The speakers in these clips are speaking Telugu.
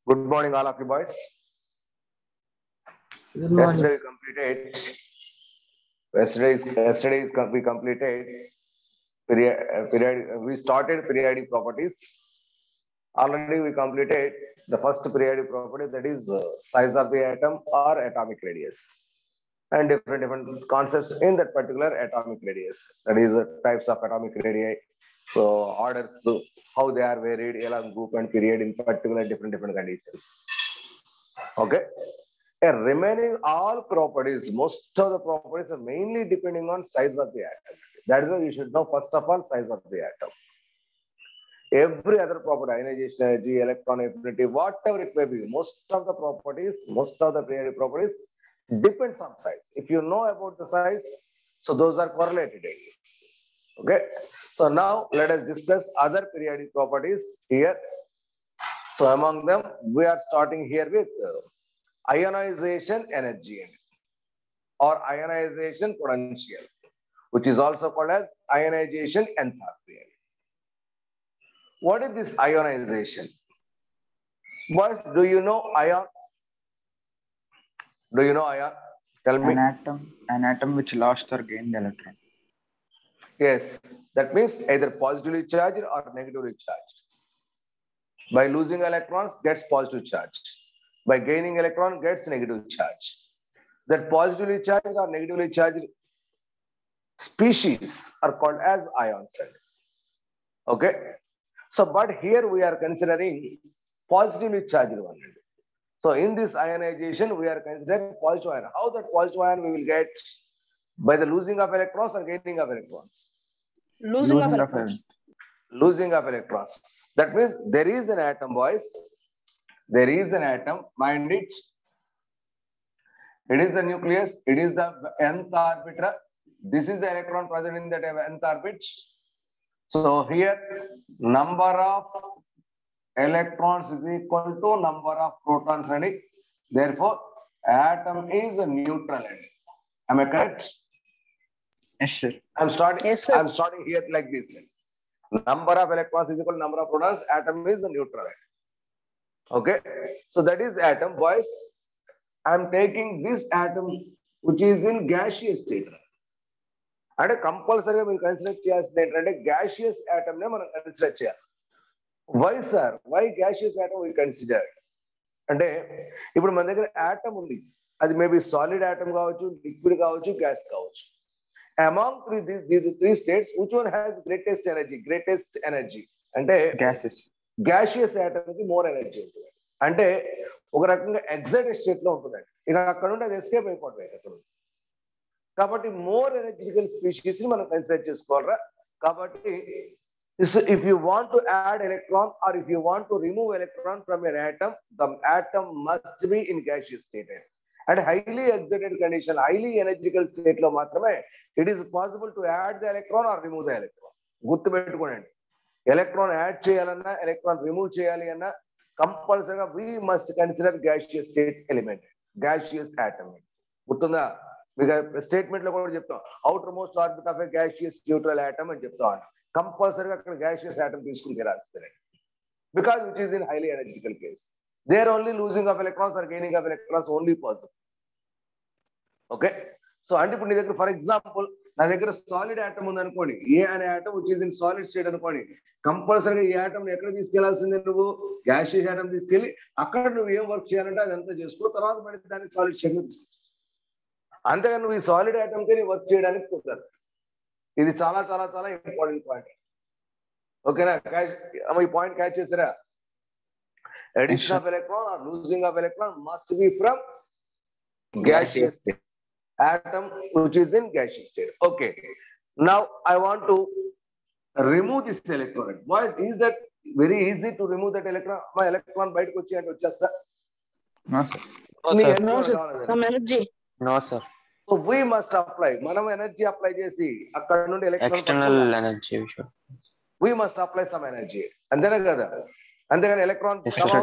Good morning, all of you boys. Good morning. Yesterday we completed. We completed period. We started periodic properties. Already we completed the first periodic property, that is size of the atom or atomic radius, and different concepts in that particular atomic radius. That is types of atomic radii. So orders, how they are varied along group and period in particular different conditions. Okay. Remaining all properties, most of the properties are mainly depending on size of the atom. That is why you should know first of all size of the atom. Every other property, ionization energy, electron affinity, whatever it may be, most of the periodic properties depends on size. If you know about the size, so those are correlated. Okay. So now let us discuss other periodic properties here. So among them, we are starting here with ionization energy or ionization potential, which is also called as ionization enthalpy. What is this ionization? Boys, do you know ion? Do you know ion? Tell me. An atom which lost or gained electron. Yes, that means either positively charged or negatively charged. By losing electrons, gets positive charge. By gaining electron, gets negative charge. That positively charged or negatively charged species are called as ions. Okay. So, but here we are considering positively charged one. So, in this ionization, we are considering positive ion. How that positive ion we will get? By the losing of electrons or gaining of electrons? Losing of electrons. Losing of electrons. That means there is an atom, boys. There is an atom, mind it. It is the nucleus, it is the nth orbital. This is the electron present in that nth orbit. So here, number of electrons is equal to number of protons, and therefore atom is a neutral. Am I correct? Yes, sir. I'm starting here like this. Number of electrons is equal to number of protons. Atom is a neutral. Okay, so that is atom, boys. I'm taking this atom which is in gaseous state. And compulsory we consider gaseous atom name consider. Why, sir? Why gaseous atom we consider? And if we atom only, అది maybe solid atom కావచ్చు, liquid కావచ్చు, gas కావచ్చు. Among these three states, which one has greatest energy? And gaseous atom ki more energy ఉంటుంది. అంటే ఒక రకంగా ఎగ్జైటెడ్ స్టేట్ లో ఉంటుందండి. ఇక అక్కడ ఉంటే అది ఎస్కేప్ అయిపోతుంది. కాబట్టి మోర్ ఎనర్జికల్ స్పీషీస్ ని మనం కన్సిడర్ చేసుకోవాలరా. కాబట్టి if you want to add electron or if you want to remove electron from an atom, the atom must be in gaseous state. And highly excited condition, highly energetical state lo matrame it is possible to add the electron or remove the electron. గుర్తు పెట్టుకోండి, ఎలక్ట్రాన్ యాడ్ చేయాలన్నా ఎలక్ట్రాన్ రిమూవ్ చేయాలి అన్నా కంపల్సరీగా we must consider gaseous state element, gaseous atom. గుర్తుందా? మీకు స్టేట్మెంట్ లో కూడా చెప్తాం, outer most orbit of a gaseous neutral atom అని చెప్తాం. కంపల్సరీగా అక్కడ gaseous atom తీసుకుని తీరాల్సిందే, because which is in highly energetical case. There only losing of electrons or gaining of electrons only possible. Okay, so అంటే ఇప్పుడు నీ దగ్గర ఫర్ ఎగ్జాంపుల్ నా దగ్గర సాలిడ్ ఆటమ్ ఉంది అనుకోండి, ఏ అనే atom which is in solid state అనుకోండి, కంపల్సరీగా ఈ ఆటమ్ ఎక్కడ తీసుకెళ్లాల్సిందే, నువ్వు గ్యాసియస్ ఆటమ్ తీసుకెళ్లి అక్కడ నువ్వు ఏం వర్క్ చేయాలంటే అదంతా చేసుకో, తర్వాత మళ్ళీ దాన్ని సాలిడ్ స్టేట్ తీసుకొచ్చు. అంతేగాని నువ్వు ఈ సాలిడ్ ఆటమ్ కి వర్క్ చేయడానికి కుదరదు. ఇది చాలా చాలా చాలా ఇంపార్టెంట్ పాయింట్. ఓకేనా? ఈ పాయింట్ క్యాచ్ చేసారా? Addition of electron or losing of electron must be from gaseous state. Atom which is in gaseous state. Okay. Now I want to remove this electron. Why is that very easy to remove that electron? My electron bite ko change vachesta. No sir. No sir. Some energy. No sir. So we must apply. Manam energy apply chesi akkada nundi electron external energy we should. We must apply some energy. Antena kada. అంతేగాని electron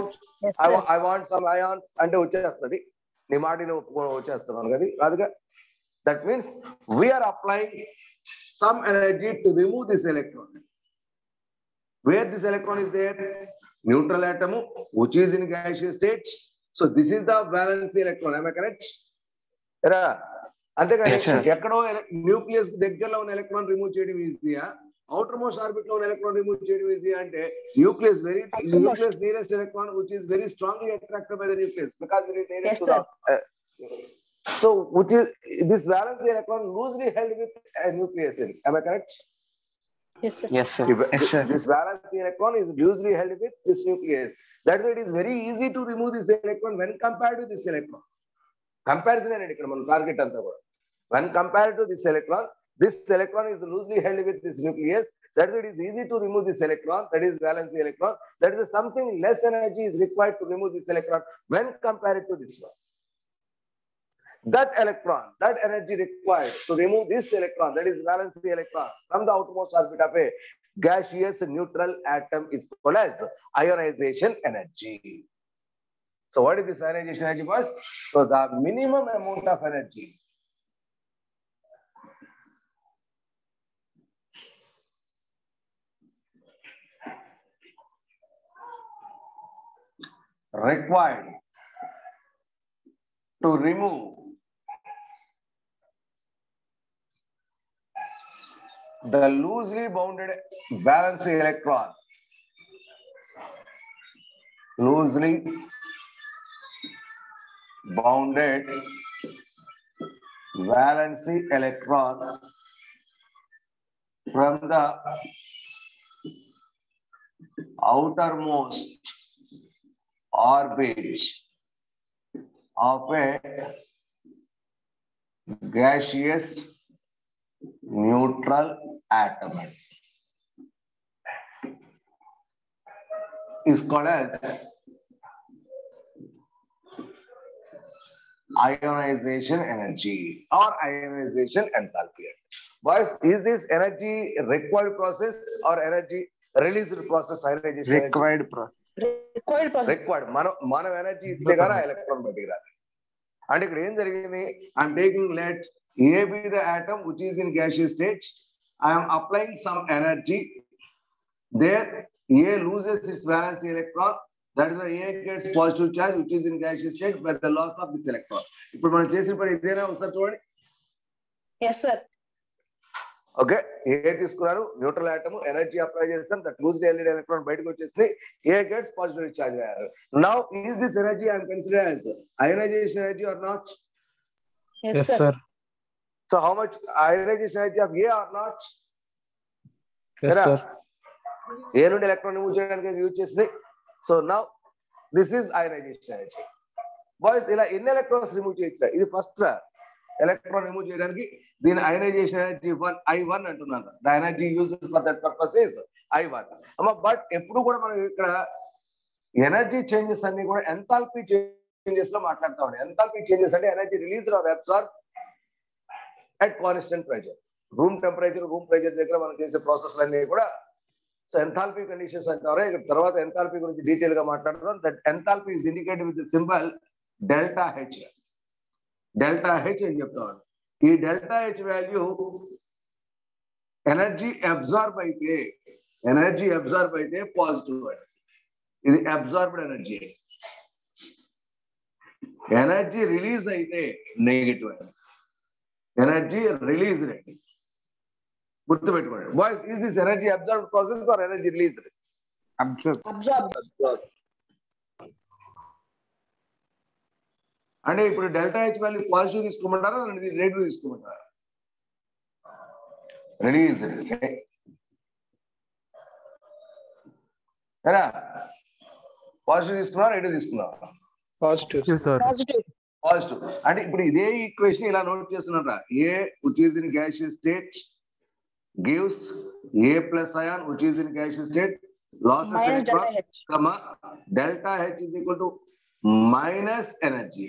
I want some ions అంటే వచ్చేస్తుంది, నీ మాటిని వచ్చేస్తున్నాను కదా, కాదుగా. That means we are applying some energy to remove this electron. Where this electron is there? neutral atom which is in gaseous state. So this is the valence electron. Am I correct? అంతేగాని ఎక్కడో న్యూక్లియస్ దగ్గరలో ఉన్న ఎలక్ట్రాన్ రిమూవ్ చేయడం ఈజీయా, outer most orbit లో ఉన్న ఎలక్ట్రాన్ రిమూవ్ చేయడం ఈజీ అంటే nucleus nearest electron which is very strongly attracted by the nucleus because it is nearest to the so which is this valence electron loosely held with a nucleus. Am I correct? Yes, sir. Yes, sir. Yes, sir. This valence electron is loosely held with this nucleus. That's why it is very easy to remove this electron when compared to this electron. Comparison అనేది ఇక్కడ మన టార్గెట్ అంతా కూడా. When compared to this electron is loosely held with this nucleus. That's why it is easy to remove this electron. That is valence electron. That is something less energy is required to remove this electron when compared to this one. That electron, that energy required to remove this electron, that is valence electron from the outermost orbit of a gaseous neutral atom is called as ionization energy. So what is this ionization energy was? So the minimum amount of energy required to remove the loosely bounded valence electron, loosely bounded valence electron from the outermost orbit of a gaseous neutral atom is called as ionization energy or ionization enthalpy. Boys, is this energy required process or energy released process? Ionization Required process. Required process. Required. మనం ఎనర్జీ ఇస్తే కదా ఎలక్ట్రాన్ బయటికి రాదు. అంటే ఇక్కడ ఏం జరిగింది? I'm taking let A be the atom which is in gaseous state. I am applying some energy there. A loses its valence electron. That is why A gets positive charge which is in gaseous state by the loss of this electron. ఇప్పుడు మనం చేసిన పని ఇదేనా ఒకసారి చూడండి. Yes, sir. ఓకే, ఏ తీసుకున్నారు న్యూట్రల్ ఆటమ్, ఎనర్జీ అప్లై చేస్తాం, దట్ లూజ్లీ హెల్డ్ ఎలక్ట్రాన్ బయటకు వచ్చేసి ఏ గెట్స్ పాజిటివ్ చార్జ్ అయ్యారు. Now is this energy I'm consider as ionization energy or not? Yes, sir. So how much ionization energy of A or not? Yes, sir. A నుండి ఎలక్ట్రాన్ రిమూవ్ చేయడానికి యూజ్ చేసింది. So now this is ionization energy. Boys ఇలా ఎన్ని ఎలక్ట్రాన్స్ రిమూవ్ చేయొచ్చు? ఇది ఫస్ట్ ఎలక్ట్రాన్ రిమూవ్ చేయడానికి దీని అయనైజేషన్ ఎనర్జీ I1 అంటున్నాను. The energy used for that purpose is I1. But ఎప్పుడు కూడా మనం ఇక్కడ ఎనర్జీ చేంజెస్ అన్ని కూడా ఎంథాల్పీ చేంజెస్ లో మాట్లాడుతూ ఉంటాం. ఎంథాల్పీ చేంజెస్ అంటే energy release or absorb at constant pressure. Room temperature, room pressure దగ్గర మనం చేసే ప్రాసెస్ అన్ని కూడా సో ఎంథాల్పీ కండిషన్స్ అంటారు. తర్వాత ఎంథాల్పీ గురించి డీటెయిల్ గా మాట్లాడుతున్నాం. That enthalpy is indicated with the symbol delta H. Delta H అని చెప్తామండి. ఈ delta H value energy absorb అయితే పాజిటివ్ అండి. ఇది అబ్జార్బ్డ్ ఎనర్జీ. ఎనర్జీ రిలీజ్ అయితే నెగిటివ్ అండి. ఎనర్జీ రిలీజ్ రేట్ గుర్తుపెట్టుకోండి. Boys, is this energy absorb process or energy release? Absorb. అంటే ఇప్పుడు డెల్టా హెచ్ వాల్యూ పాజిటివ్ తీసుకోమంటారా నెగిటివ్ తీసుకోమంటారా? రిలీజ్ పాజిటివ్ తీసుకున్నారా నెగిటివ్ తీసుకున్నారా? Positive, sir. Positive. పాజిటివ్. అంటే ఇప్పుడు ఇదే ఈక్వేషన్ ఇలా నోట్ చేస్తున్నారా? A which is in gaseous state gives A plus ion which is in gaseous state losses Minus electron, delta H. comma delta H is equal to minus energy.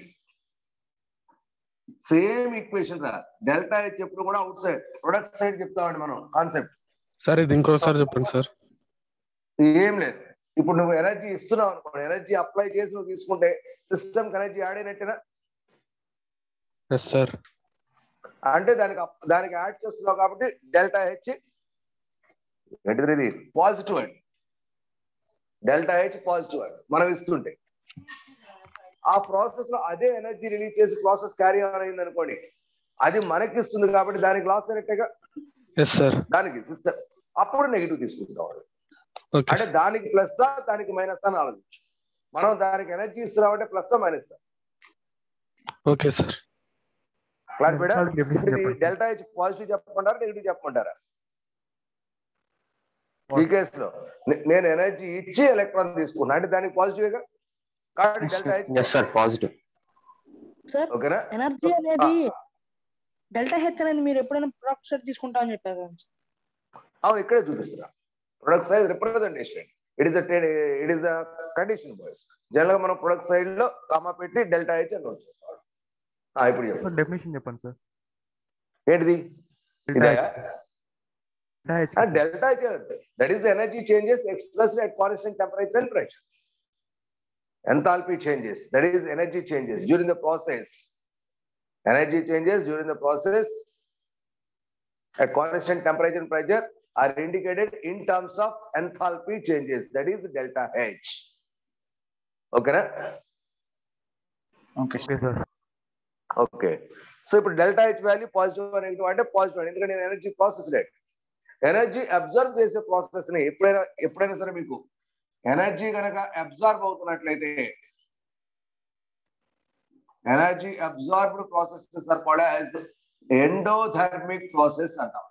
Same equation రా. డెల్టా హెచ్ ఎప్పుడు కూడా అవుట్ సైడ్ ప్రొడక్ట్ సైడ్ చెప్తామండి మనం కాన్సెప్ట్. సార్ ఇది ఇంకోసారి చెప్పండి సార్. ఏం లేదు, ఇప్పుడు నువ్వు ఎనర్జీ ఇస్తున్నావు అనుకోండి, ఎనర్జీ అప్లై చేసి నువ్వు తీసుకుంటే సిస్టమ్ ఎనర్జీ యాడ్ అయినట్టేనా? Yes sir. అంటే దానికి యాడ్ చేస్తున్నావు కాబట్టి డెల్టా హెచ్ పాజిటివ్ అండి. డెల్టా హెచ్ పాజిటివ్ మనం ఇస్తుంటే ఆ ప్రాసెస్ లో అదే ఎనర్జీ రిలీజ్ చేసి ప్రాసెస్ క్యారీ ఆన్ అయింది అనుకోండి, అది మనకి ఇస్తుంది కాబట్టి దానికి లాస్ అయినట్టుగా దానికి సిస్టమ్ అప్పుడు నెగిటివ్ తీసుకుంటాం. అంటే దానికి ప్లస్ దానికి మైనస్ అని ఆలోచించు. మనం దానికి ఎనర్జీ ఇస్తున్నామంటే plus minus. Okay sir. Delta H positive చెప్పమంటారా నెగిటివ్ చెప్పమంటారా? ఈ కేసులో నేను ఎనర్జీ ఇచ్చి ఎలక్ట్రాన్ తీసుకున్నా అంటే దానికి పాజిటివ్గా కాబట్టి డెల్టా హెచ్ పాజిటివ్. ఓకేనా? ఎనర్జీ అనేది డెల్టా హెచ్ అనేది మీరు ఎప్పుడైనా ప్రొడక్ట్ సైడ్ తీసుకుంటా అని చెప్పారు. అవును, ఇక్కడే చూపిస్తున్నా. Product side representation it is a condition boys. General గా మనం ప్రొడక్ట్ సైడ్ లో కామా పెట్టి డెల్టా హెచ్ అని వచ్చేస్తాం. ఇప్పుడు చెప్పండి, డెఫినిషన్ చెప్పండి సార్. ఏంటిది? Delta H that is the energy changes expressed at constant temperature and pressure. Enthalpy changes, that is energy changes during the process. Energy changes during the process at constant temperature and pressure are indicated in terms of enthalpy changes, that is delta H. Okay na? Okay sir. Okay, so if delta H value positive or negative ante positive endukante energy process rate energy absorb chese process ni epudaina sare meeku energy కనుక అబ్జార్బ్ అవుతున్నట్లయితే energy absorbed processes are called as endothermic process అంటాం.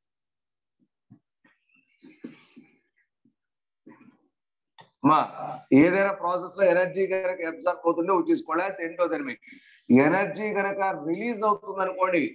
మా ఏదైనా ప్రాసెస్ లో ఎనర్జీ కనుక అబ్జార్బ్ అవుతుందో which is called as endothermic. Energy కనుక రిలీజ్ అవుతుంది అనుకోండి,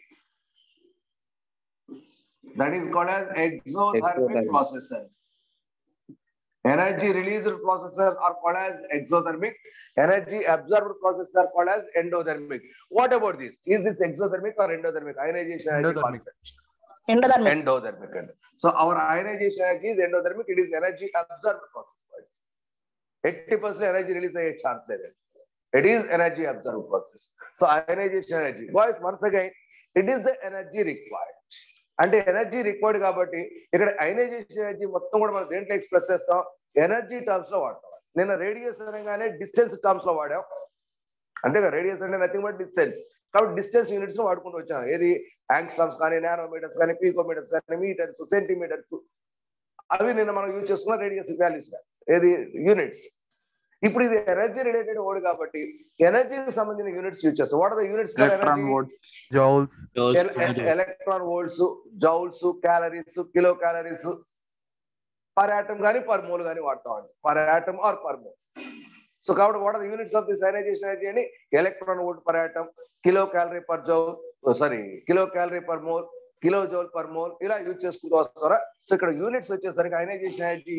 that is called as exothermic process. Energy released processes are called as exothermic. Energy absorbed processes are called as endothermic. What about this? Is this exothermic or endothermic? Ionization energy concept. Endothermic. So our ionization energy is endothermic. It is energy absorbed process. 80% energy release a chance there. It is energy absorbed process. So ionization energy. Boys, once again, it is the energy required. అంటే ఎనర్జీ రిక్వైర్డ్ కాబట్టి ఇక్కడ అయనైజేషన్ ఎనర్జీ మొత్తం కూడా మనం దేంట్లో ఎక్స్ప్రెస్ చేస్తాం? ఎనర్జీ టర్మ్స్ లో వాడతాం. నిన్న రేడియస్ అనగానే డిస్టెన్స్ టర్మ్స్ లో వాడాం. అంతేగా, రేడియస్ అంటే నథింగ్ బట్ డిస్టెన్స్. కాబట్టి డిస్టెన్స్ యూనిట్స్ లో వాడుకుంటూ వచ్చాం. ఏది యాంగ్స్ట్రామ్స్ కానీ, నానోమీటర్స్ కానీ, పీకోమీటర్స్ కానీ, మీటర్స్, సెంటీమీటర్స్, అవి నిన్న మనం యూజ్ చేసుకున్న రేడియస్ వాల్యూస్, ఏది యూనిట్స్. ఇప్పుడు ఇది ఎనర్జీ రిలేటెడ్ వర్డ్ కాబట్టి ఎనర్జీకి సంబంధించిన యూనిట్స్ యూజ్ చేస్తాం. What are the units for energy? Joules, electron volts, joules, calories, kilo calories, per atom కానీ పర్ మోల్ కానీ వాడతామండి. Per atom or per mole. So కాబట్టి what are the units of this ionization energy అని electron volt per atom, kilo calorie per joule, kilo calorie per mole, kilo joule per mole, ఇలా యూజ్ చేసుకుంటూ వస్తారా. సో ఇక్కడ యూనిట్స్ వచ్చేసరికి అయనైజేషన్ ఎనర్జీ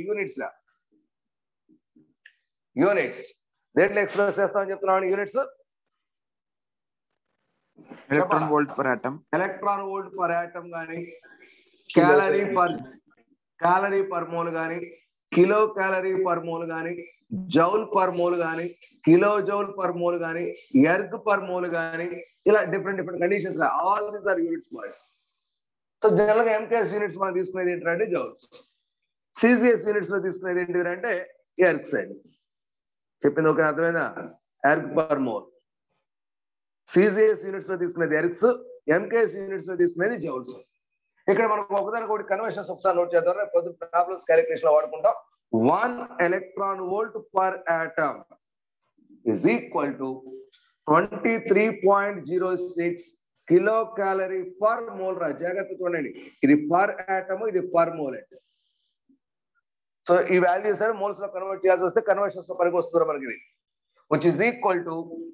యూనిట్స్ దేంట్లో ఎక్స్ప్రెస్ చేస్తామని చెప్తున్నాను. Units electron volt per atom, electron volt per atom కానీ, క్యాలరీ పర్ మోల్ కానీ, కిలో క్యాలరీ పర్ మోల్ కానీ, జౌల్ పర్ మోల్ కానీ, కిలో జౌల్ పర్ మోల్ కానీ, ఎర్గ్ పర్ మోల్ కానీ, ఇలా different conditions. All these are units boys. So general గా ఎంకేఎస్ యూనిట్స్ మనం తీసుకునేది ఏంటంటే జౌల్స్. సిజిఎస్ యూనిట్స్ లో తీసుకునేది ఏంటిదంటే ఎర్గ్స్ అని చెప్పింది. ఓకే, అర్థమైందా? Erg per mole. CGS units లో తీసుకునేది ఎర్గ్స్, ఎంకేఎస్ యూనిట్స్ లో తీసుకునేది జౌల్స్. ఇక్కడ మనకు ఒకదానికి ఒకటి కన్వర్షన్స్ ఒకసారి నోట్ చేద్దాం. పొద్దు ప్రాబ్లమ్స్ క్యాలిక్యులేషన్ లో వాడుకుంటాం. 1 electron volt per atom is equal to 23.06 kilo calorie per mole. జాగ్రత్త చూడండి, ఇది పర్ ఆటమ్, ఇది పర్ మోల్. సో ఈ వాల్యూస్ మోల్స్ లో కన్వర్ట్ చేయాల్సి వస్తే కన్వర్షన్స్ లో పనికి వస్తుంది మనకి, which is equal to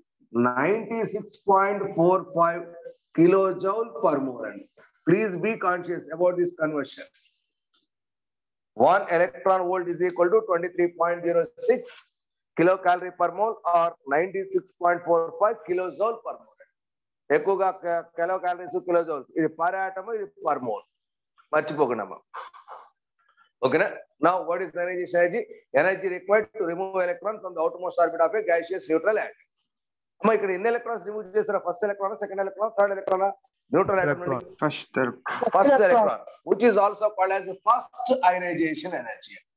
96.45 kilojoule per mole. Please be conscious about this conversion. 1 electron volt is equal to 23.06 kilocalorie per mole or 96.45 kilojoule per mole. ఎక్కువగా కిలో క్యాలరీస్, కిలో జౌల్స్, ఇది పర్ ఆటమ్, ఇది పర్ మోల్. మర్చిపోకుండా. ఓకేనా? Now what is ionization energy? Energy required to remove electron from the outermost orbit of a gaseous neutral atom. అమ్మా ఇక్కడ ఎన్ని ఎలక్ట్రాన్స్ రిమూవ్ చేస్తారా? First electron, second electron, third electron? Neutral atom నుండి first electron, which is also called as first ionization energy.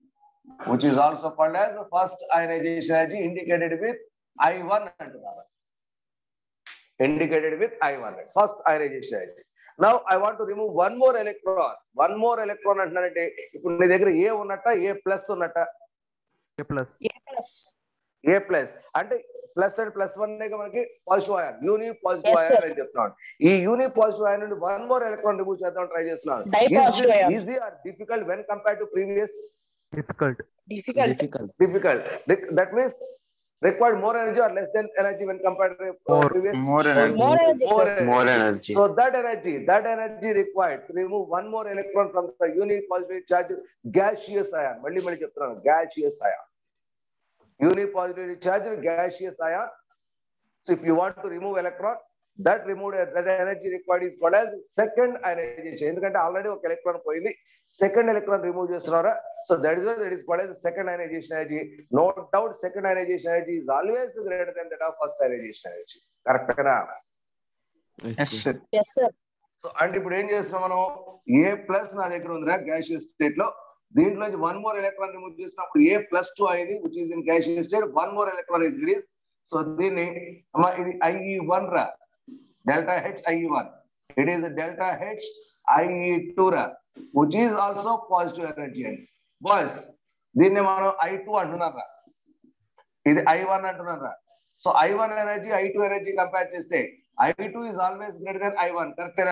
which is also called as the first ionization energy indicated with I1 అంటున్నారు. Indicated with I1, first ionization energy. Now I want to remove one more electron. One more electron అంటున్నారంటే ఇప్పుడు నీ దగ్గర A ఉన్నట్ట, A ప్లస్ ఉన్నట్ట, A plus. A ప్లస్ అంటే ప్లస్ అండ్ ప్లస్ వన్ మనకి positive ion, uni positive Yes, sir. Ion అని చెప్తున్నాడు. ఈ యూని పాజిటివ్ అయాన్ నుండి వన్ మోర్ ఎలక్ట్రాన్ రిమూవ్ చేద్దాం ట్రై చేస్తున్నాడు. Dipositive ion. Easy or difficult when compare to previous? Difficult. Difficult. That means required more energy or less than energy when compared to previous? More energy. More energy, sir. More energy. So that energy required to remove one more electron from the unique positively charged gaseous ion. Malli cheptunna, gaseous ion. Unique positively charged gaseous ion. So if you want to remove electron, that energy required is called as second ionization. ఎందుకంటే ఆల్రెడీ ఒక ఎలక్ట్రాన్ పోయింది, సెకండ్ ఎలక్ట్రాన్ రిమూవ్ చేస్తున్నారా. So that is called as second ionization energy. No doubt second ionization energy is always greater than that of first ionization energy. Correct కదా? Yes, sir. Yes, sir. So అంటే ఇప్పుడు ఏం చేస్తున్నాం మనం, A ప్లస్ నా దగ్గర ఉందిరా గ్యాషియస్ స్టేట్ లో, దీంట్లో వన్ మోర్ ఎలక్ట్రాన్ రిమూవ్ చేసినప్పుడు A+2 అయింది, which is in gaseous state. One more electron is released. So దీన్ని ఇది IE1 రా, delta H IE1. It is a delta H IE2 రా, which is also positive energy. Boys, దీన్ని మనం I2 అంటున్నారా, ఇది I1 అంటున్నారా. So I1 energy I2 energy compare చేస్తే I2 is always greater than I1. కరెక్టేనా?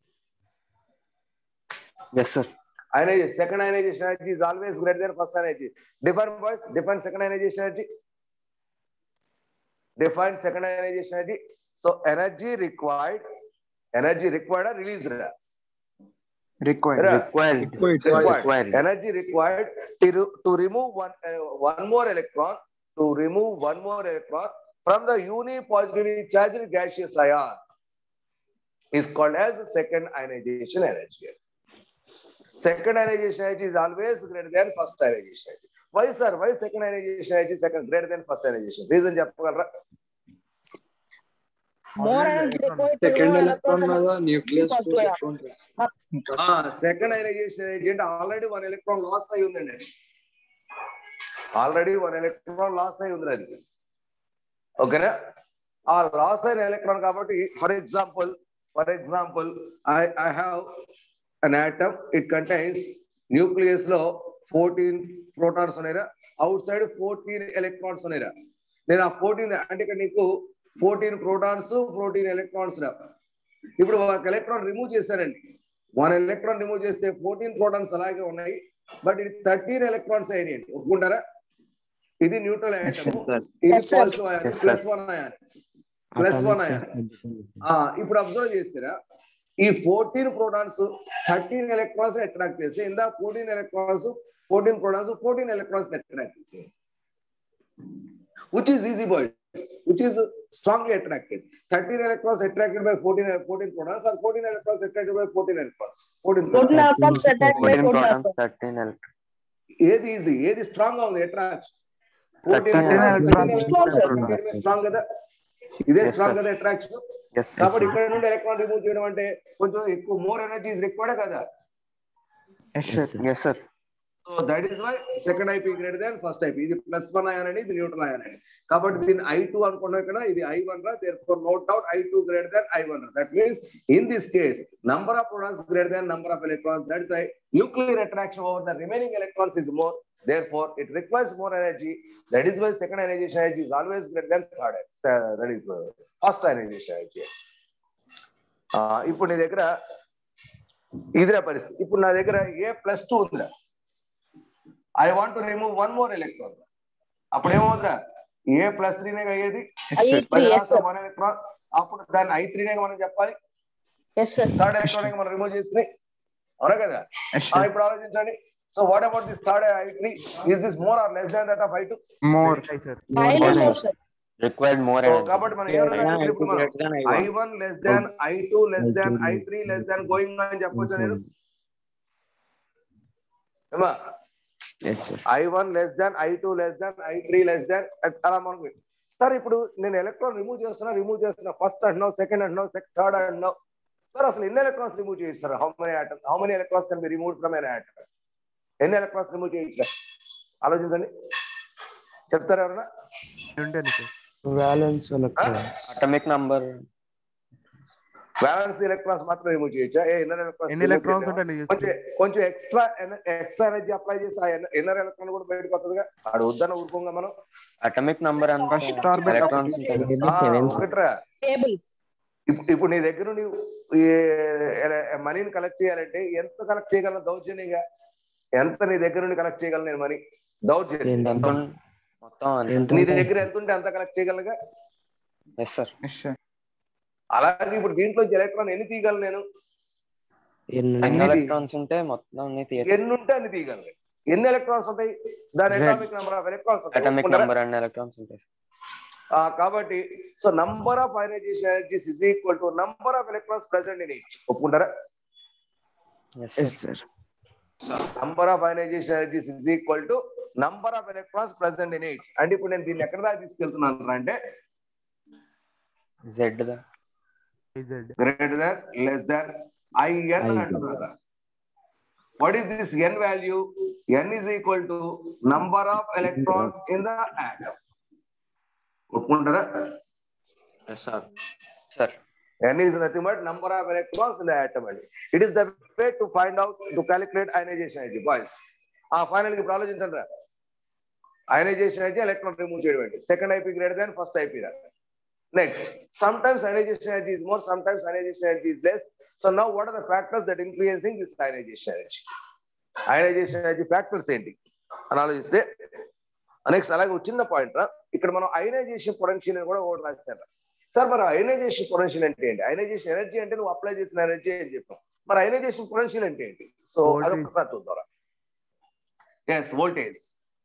Yes, sir. Second ionization energy is always greater than first energy. Define, boys. Define second ionization energy. Define second ionization energy. So energy required or released? Required. Required. Energy required to remove one more electron. To remove one more electron from the unipositively charged gaseous ion is called as second ionization energy. Second ionization energy is always greater than first ionization energy. Why, sir? Why second ionization energy is greater than first ionization? Reason చెప్పగలరా? More energy required to Second remove electron from the nucleus positive ion. Second ionization energy అంటే ఆల్రెడీ వన్ ఎలక్ట్రాన్ లాస్ అయి ఉందండి. ఆల్రెడీ వన్ ఎలక్ట్రాన్ లాస్ అయి ఉంది అది. ఓకేనా? ఆ లాస్ అయిన ఎలక్ట్రాన్ కాబట్టి for example I have an atom. It contains nucleus లో 14 protons ఉన్నాయిరా, అవుట్ సైడ్ 14 electrons ఉన్నాయిరా. నేను ఆ 14 అంటే ఇక్కడ నీకు 14 protons 14 electrons రా. ఇప్పుడు ఒక ఎలక్ట్రాన్ రిమూవ్ చేశారండి, 1 ఎలక్ట్రాన్ రిమూవ్ చేస్తే 14 protons అలాగే ఉన్నాయి, బట్ ఇది 13 electrons అయినాయి. ఒప్పుకుంటారా? ఇది న్యూట్రల్ అయాన్, ఇది పాజిటివ్ అయాన్, +1 అయాన్. ఇప్పుడు అబ్జర్వ్ చేస్తారా, ఈ 14 protons 13 electrons అట్రాక్ట్ చేస్తే ఇందా 14 protons 14 electrons అట్రాక్ట్ చేస్తాయి, which is easy, boys, which is strongly attracted. 13 electrons attracted by 14 protons or 14 electrons attracted by 14 electrons. 14 electrons attracted by 14 electrons. 13 electrons. ఏది ఈజీ, ఏది స్ట్రాంగ్ గా ఉంది అట్రాక్షన్? 14 స్ట్రాంగ్ కదా, ఇదే స్ట్రాంగ్ కదా అట్రాక్షన్. కాబట్టి ఇక్కడ నుండి ఎలక్ట్రాన్ రిమూవ్ చేయడం అంటే కొంచెం ఎక్కువ మోర్ ఎనర్జీ ఇస్ రిక్వైర్డ్ కదా. Yes, sir. So that is why second IP greater than first IP. ఇది +1 అయాన్ అని, ఇది న్యూట్రల్ అయాన్ అని. కాబట్టి దీన్ని I2 అనుకున్నాం ఇక్కడ, ఇది I1 రా. Therefore note out I2 greater than I1 రా. That means in this case number of protons greater than number of electrons. That is why nuclear attraction over the remaining electrons is more. Therefore it requires more energy. That is why second ionization energy is always greater than third. That is first ionization energy. ఇప్పుడు నీ దగ్గర ఇదిరా పరిస్థితి. ఇప్పుడు నా దగ్గర A+2 ఉందిరా. I want to remove one more electron. అప్పుడు ఏమవుతుందా, A+3 నే అయ్యేది, వన్ ఎలక్ట్రాన్. అప్పుడు దాన్ని I3 నే మనం చెప్పాలి. థర్డ్ ఎలక్ట్రాన్ మనం రిమూవ్ చేసి, అవునా కదా? ఇప్పుడు ఆలోచించండి. So what about this third I3? Is this more or less than that of I2? More. Required more energy. కాబట్టి మనం I1 less than I2 less than I3 less than going on అని చెప్పొచ్చు నేను. Yes, sir. I1 less than I2 less than I3 less than అలా మనకు. సార్ ఇప్పుడు నేను ఎలక్ట్రాన్ రిమూవ్ చేస్తున్నా ఫస్ట్ అంటున్నావు, సెకండ్ అంటున్నావు, థర్డ్ అంటున్నావు. సార్ అసలు ఎన్ని ఎలక్ట్రాన్స్ రిమూవ్ చేయొచ్చు sir? How many electrons can be removed from an atom? ఎన్ని ఎలక్ట్రాన్స్ రిమూవ్ చేయొచ్చు? ఆలోచించండి, చెప్తారా ఎవరన్నా? ఉండండి sir. valence electrons, atomic number, valence electrons మాత్రం రిమూవ్ చేయొచ్చా? ఎన్ని ఎలక్ట్రాన్స్ ఉంటాయి కొంచెం ఎక్స్ట్రా ఎనర్జీ అప్లై చేసి ఆ ఇన్నర్ ఎలక్ట్రాన్ కూడా బయటకు వస్తుందిగా. ఆడు వద్దన్న ఊరుకోగా మనం. atomic number and First orbit electrons ఒకట్రా, టేబుల్ ఇప్పుడు నీ దగ్గర నుండి ఈ మనీని కలెక్ట్ చేయాలంటే ఎంత కలెక్ట్ చేయగలను దౌర్జన్యంగా? ఎంత నీ దగ్గర నుండి కలెక్ట్ చేయగలను నేను మనీ? దౌర్జన్యం మొత్తం నీ దగ్గర ఎంత ఉంటే అంత కలెక్ట్ చేయగలగా. yes sir, అలాగే ఇప్పుడు దీంట్లో ఎలక్ట్రాన్ ఎన్ని తీయగలను నేను? ఎన్ని ఎలక్ట్రాన్స్ ఉంటే మొత్తం ఎన్ని ఉంటే అన్ని తీయగలను. ఎన్ని ఎలక్ట్రాన్స్ ఉంటాయి? దాని atomic number of electrons atomic number and electrons ఉంటాయి. కాబట్టి so number of ionization energies is equal to number of electrons present in each. ఒప్పుకుంటారా? yes sir, number of ionization energies is equal to number of electrons present in each. అంటే ఇప్పుడు నేను దీన్ని ఎక్కడ దాకా తీసుకెళ్తున్నాను అంటే z da greater than less than IN అంటున్నారా? What is this N value? N is equal to number of electrons in the atom. ఒప్పుకుంటారా? yes sir, sir, N is nothing but number of electrons in the atom. It is the way to find out, to calculate ionization energy. Boys, final కి ఆలోచించండి రా. అయనైజేషన్ energy ఎలక్ట్రాన్ రిమూవ్ చేయడం ఏంటి? Second IP greater than first IP రా. Next, sometimes ionization energy is more, sometimes ionization energy is less. So now what are the factors that influencing this ionization energy? Ionization energy factors ఏంటి అని ఆలోచిస్తే నెక్స్ట్ అలాగే చిన్న పాయింట్ రా. ఇక్కడ మనం అయనైజేషన్ పొటెన్షియల్ అని కూడా ఒకటి రాశారు సార్. మరి అయనైజేషన్ పొటెన్షియల్ అంటే ఏంటి? అయనైజేషన్ ఎనర్జీ అంటే నువ్వు అప్లై చేసిన ఎనర్జీ అని చెప్పాం. మరి అయనైజేషన్ పొటెన్షియల్ అంటే ఏంటి? సో అదొకసారి చూద్దాం. Yes, voltage.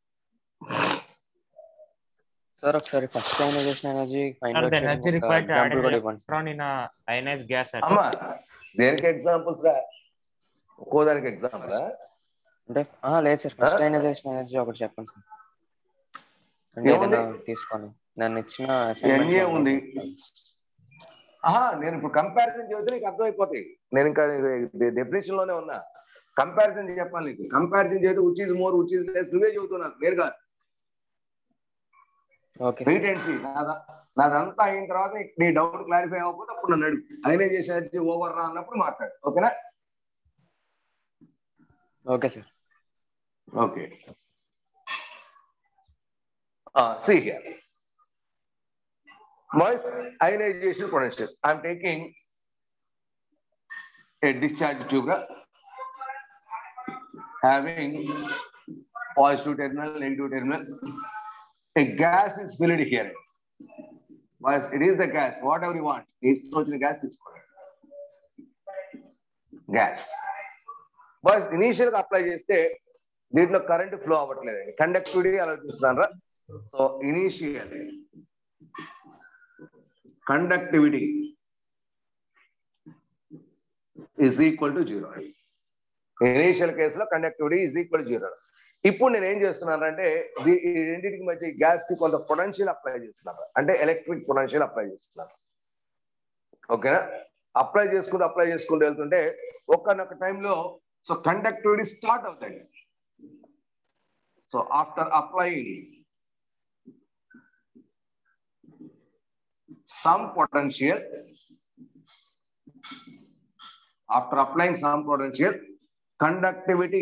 సార్ ఒకసారి first ionization energy find out the energy required to add example an కూడా ఇవ్వండి. electron in a ionized gas atom. అమ్మా దేనికి ఎగ్జాంపుల్స్ రా? ఒక్కో దానికి ఎగ్జాంపుల్ రా? అంటే లేదు సార్, ఫస్ట్ ionization energy ఒకటి చెప్పండి సార్. అంటే ఏదైనా తీసుకొని నన్ను ఇచ్చిన NA ఉంది. నేను ఇప్పుడు కంపారిజన్ చేస్తే నీకు అర్థమైపోతాయి. నేను ఇంకా డెఫినేషన్ లోనే ఉన్నా. కంపారిజన్ చెప్పాలి నీకు. కంపారిజన్ చేస్తే which is more, which is less నువ్వే చెబుతున్నాను, నేను కాదు. Wait and see. నాదంతా అయిన తర్వాత నీ డౌట్ క్లారిఫై అవ్వకపోతే అప్పుడు నన్ను అడుగు. అయనైజేషన్ ఎనర్జీ ఓవర్ రా అన్నప్పుడు మాట్లాడు. ఓకేనా? Okay sir. Okay, see here. Boys, ionization potential. I am taking a discharge tube having positive terminal, negative terminal. A gas is filled here. Boys, it is the gas. Whatever you want. Is the gas is gas. Boys, initial apply cheste దీంట్లో కరెంట్ ఫ్లో అవ్వట్లేదు. కండక్టివిటీ అలా చూస్తున్నాను రా. So initial conductivity is equal to 0. Initial కేసులో కండక్టివిటీ ఈజ్ ఈక్వల్ టు 0. ఇప్పుడు నేను ఏం చేస్తున్నాను అంటే ఈ రెండింటికి మధ్య గ్యాస్ కి కొంత పొటెన్షియల్ అప్లై చేస్తున్నాను, అంటే ఎలక్ట్రిక్ పొటెన్షియల్ అప్లై చేస్తున్నాను. ఓకేనా? అప్లై చేసుకుంటూ వెళ్తుంటే ఒక్కనొక టైంలో సో కండక్టివిటీ స్టార్ట్ అవుతాయి. So after applying some potential, conductivity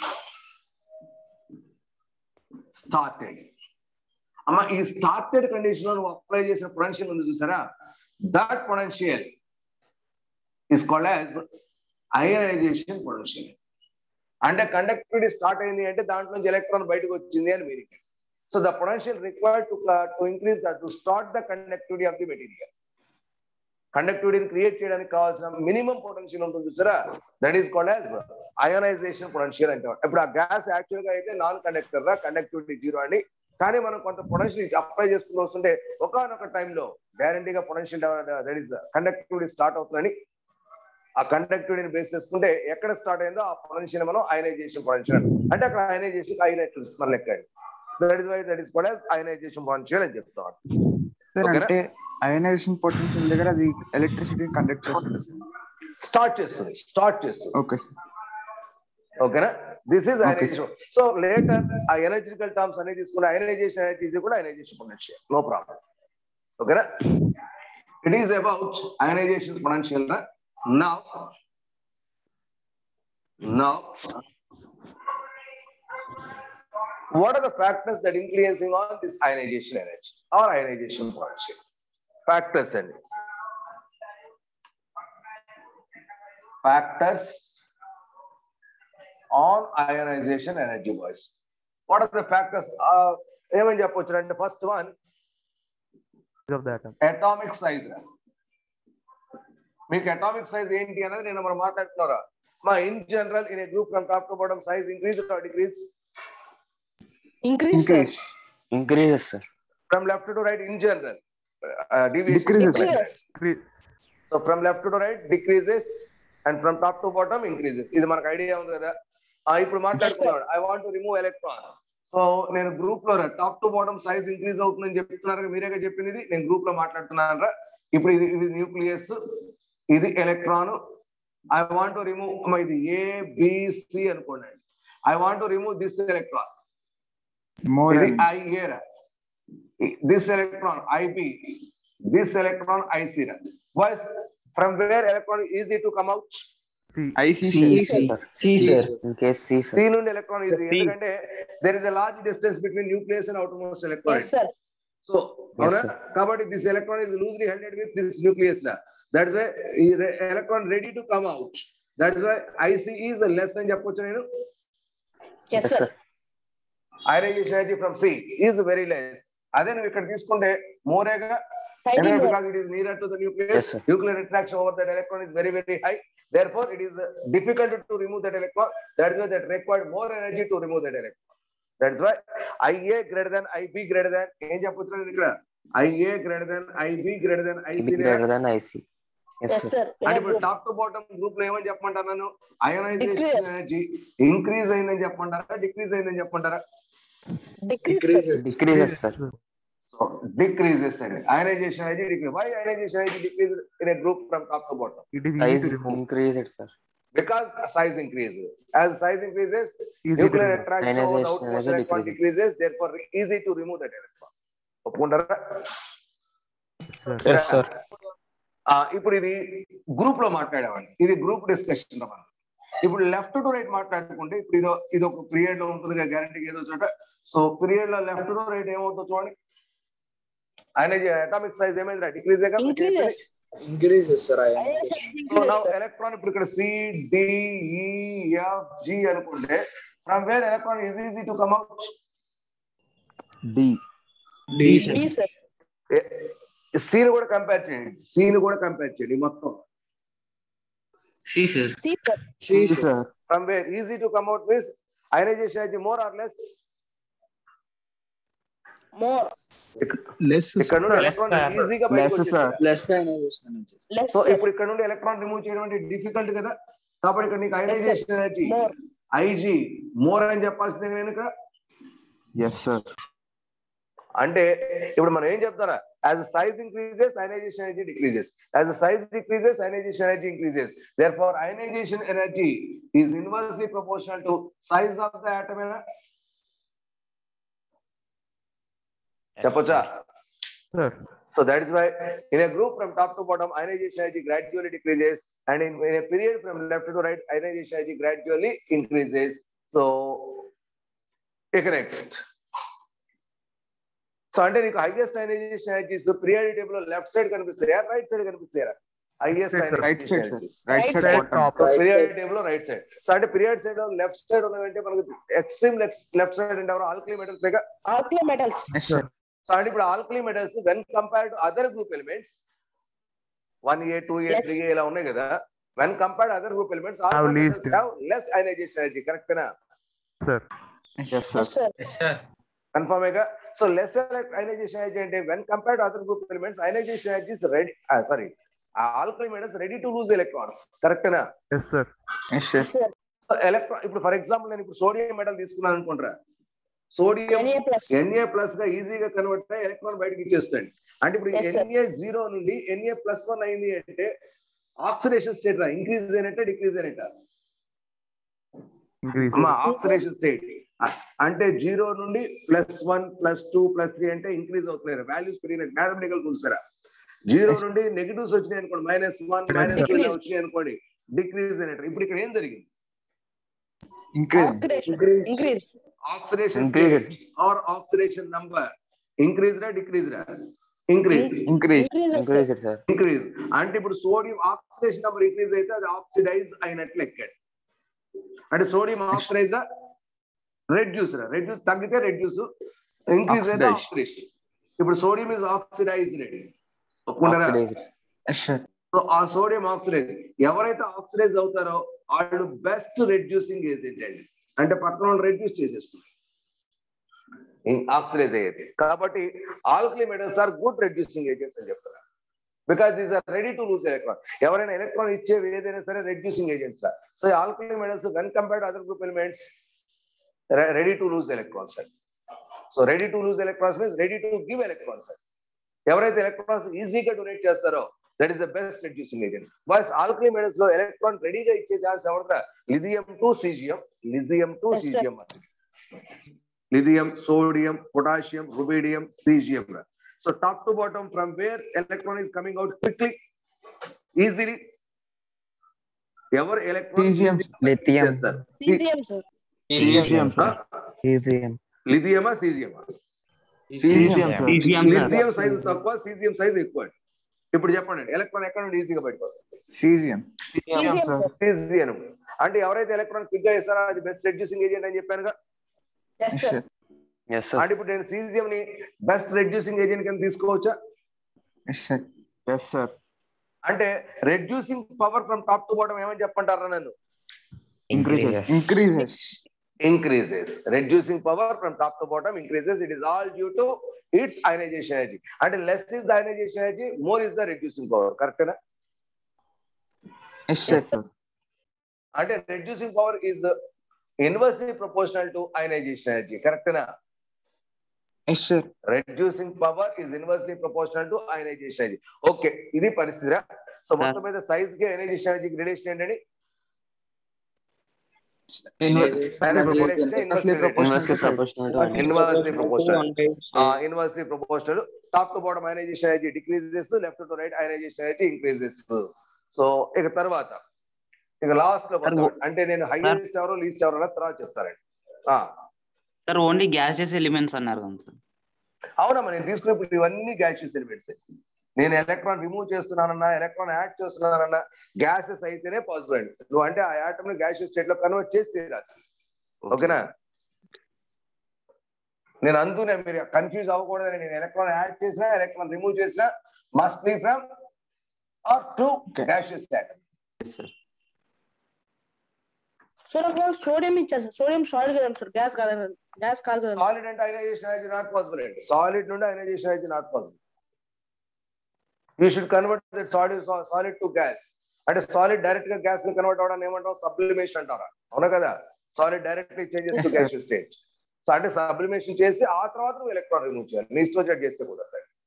started. Amma ee started condition lo apply chesina potential undi chusara, that potential is called as ionization potential. అంటే కండక్టివిటీ స్టార్ట్ అయింది అంటే దాంట్లో నుంచి ఎలక్ట్రాన్ బయటకు వచ్చింది అని meaning. So the potential required to increase to start the conductivity of the material. కండక్టివిటీని క్రియేట్ చేయడానికి కావాల్సిన మినిమం పొటెన్షియల్ ఉంటుంది చూసారా, that is called as ionization potential అంటే. ఇప్పుడు ఆ గ్యాస్ యాక్చువల్ గా అయితే నాన్ కండక్టర్ రా, కండక్టివిటీ 0 అండి. కానీ మనం కొంత పొటెన్షియల్ అప్లై చేసుకుని వస్తుంటే ఒకనొక టైంలో గ్యారంటీగా potential that is conductivity start అవుతుందని ఆ కండక్టివిటీని బేస్ చేసుకుంటే ఎక్కడ స్టార్ట్ అయిందో ఆ పొటెన్షియల్ మనం అయనైజేషన్ పొటెన్షియల్ అంటే అక్కడ అయనైజేషన్ అయినట్లు మన లెక్క. That is called as ionization potential అని చెప్తాం. అంటే అయనైజేషన్ పొటెన్షియల్ దగ్గర అది ఎలక్ట్రిసిటీ కండక్ట్ చేస్తుంది, స్టార్ట్ చేస్తుంది. Okay sir. ఓకేనా? This is Okay. Ionization. So later ఆ ఎనర్జికల్ టర్మ్స్ అనేది తీసుకుని అయనైజేషన్ ఎనర్జీ కూడా అయనైజేషన్ పొటెన్షియల్, నో ప్రాబ్లం. ఓకేనా? It is about ionization potential. Now, what are the factors that influencing on this ionization energy or ionization potential? Factors and factors on ionization energy, boys. What are the factors? Even the first one of the atom. Atomic size. Make atomic size ఏంటి అనేది నేను మనం మాట్లాడుతున్నారా? In general, in a group from top to bottom, size increase or decrease? Increase, sir. Increases, sir. From left to right, in general, deviation. Decreases. So from left to right, decreases, and from top to bottom, increases. ఇది మనకు ఐడియా ఉంది కదా? ఇప్పుడు మాట్లాడుతున్నాడు, I want to remove electron. సో నేను గ్రూప్ లో top to bottom size increase అవుతుందని చెప్తున్నారు, మీరేగా చెప్పింది. నేను గ్రూప్ లో మాట్లాడుతున్నాను రా. ఇప్పుడు ఇది న్యూక్లియస్, ఇది electron. I want to remove ఇది A, B, C అనుకోండి. I want to remove this electron. More ఇది than IA రా. This electron IB, this electron IC రా. Boys, from where electron is easy to come out? IC. C, sir. In case C, sir. C నుండి electron easy. ఎందుకంటే there is a large distance between nucleus and outermost electron. Yes, sir. So, Yes, sir. కాబట్టి this electron is loosely held with this nucleus లా. That's why electron ready to come out. That's why IC is less అని చెప్పొచ్చు నేను. Yes, sir. Ionization energy from C is very less. అదే నువ్వు ఇక్కడ తీసుకుంటే మోరేగా, Fighting more. because it is nearer to the nucleus, Yes, sir. nuclear attraction over that electron is very, very high. Therefore, it is difficult to remove that electron. That's why that required more energy to remove that electron. That's why IA greater than IB greater than ఏం చెప్పొచ్చు ఇక్కడ? IA greater than IB greater than IC. B greater than IC. Yes, Yes, sir. sir. అంటే ఇప్పుడు టాప్ టు బాటమ్ గ్రూప్ లో ఏమని చెప్పమంటారు నన్ను? Ionisation Decrease. ఎనర్జీ ఇంక్రీజ్ అయిందని చెప్పమంటారా, డిక్రీజ్ అయిందని చెప్పమంటారా? Decrease, sir. Decreases, sir. So decreases అండి. Ionization energy decrease. Why ionization energy decrease in a group from top to bottom? It is easy Size to remove. increases, sir. Because size increases. As size increases, Easy to nuclear remove. attraction over the Ionization outmost energy electron decreases. Therefore, easy to remove that electron. ఒప్పుకుంటారా? Yes, sir. ఇప్పుడు ఇది గ్రూప్ లో మాట్లాడామండి. ఇది గ్రూప్ డిస్కషన్ మనం. ఇప్పుడు లెఫ్ట్ టు రైట్ మాట్లాడుకుంటే ఇప్పుడు ఇది ఒక పీరియడ్ లో ఉంటుంది కదా, గ్యారంటీ ఏదో చోట. సో పీరియడ్ లో లెఫ్ట్ టు రైట్ ఏమవుతుందో చూడండి. అటామిక్ సైజ్ ఏమైంది? Decrease. Increases. Increases, sir. So now electron ఇప్పుడు ఇక్కడ C, D, E, F, G అనుకుంటే from where electron is easy to come out? D. D, sir. C ని కూడా కంపేర్ చేయండి మొత్తం. C, sir. C, sir. C, sir. From where easy to come out means ionization energy more or less? More. Less, ఇక్కడ నుండి Less, ఎలక్ట్రాన్ sir. ఈజీగా Less, sir. Less ionization energy. Less, so sir. ఇప్పుడు ఇక్కడ నుండి ఎలక్ట్రాన్ రిమూవ్ చేయడం అంటే డిఫికల్ట్ కదా. కాబట్టి ఇక్కడ నీకు ionization energy More. IG more అని చెప్పాల్సిందే నేను ఇక్కడ. Yes, sir. అంటే ఇప్పుడు మనం ఏం చెప్తారా? as the size increases ionization energy decreases, as the size decreases ionization energy increases. Therefore ionization energy is inversely proportional to size of the atom. చెప్పొచ్చా? Sir. So that is why in a group from top to bottom ionization energy gradually decreases, and in a period from left to right ionization energy gradually increases. So take next. So అంటే నీకు highest ionization energies periodic table లో లెఫ్ట్ సైడ్ కనిపిస్తాయా, రైట్ సైడ్ కనిపిస్తాయా? Highest Right side, ionization sir. Energies Right Right side side. bottom. Periodic table లో రైట్ సైడ్. సో అంటే పీరియాడిక్ సైడ్ లో లెఫ్ట్ సైడ్ ఉన్నదంటే మనకు ఎక్స్ట్రీమ్ లెఫ్ట్ సైడ్ అంటే ఎవరు? Alkali metals. Alkali metals. Yes, sir. So అంటే ఇప్పుడు alkali metals when compared to other group elements 1A 2A Yes. 3A ఇలా ఉన్నాయి కదా, when compared other group elements Have least. Less ionization energy. కరెక్టేనా? Sir. Yes, sir. Yes, sir. Yes, sir. కన్ఫర్మేగా? సో లెస్ అయనైజేషన్ ఎనర్జీ అంటే when compared to other group elements ionization energy is ready, sorry, alkali metals ready to lose electrons. కరెక్టేనా? Yes, sir. Yes, Yes, sir. sir. Electron ఇప్పుడు ఫర్ ఎగ్జాంపుల్ నేను ఇప్పుడు సోడియం మెటల్ తీసుకున్నాను అనుకుంటారా, సోడియం Na plus. Na+ గా ఈజీగా కన్వర్ట్ అయ్యి ఎలక్ట్రాన్ బయటకి ఇచ్చేస్తాడు. అంటే ఇప్పుడు Yes, sir. Na0 నుండి Na+1 అయింది అంటే ఆక్సిడేషన్ స్టేట్ రా, ఇంక్రీజ్ అయినట్టే డిక్రీజ్ అయినట్ట? Increase. ఆక్సిడేషన్ స్టేట్ అంటే 0 నుండి +1 +2 +3 అంటే ఇంక్రీజ్ అవుతున్నాయి వాల్యూస్ పెరిగినాయి మ్యాథమెటికల్ చూసారా 0 నుండి నెగిటివ్స్ వచ్చినాయి అనుకోండి -1 -2 ఇలా వచ్చినాయి అనుకోండి డిక్రీజ్ అయినట్టు ఇప్పుడు ఇక్కడ ఏం జరిగింది increase oxidation state or oxidation number ఇంక్రీజ్డా డిక్రీజ్డా ఇంక్రీజ్ సార్ ఇంక్రీజ్ అంటే ఇప్పుడు సోడియం ఆక్సిడేషన్ నంబర్ ఇంక్రీజ్ అయితే అది ఆక్సిడైజ్ అయినట్లు లెక్కాడు అంటే సోడియం ఆక్సిడైజ్ రెడ్యూస్ తగ్గితే రెడ్యూస్ ఇంక్రీజ్ అయితే ఆక్సిడేషన్ ఇప్పుడు సోడియం ఇస్ ఆక్సిడైజ్డ్ ఒప్పుకుంటారా సో ఆ సోడియం ఆక్సిడైజ్ ఎవరైతే ఆక్సిడైజ్ అవుతారో వాళ్ళు బెస్ట్ రెడ్యూసింగ్ ఏజెంట్ అండి అంటే పక్కన వాళ్ళు రెడ్యూస్ చేసేస్తున్నారు ఆక్సిడైజ్ అయ్యేది కాబట్టి alkali metals are good reducing agents అని చెప్తున్నారు because these are ready to lose electron ఎవరైనా ఎలక్ట్రాన్ ఇచ్చేవి ఏదైనా సరే reducing agents so alkali metals when compared other group elements ready to lose electrons so ready to lose electrons means ready to give electrons ఎవరైతే ఎలక్ట్రాన్స్ ఈజీగా డొనేట్ చేస్తారో that is the best reducing agent boys alkali metals లో ఎలక్ట్రాన్ రెడీగా ఇచ్చే ఛాన్స్ ఎవరిదా lithium to caesium lithium, sodium, potassium, rubidium, cesium. So top to bottom, from where electron is coming out quickly, easily. Ever electron? Cesium. Lithium. Cesium, sir. Cesium. Cesium. Lithium or cesium? Cesium. Lithium size తక్కువ, cesium size ఎక్కువ. ఇప్పుడు చెప్పండి ఎలక్ట్రాన్ ఎక్కడ నుండి ఈజీగా బయటకు వస్తుంది? Cesium. Cesium. అంటే ఎవరైతే ఎలక్ట్రాన్ క్విక్ గా ఇస్తారో అది బెస్ట్ రెడ్యూసింగ్ ఏజెంట్ అని చెప్పానుగా. Yes, sir. అంటే ఇప్పుడు నేను సీజియం ని బెస్ట్ రెడ్యూసింగ్ ఏజెంట్ కింద తీసుకోవచ్చా? Yes, sir. అంటే reducing power from top to bottom ఏమని చెప్పంటారా నన్ను? Increases. Reducing power from top to bottom increases. It is all due to its ionization energy. And less is the ionization energy, more is the reducing power. Correct na? Yes, sir. And reducing power is inversely proportional to ionization energy. Correct na? Yes, sir. Reducing power is inversely proportional to ionization energy. Okay, ఇది పరిస్థితి రా. సో మొత్తం మీద సైజ్ కి ionization energy రిలేషన్ ఏంటండి? Inversely proportional. Top to bottom ionization energy decreases, left to right ionization energy increases. So ఇక తర్వాత ఇక లాస్ట్ లో అంటే నేను హైయెస్ట్ ఎవరో లీస్ట్ ఎవరో తర్వాత చెప్తారండి. సార్ ఓన్లీ గ్యాసెస్ ఎలిమెంట్స్ అన్నారు కదా. అవునమ్మా నేను తీసుకున్నప్పుడు ఇవన్నీ గ్యాసెస్ ఎలిమెంట్స్. నేను ఎలక్ట్రాన్ రిమూవ్ చేస్తున్నానన్నా ఎలక్ట్రాన్ యాడ్ చేస్తున్నానన్నా గ్యాసెస్ అయితేనే పాసిబుల్ అండి. నువ్వు అంటే ఆ ఆటమ్ ని గ్యాసెస్ స్టేట్ లో కన్వర్ట్ చేసి తీరాలి. ఓకేనా? నేను అందునే మీరు కన్ఫ్యూజ్ అవ్వకూడదని నేను ఎలక్ట్రాన్ యాడ్ చేసినా ఎలక్ట్రాన్ రిమూవ్ చేసినా must be from or to gases atom. Sir ఒకవేళ సోడియం ఇచ్చారు సార్, సోడియం సాలిడ్ కదా సార్, గ్యాస్ కాదు కదా. సాలిడ్ అంటే అయనైజేషన్ ఎనర్జీ నాట్ పాసిబుల్ అండి. సాలిడ్ నుండి ionization energy not possible. You should convert that solid to gas. అంటే సాలిడ్ డైరెక్ట్ గా గ్యాస్ ని కన్వర్ట్ అవడానికి ఏమంటాం? సబ్లిమేషన్ అంటారా? అవునా కదా? Solid directly changes to gaseous state. So అంటే సబ్లిమేషన్ చేసి ఆ తర్వాత నువ్వు ఎలక్ట్రాన్ రిమూవ్ చేయాలి. నీ ఇష్టం చేస్తే కూడా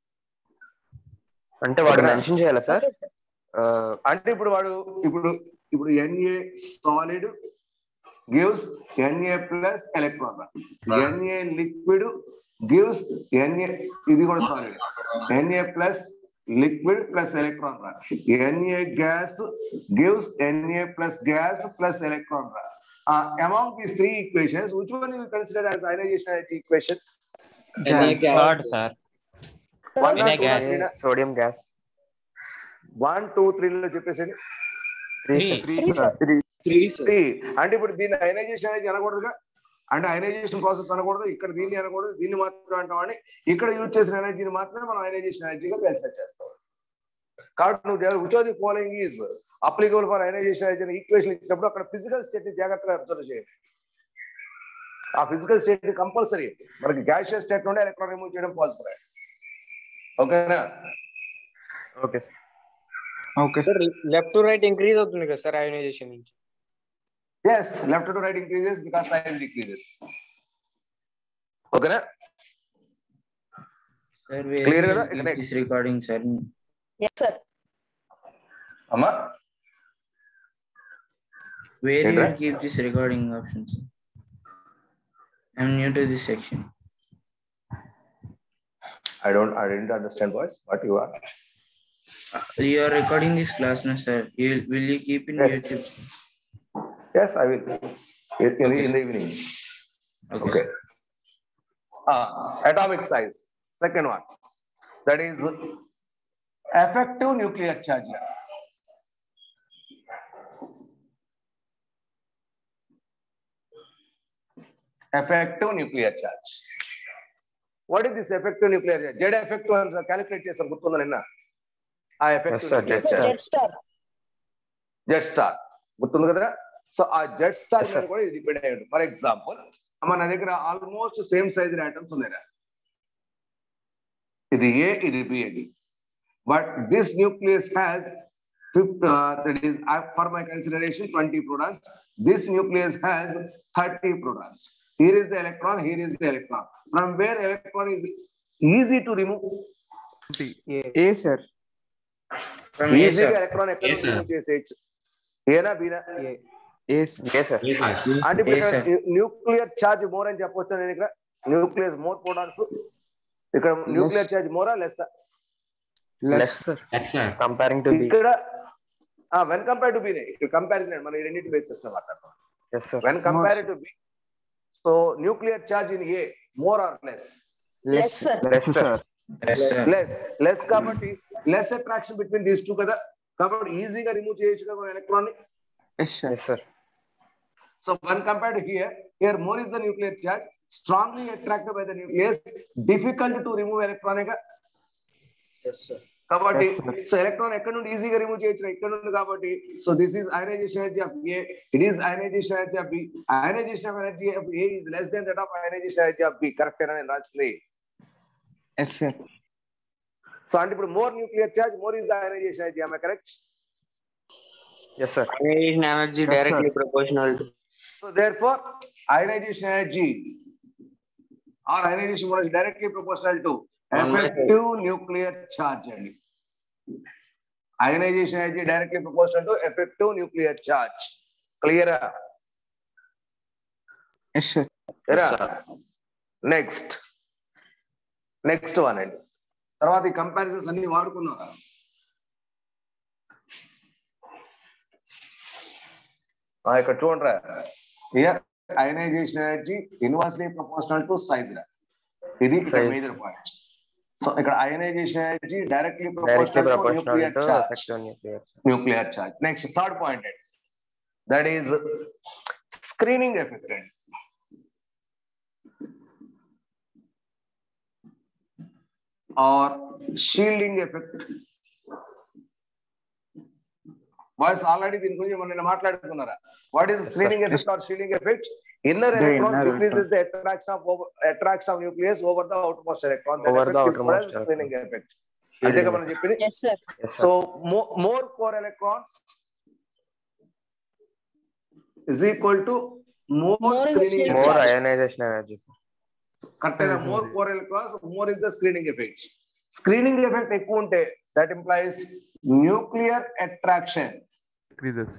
అంటే వాడు మెన్షన్ చేయాలా సార్? అంటే ఇప్పుడు వాడు ఇప్పుడు Na solid gives Na plus electron, Na liquid gives Na, ఇది కూడా solid, Na plus liquid plus electron. Na gas gives Na plus gas plus electron. Among these three equations, which one you will consider as ionization energy equation? Third, sir. Na gas, sodium gas. 1, 2, 3 లో చెప్పేసేది. 3. అంటే ఇప్పుడు దీన్ని అయనైజేషన్ అనేది అనకూడదుగా. అంటే అయనైజేషన్ ప్రాసెస్ అనకూడదు, ఇక్కడ దీన్ని అనకూడదు, దీన్ని మాత్రం అంటామని ఇక్కడ యూజ్ చేసిన ఎనర్జీని మాత్రమే మనం అయనైజేషన్ ఎనర్జీగా కన్సిడర్ చేస్తాం. కాబట్టి నువ్వు which of the following is applicable for ionization energy equation ఇచ్చినప్పుడు అక్కడ ఫిజికల్ స్టేట్ ని జాగ్రత్తగా అబ్జర్వ్ చేయండి. ఆ ఫిజికల్ స్టేట్ ని కంపల్సరీ మనకి గ్యాసియస్ స్టేట్ నుండి ఎలక్ట్రాన్ రిమూవ్ చేయడం పాసిబుల్. ఓకేనా? Okay sir. Okay sir. Left to right increase అవుతుంది కదా సార్ అయనైజేషన్ నుంచి? Yes, left to right increases because size decreases. Okay na? Sir, we Clear kada? this recording, sir. Yes, sir. Amma? Where you Indra? will keep this recording options? I'm new to this section. I didn't understand voice. What you are? You are recording this class, no, sir. Will you keep in Yes. YouTube? Yes, I will. In Okay, the sir. evening. Okay. Okay. Atomic size. Second one. That is effective nuclear charge. Effective nuclear charge. What is this effective nuclear charge? Z effective and calculate చేస్తారు గుర్తుందా నిన్న? ఆ effective sir, nuclear Jet star. charge. Jet star. Jet star గుర్తుంది కదా. సో ఆ జెట్ స్టార్ Yes, మీద sir. కూడా ఇది డిపెండ్ అయ్యి ఉంటుంది. ఫర్ ఎగ్జాంపుల్ మన దగ్గర ఆల్మోస్ట్ సేమ్ సైజ్ ఐటమ్స్ ఉన్నాయి. ఇది ఏ, ఇది బి అండి. But this nucleus has that is for my consideration 20 protons. This nucleus has 30 protons. Here is the electron, here is the electron. From where electron is easy to remove? A sir. From A, Easy sir. electron ఎక్కడ Yes, నుంచి sir. remove చేసేయచ్చు? ఏనా బీనా? A sir. Yes, sir. Yes, sir. అంటే Yes, sir. Nuclear charge more అని చెప్పొచ్చు. నేను ఇక్కడ న్యూక్లియస్ మోర్ ప్రోటాన్స్, ఇక్కడ nuclear charge more or less? Less, sir. Yes, sir. Comparing to B. ఇక్కడ వెన్ కంపేర్ టు బి ఇక్కడ కంపారిజన్ మనం ఈ రెండింటి బేసిస్ లో మాట్లాడతాం. Yes, sir. When compare to B, so nuclear charge in A more or less? Less sir. Less, sir. Yes, sir. Less కాబట్టి less attraction between these two కదా, కాబట్టి ఈజీగా రిమూవ్ చేయొచ్చు కదా ఎలక్ట్రాన్ ని. Yes sir. Yes, sir. So when compared to here more is the nuclear charge, strongly attracted by the nucleus, difficult to remove electron. Yes, sir. కాబట్టి Yes, sir. సో ఎలక్ట్రాన్ ఎక్కడ నుండి ఈజీగా రిమూవ్ చేయొచ్చు, ఇక్కడ నుండి. కాబట్టి so this is ionization energy of A, it is ionization energy of B. Ionization of energy of A is less than that of ionization energy of B. Correct ఏనా నేను రాసింది? Yes sir. సో అంటే ఇప్పుడు more nuclear charge more is the ionization energy. Am I correct? Yes, sir. Ionization energy Yes, directly sir. proportional to. So therefore ionization energy or ionization mode is directly proportional to effective nuclear charge. Ionization energy directly proportional to effective nuclear charge. Clear? Yes sir. Next one అండి. తర్వాత ఈ కంపారిజన్స్ అన్ని వాడుకున్నాం. ఇక్కడ చూడరా, here ionization energy inversely proportional to size. ఇది Size. Major point. సో ఇక్కడ ionization energy directly Directly proportional to proportional nuclear to charge. effective nuclear. Nuclear charge. Next, third point, that is screening effect or shielding effect. Boys, already దీని గురించి మనం నిన్న మాట్లాడుకున్నారా? What is screening effect or shielding effect? Inner The electron inner decreases the attraction of nucleus over the outermost electron. That Over the effect is called outermost as screening electron. effect. అంతేగా మనం చెప్పింది. Yes sir. Yes, sir. So more core electrons is equal to more More is the screening screening effect. More charge. ionization energy, sir. Correct. More core electrons, more is the screening effect. Screening effect ఎక్కువ ఉంటే that implies nuclear attraction. Decreases.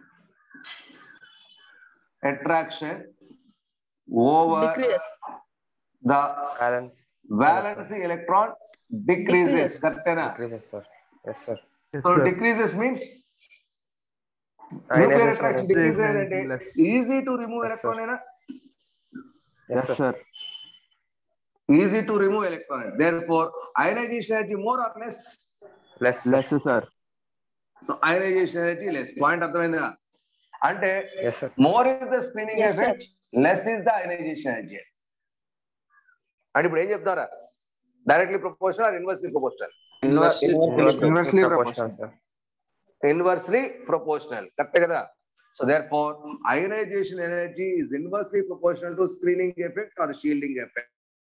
Attraction over Decrease. the Balance valency electron decreases. Decrease. Correct. decreases, sir. Yes, sir. Yes, So sir. decreases means nuclear Ionization attraction energy. decreases Decreases అంటే less. easy to remove Yes, electron అయినా. Yes sir. Easy to remove electron. Therefore, ionization energy more or less? Less, sir. Less sir. So ionization energy less. Point అర్థమైందా? అంటే Yes, sir. more is the screening Yes, sir. effect, less is the ionization energy. అంటే ఇప్పుడు ఏం చెప్తారా? Directly proportional or inversely proportional? Inversely proportional, sir. Inversely proportional. Correct కదా? So therefore, ionization energy is inversely proportional to screening effect or shielding effect.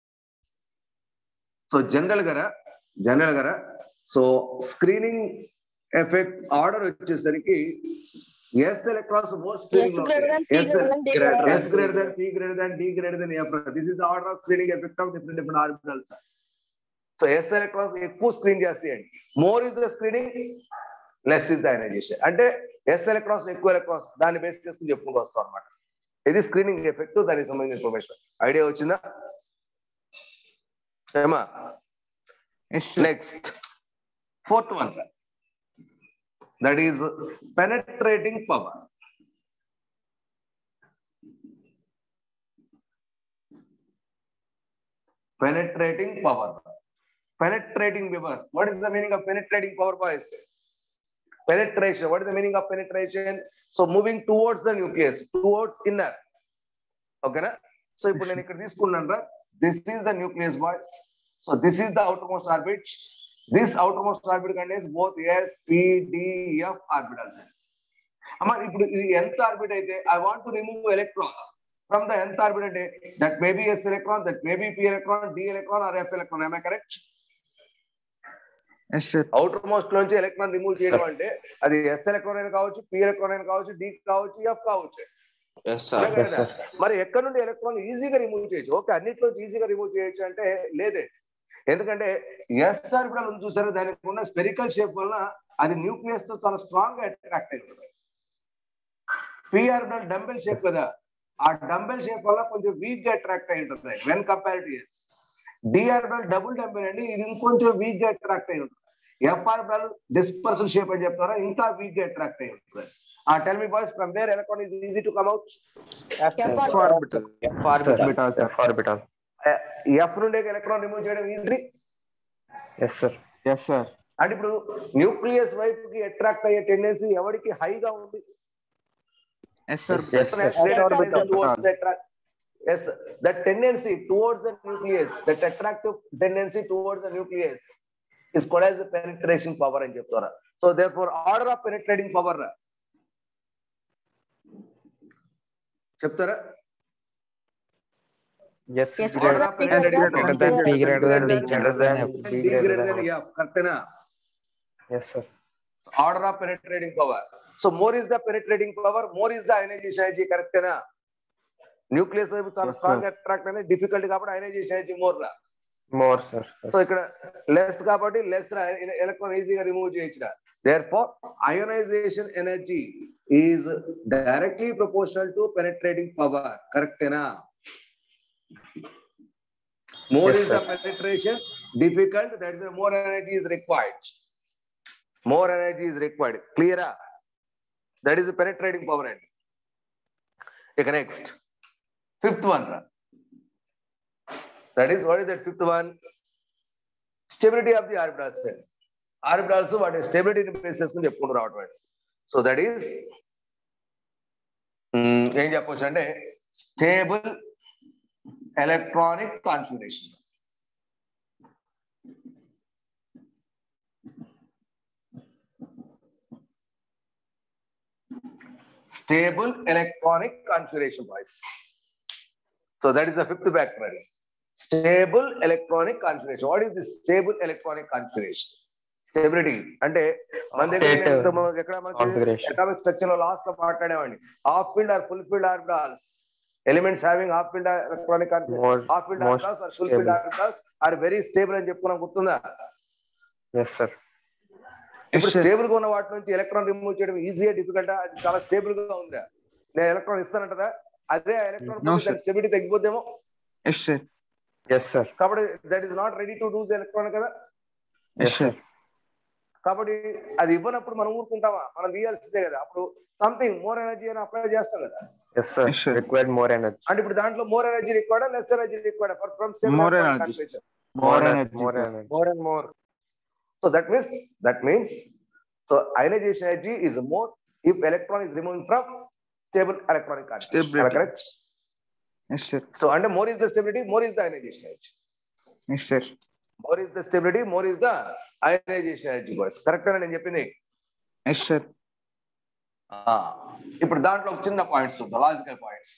So general gara, so screening effect order వచ్చేసరికి S electrons more screening. S greater than P greater than D greater than. S greater than P greater than D greater than F. This is the order of screening effect of different orbitals. So S electrons ఎక్కువ స్క్రీన్ చేస్తాయండి. More is the screening, less is the ionization. అంటే ఎస్ ఎలక్ట్రాన్స్ ఎక్కువ ఎలక్ట్రాన్స్ దాన్ని బేస్ చేసుకుని చెప్పుకుంటూ వస్తాం అనమాట. ఇది స్క్రీనింగ్ ఎఫెక్ట్, దానికి సంబంధించిన ఇన్ఫర్మేషన్. ఐడియా వచ్చిందా ఏమా? Next fourth one, that is penetrating power. Penetrating power. Penetrating power. What is the meaning of penetrating power, boys? Penetration. What is the meaning of penetration? So moving towards the nucleus, towards inner. Okay na? So ipudu nenu ikkada teeskunnanu, this is the nucleus, boys. So this is the outermost orbit. This outermost orbit contains both s, p, d, f orbitals. Amma ipudu idi nth orbit aithe I want to remove electron from the nth orbit ante that may be s electron, that may be p electron, d electron or f electron. Am I correct? Yes sir. Outermost నుంచి ఎలక్ట్రాన్ రిమూవ్ చేయడం అంటే అది s ఎలక్ట్రాన్ అయినా కావచ్చు, p ఎలక్ట్రాన్ అయినా కావచ్చు, d కావచ్చు, f కావచ్చు. మరి ఎక్కడ నుండి ఎలక్ట్రాన్ ఈజీగా రిమూవ్ చేయొచ్చు? ఓకే, అన్నిట్లో ఈజీగా రిమూవ్ చేయొచ్చు అంటే లేదే. ఎందుకంటే ఎస్ ఆర్బిటల్ ఉంది చూసారు, దానికి ఉన్న స్పెరికల్ షేప్ వల్ల అది న్యూక్లియస్ తో చాలా స్ట్రాంగ్ గా అట్రాక్ట్ అయి ఉంటుంది. పి ఆర్బిటల్ డంబెల్ షేప్ కదా, ఆ డంబెల్ షేప్ వల్ల కొంచెం వీక్ గా అట్రాక్ట్ అయి ఉంటుంది when compare to S. D orbital double dumbbell అండి, ఇది ఇంకొంచెం వీక్ గా అట్రాక్ట్ అయి ఉంటుంది. ఎఫ్ ఆర్బిటల్ డిస్పర్సల్ షేప్ అని చెప్తారా, ఇంకా వీక్ గా అట్రాక్ట్ అయి ఉంటుంది. Tell me boys, from where electron is easy to come out? F orbital. F orbital. F నుండి ఎలక్ట్రాన్ రిమూవ్ చేయడం easy. Yes sir. Yes sir. అంటే ఇప్పుడు న్యూక్లియస్ వైపుకి అట్రాక్ట్ అయ్యే టెండెన్సీ ఎవరికి హైగా ఉంది? Yes sir. Yes sir. Yes, that tendency towards the nucleus, that attractive tendency towards the nucleus is called as the penetration power అని చెప్తారా. So therefore order of penetrating power చెప్తారా? Yes. Order of penetrating power. P greater than D greater than F. D greater than F. కరెక్టేనా? Yes sir. Order of penetrating power. So more is the penetrating power, more is the ionization energy. కరెక్టేనా? న్యూక్లియస్ వైపు చాలా స్ట్రాంగ్ అట్రాక్ట్ అనేది డిఫికల్ట్ కాబట్టి ionization energy more రా. More sir. సో ఇక్కడ లెస్ కాబట్టి లెస్ ఎలక్ట్రాన్ ఈజీగా రిమూవ్ చేయొచ్చు. Therefore ionization energy is directly proportional to penetrating power. కరెక్టేనా? More Yes, is the sir. penetration difficult, that is more energy is required. More energy is required. Clear? That is the penetrating power end. Okay, next. Fifth one. That is, what is that fifth one? Stability of the orbitals. Orbitals, what is stability basis? So that is stable electronic configuration. Stable electronic configuration, boys. So that is the fifth factor. Stable electronic configuration. What is this stable electronic configuration? Stability అంటే మన దగ్గర ఎక్కడ మనకి అటామిక్ స్ట్రక్చర్ లో లాస్ట్ లో మాట్లాడేవాడిని half filled or full filled orbitals, elements having half filled electronic configuration, half filled orbitals or full filled orbitals are very stable అని చెప్పుకున్నాం, గుర్తుందా? Yes sir. ఇప్పుడు స్టేబుల్ గా ఉన్న వాటి నుంచి ఎలక్ట్రాన్ రిమూవ్ చేయడం ఈజీగా డిఫికల్టా? అది చాలా స్టేబుల్ గా ఉందా? నేను ఎలక్ట్రాన్ ఇస్తానంటదా? అదే ఎలక్ట్రాన్ స్టెబిలిటీ తగ్గిపోద్దేమో. Yes sir. Yes sir. కాబట్టి that is not ready to do the electron కదా. Yes sir. కాబట్టి అది ఇవ్వనప్పుడు మనం ఊరుకుంటామా? మనం తీయాల్సిందే కదా. అప్పుడు సంథింగ్ మోర్ ఎనర్జీ అని అప్లై చేస్తాం కదా. Yes sir. Required more energy. అంటే ఇప్పుడు దాంట్లో more energy required, less energy required for from More energy. More energy. More energy. More and more. So that means so ionization energy is more if electron is removed from stable electronic configuration. Correct? Yes sir. So under more is the stability, more is the ionization energy. Yes sir. More is the stability, more is the ionization energy, boys. Correct అని నేను చెప్పింది. Yes sir. ఇప్పుడు దాంట్లో ఒక చిన్న పాయింట్స్ చూద్దాం, logical points.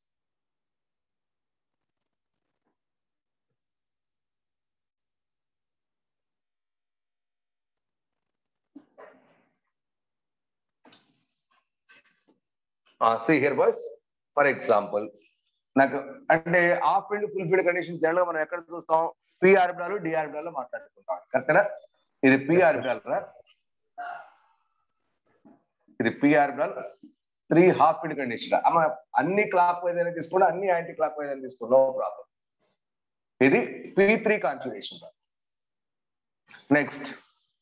See here, boys. For example, నాకు అంటే half filled full filled condition general గా మనం ఎక్కడ చూస్తాం? పి ఆర్బిటాల్ డి ఆర్బిటాల్ లో మాట్లాడుకుంటాం. కరెక్టేనా? ఇది పి ఆర్బిటాల్ రా. ఇది p orbital 3 half filled condition. అన్ని క్లాక్ వైజ్ అయినా తీసుకోండి, అన్ని యాంటీ క్లాక్ వైజ్ అయినా తీసుకోండి, నో ప్రాబ్లం. ఇది p3 కాన్ఫిగరేషన్. నెక్స్ట్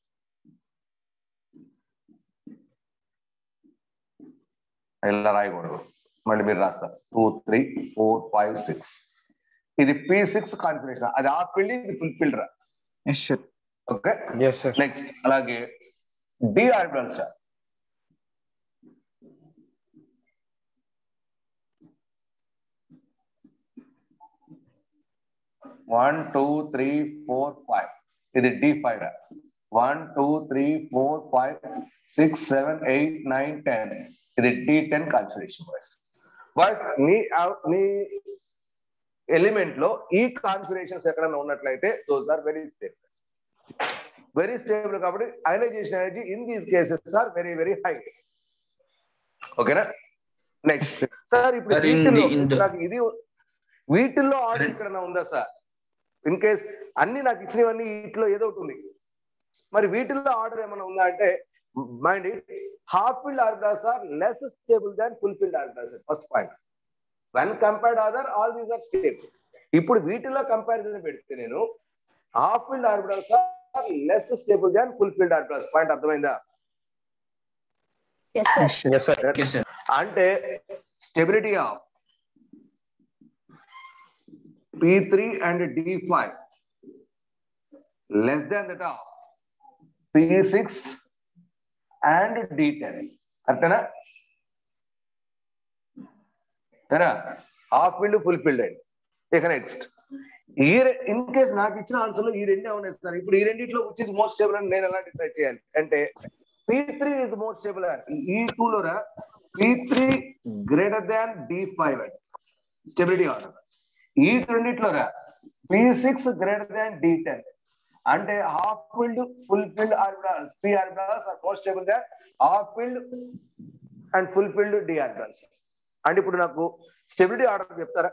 ఇలా రాయకూడదు, మళ్ళీ మీరు రాస్తారు 2 3 4 5 6. ఇది p6 కాన్ఫిగరేషన్. అది హాఫ్ ఫీల్డ్, ఇది ఫుల్ ఫీల్డ్ రా. ఓకే, నెక్స్ట్ అలాగే d ఆర్బిటాల్ సార్. 1 2 3 4 5 ఇది d5 రా. 1 2 3 4 5 6 7 8 9 10 ఇది d10 కాన్ఫిగరేషన్. బాయ్స్ నీ ఎలిమెంట్ లో ఈ కాన్ఫిగరేషన్స్ ఎక్కడైనా ఉన్నట్లయితే దోస్ ఆర్ వెరీ స్టేబుల్. కాబట్టి ionization energy in these cases are very very high. ఓకేనా? నెక్స్ట్ సార్, ఇప్పుడు నాకు ఇది వీటిల్లో ఆర్డర్ ఎక్కడైనా ఉందా సార్? ఇన్ కేస్ అన్ని నాకు ఇచ్చినవన్నీ వీటిలో ఏదో ఒకటి ఉంది, మరి వీటిల్లో ఆర్డర్ ఏమైనా ఉందా అంటే mind it, half filled orbitals are less stable than full filled orbitals. First point. When compared other all these are stable. ఇప్పుడు వీటిలో కంపారిజన్ పెడితే నేను half filled orbitals are less stable than full filled orbitals. Point అర్థమైందా? అంటే stability of p3 and d5 less than that of p6 and d10. అంతేనా? హాఫ్ ఫీల్డ్ ఫుల్ ఫీల్డ్ అండి. ఇక నెక్స్ట్ ఇన్ కేస్ నాకు ఇచ్చిన ఆన్సర్ లో ఈ రెండే ఉన్నాయి సార్. ఇప్పుడు ఈ రెండిట్లో విచ్ ఇస్ మోస్ట్ స్టేబుల్ అని నేను ఎలా డిసైడ్ చేయాలి అంటే p3 ఇస్ మోస్ట్ స్టేబుల్ అని. ఈ టూ లో p3 గ్రేటర్ దాన్ d5 అండి స్టెబిలిటీ ఆర్డర్. ఈ రెండిట్లో p6 గ్రేటర్ దాన్ d10 అంటే half filled full filled orbitals p orbitals are most stable than half filled and full filled d orbitals. అంటే ఇప్పుడు నాకు స్టెబిలిటీ ఆర్డర్ చెప్తారా?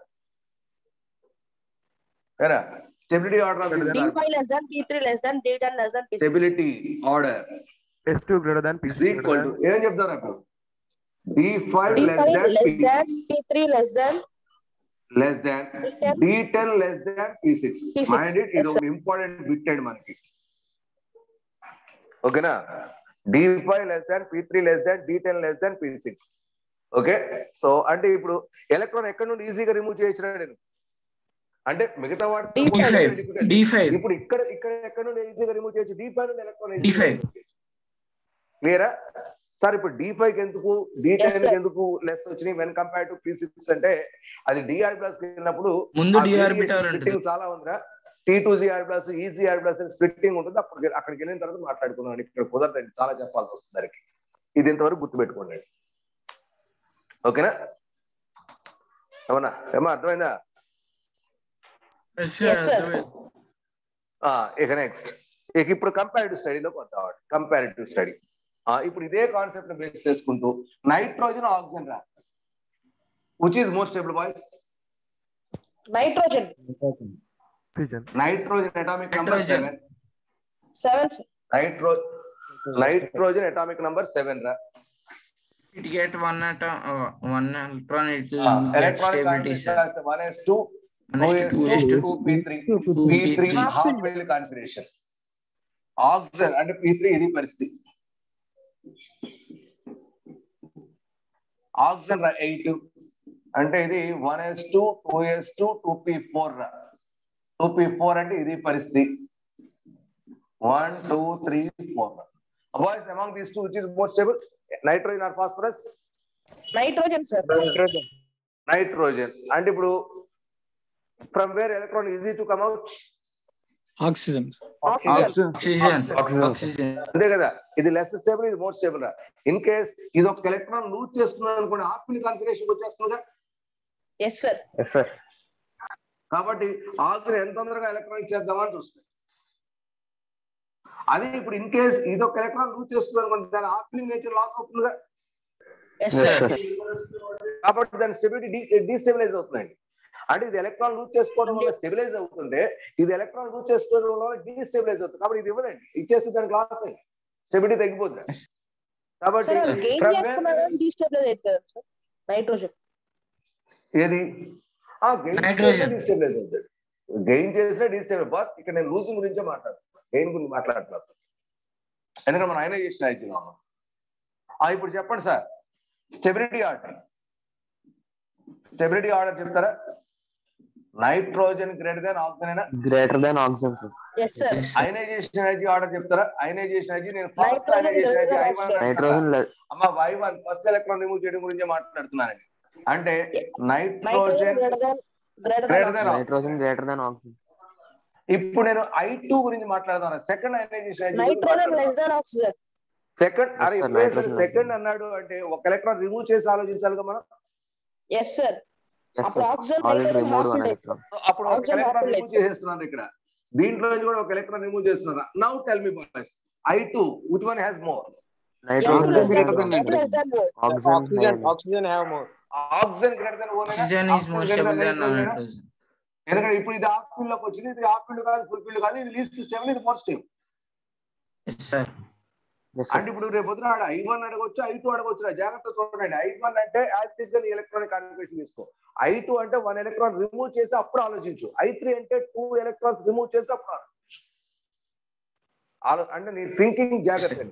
Stability order d5 less than p3 less than d10 less than p6. Stability order S2 greater than P6 equal to ఏం చెప్తారు అప్పుడు? d5 less than p3 less than d10 less than p6. Mind it, ఇది ఒక ఇంపార్టెంట్ బిట్ అండి మనకి. ఓకేనా? d5 less than p3 less than d10 less than p6. Okay, so అంటే ఇప్పుడు ఎలక్ట్రాన్ ఎక్కడ నుండి ఈజీగా రిమూవ్ చేయొచ్చు నేను అంటే మిగతా వాటి ఇప్పుడు ఇక్కడ ఎక్కడ నుండి ఈజీగా రిమూవ్ చేయొచ్చు? d5 నుండి ఎలక్ట్రాన్ క్లియరా సార్? ఇప్పుడు d5 కి ఎందుకు d10 కి ఎందుకు లెస్ వచ్చినాయి వెన్ కంపేర్ టు p6 అంటే అది d ఆర్బిటాల్స్ వెళ్ళినప్పుడు స్ప్లిట్టింగ్ చాలా ఉందిరా. T2z orbitals easy orbitals splitting ఉంటుంది. అక్కడికి వెళ్ళిన తర్వాత మాట్లాడుకున్నాం. ఇక్కడ కుదరదండి, చాలా చెప్పాల్సి వస్తుంది దానికి. ఇది ఇంతవరకు గుర్తుపెట్టుకోండి. ఓకేనా? ఏమన్నా అర్థమైందా? ఇక నెక్స్ట్ ఇప్పుడు కంపారిటివ్ స్టడీలోకి వద్దాం. కంపారిటివ్ స్టడీ ఇప్పుడు ఇదే కాన్సెప్ట్ ని బేస్ చేసుకుంటూ నైట్రోజన్ ఆక్సిజన్ రా, which is most stable boys? Nitrogen atomic number 7. Nitrogen atomic number 7 రా. It get one electron, it will get stability. 1s2 p3 half filled configuration. Oxygen అంటే p3 ఇది పరిస్థితి. ఆక్సిజన్ 8 అంటే ఇది 1s2 2s2 2p4 రా. 2p4 అంటే ఇది పరిస్థితి. 1 2 3 4. Boys, among these two, which is more stable? Nitrogen or phosphorus? Nitrogen, sir. Nitrogen. And ఇప్పుడు from where electron is easy to come out? Oxygen. అంతే కదా, ఇది లెస్ స్టేబుల్, ఇది మోర్ స్టేబుల్. ఇన్ కేస్ ఇది ఒక ఎలక్ట్రాన్ లూజ్ చేస్తున్నది అనుకోండి, హాఫ్ ఫీల్డ్ కాన్ఫిగరేషన్ వచ్చేస్తుందిగా. yes sir. కాబట్టి ఆక్సిజన్ ఎంత తొందరగా ఎలక్ట్రాన్ ఇచ్చేద్దామని చూస్తుంది. అది ఇప్పుడు ఇన్ కేస్ ఇది ఒక ఎలక్ట్రాన్ లూజ్ చేస్తుంది అనుకోండి, దాని హాఫ్ ఫీల్డ్ నేచర్ లాస్ అవుతుందిగా. కాబట్టి దాని స్టెబిలిటీ డీస్టెబిలైజ్ అవుతుందండి. అంటే ఇది ఎలక్ట్రాన్ లూజ్ చేసుకోవడం వల్ల స్టెబిలైజ్ అవుతుంటే, ఇది ఎలక్ట్రాన్ లూజ్ చేసుకోవడం వల్ల డీస్టెబిలైజ్ అవుతుంది. కాబట్టి ఇది ఇవ్వదండి, ఇచ్చేసి దానికి లాస్ అయ్యి స్టెబిలిటీ తగ్గిపోతుంది. కాబట్టి సార్ వాళ్ళు గెయిన్ from where- చేసుకున్నారని డీస్టెబిలైజ్ అవుతుంది సార్ నైట్రోజన్. ఏది Nitrogen. డిస్టెబిలైజ్ అవుతుంది. గెయిన్ చేస్తే డిస్టెబిలైజ్, బట్ ఇక్కడ నేను లూజింగ్ గురించే మాట్లాడుతున్నాను, గెయిన్ గురించి మాట్లాడుతున్నాను. ఎందుకంటే మనం అయనైజేషన్ అవుతున్నాము. ఇప్పుడు చెప్పండి సార్, స్టెబిలిటీ ఆర్డర్ చెప్తారా? Nitrogen greater than oxygen. Greater than oxygen sir. Yes sir. Ionization energy order చెప్తారా? అయనైజేషన్ ఎనర్జీ నేను first Nitrogen ionization energy greater than I1 oxygen. Nitrogen అమ్మ Y1 ఫస్ట్ ఎలక్ట్రాన్ రిమూవ్ చేయడం గురించి మాట్లాడుతున్నానండి. అంటే nitrogen nitrogen greater than greater than nitrogen greater than oxygen. ఇప్పుడు నేను I2 గురించి మాట్లాడతాను. Second ionization nitrogen less than oxygen. Second అరే Yes, sir, nitrogen సెకండ్ అన్నాడు అంటే ఒక ఎలక్ట్రాన్ రిమూవ్ చేసి ఆలోచించాలిగా మనం. Yes sir. Yes, అప్పుడు sir. Oxygen Already nitrogen removed half one ఉండేది electron. సార్. అప్పుడు ఒక Oxygen electron half remove length. చేసేస్తున్నాను ఇక్కడ. దీంట్లో నుంచి కూడా ఒక ఎలక్ట్రాన్ రిమూవ్ చేస్తున్నా. Now tell me boys, I2 which one has more? Nitrogen less than- greater M less than more. Oxygen have more. Oxygen greater than O. Oxygen is more stable than nitrogen. ఎందుకంటే ఇప్పుడు ఇది హాఫ్ ఫీల్డ్ లోకి వచ్చింది, ఇది హాఫ్ ఫీల్డ్ కాదు, ఫుల్ ఫీల్డ్ కాదు, ఇది లీస్ట్ స్టేబుల్, ఇది more stable. Yes, sir. Yes, sir. అంటే ఇప్పుడు రేపు పొద్దున I1 అడగొచ్చు, I2 అడగొచ్చు. జాగ్రత్త చూడండి. I1 అంటే as it is electronic configuration తీసుకో. I2 అంటే 1 ఎలక్ట్రాన్ రిమూవ్ చేసి అప్పుడు ఆలోచించు. I3 అంటే 2 ఎలక్ట్రాన్స్ రిమూవ్ చేసి అప్పుడు అంటే నీ థింకింగ్ జాగ్రత్త.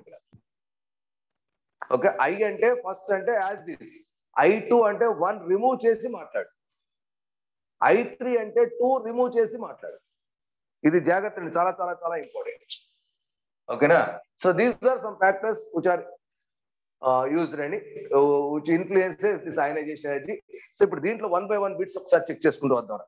ఓకే, I అంటే ఫస్ట్ అంటే యాజ్ దిస్, I2 అంటే 1 రిమూవ్ చేసి మాట్లాడు, I3 అంటే 2 రిమూవ్ చేసి మాట్లాడు. ఇది జాగ్రత్త, చాలా చాలా చాలా ఇంపార్టెంట్. ఓకేనా? So these are some factors which are used అండి, which influences this ionization energy. So ఇప్పుడు దీంట్లో 1 by 1 బిట్స్ ఒకసారి చెక్ చేసుకుంటూ వద్దాం.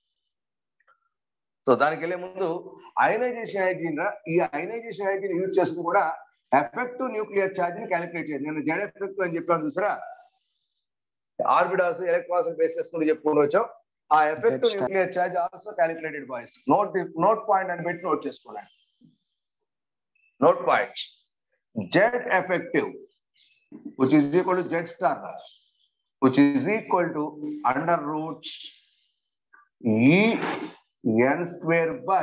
సో దానికి వెళ్ళే ముందు అయనైజేషన్ ఎనర్జీ, ఈ అయనైజేషన్ ఎనర్జీని యూజ్ చేసుకుని కూడా ఎఫెక్టివ్ న్యూక్లియర్ ఛార్జ్ ని క్యాలిక్యులేట్ చేయాలి. నేను జెడ్ ఎఫెక్టివ్ అని చెప్పాను చూసారా, ఆర్బిటాల్స్ ఎలక్ట్రాన్స్ బేస్ చేసుకుని చెప్పుకుంటూ వచ్చాం. ఆ effective nuclear charge also calculated boys. Note point అని పెట్టి నోట్ చేసుకోండి. Note point, Z effective which is equal to Z star, which is equal to under root E n square by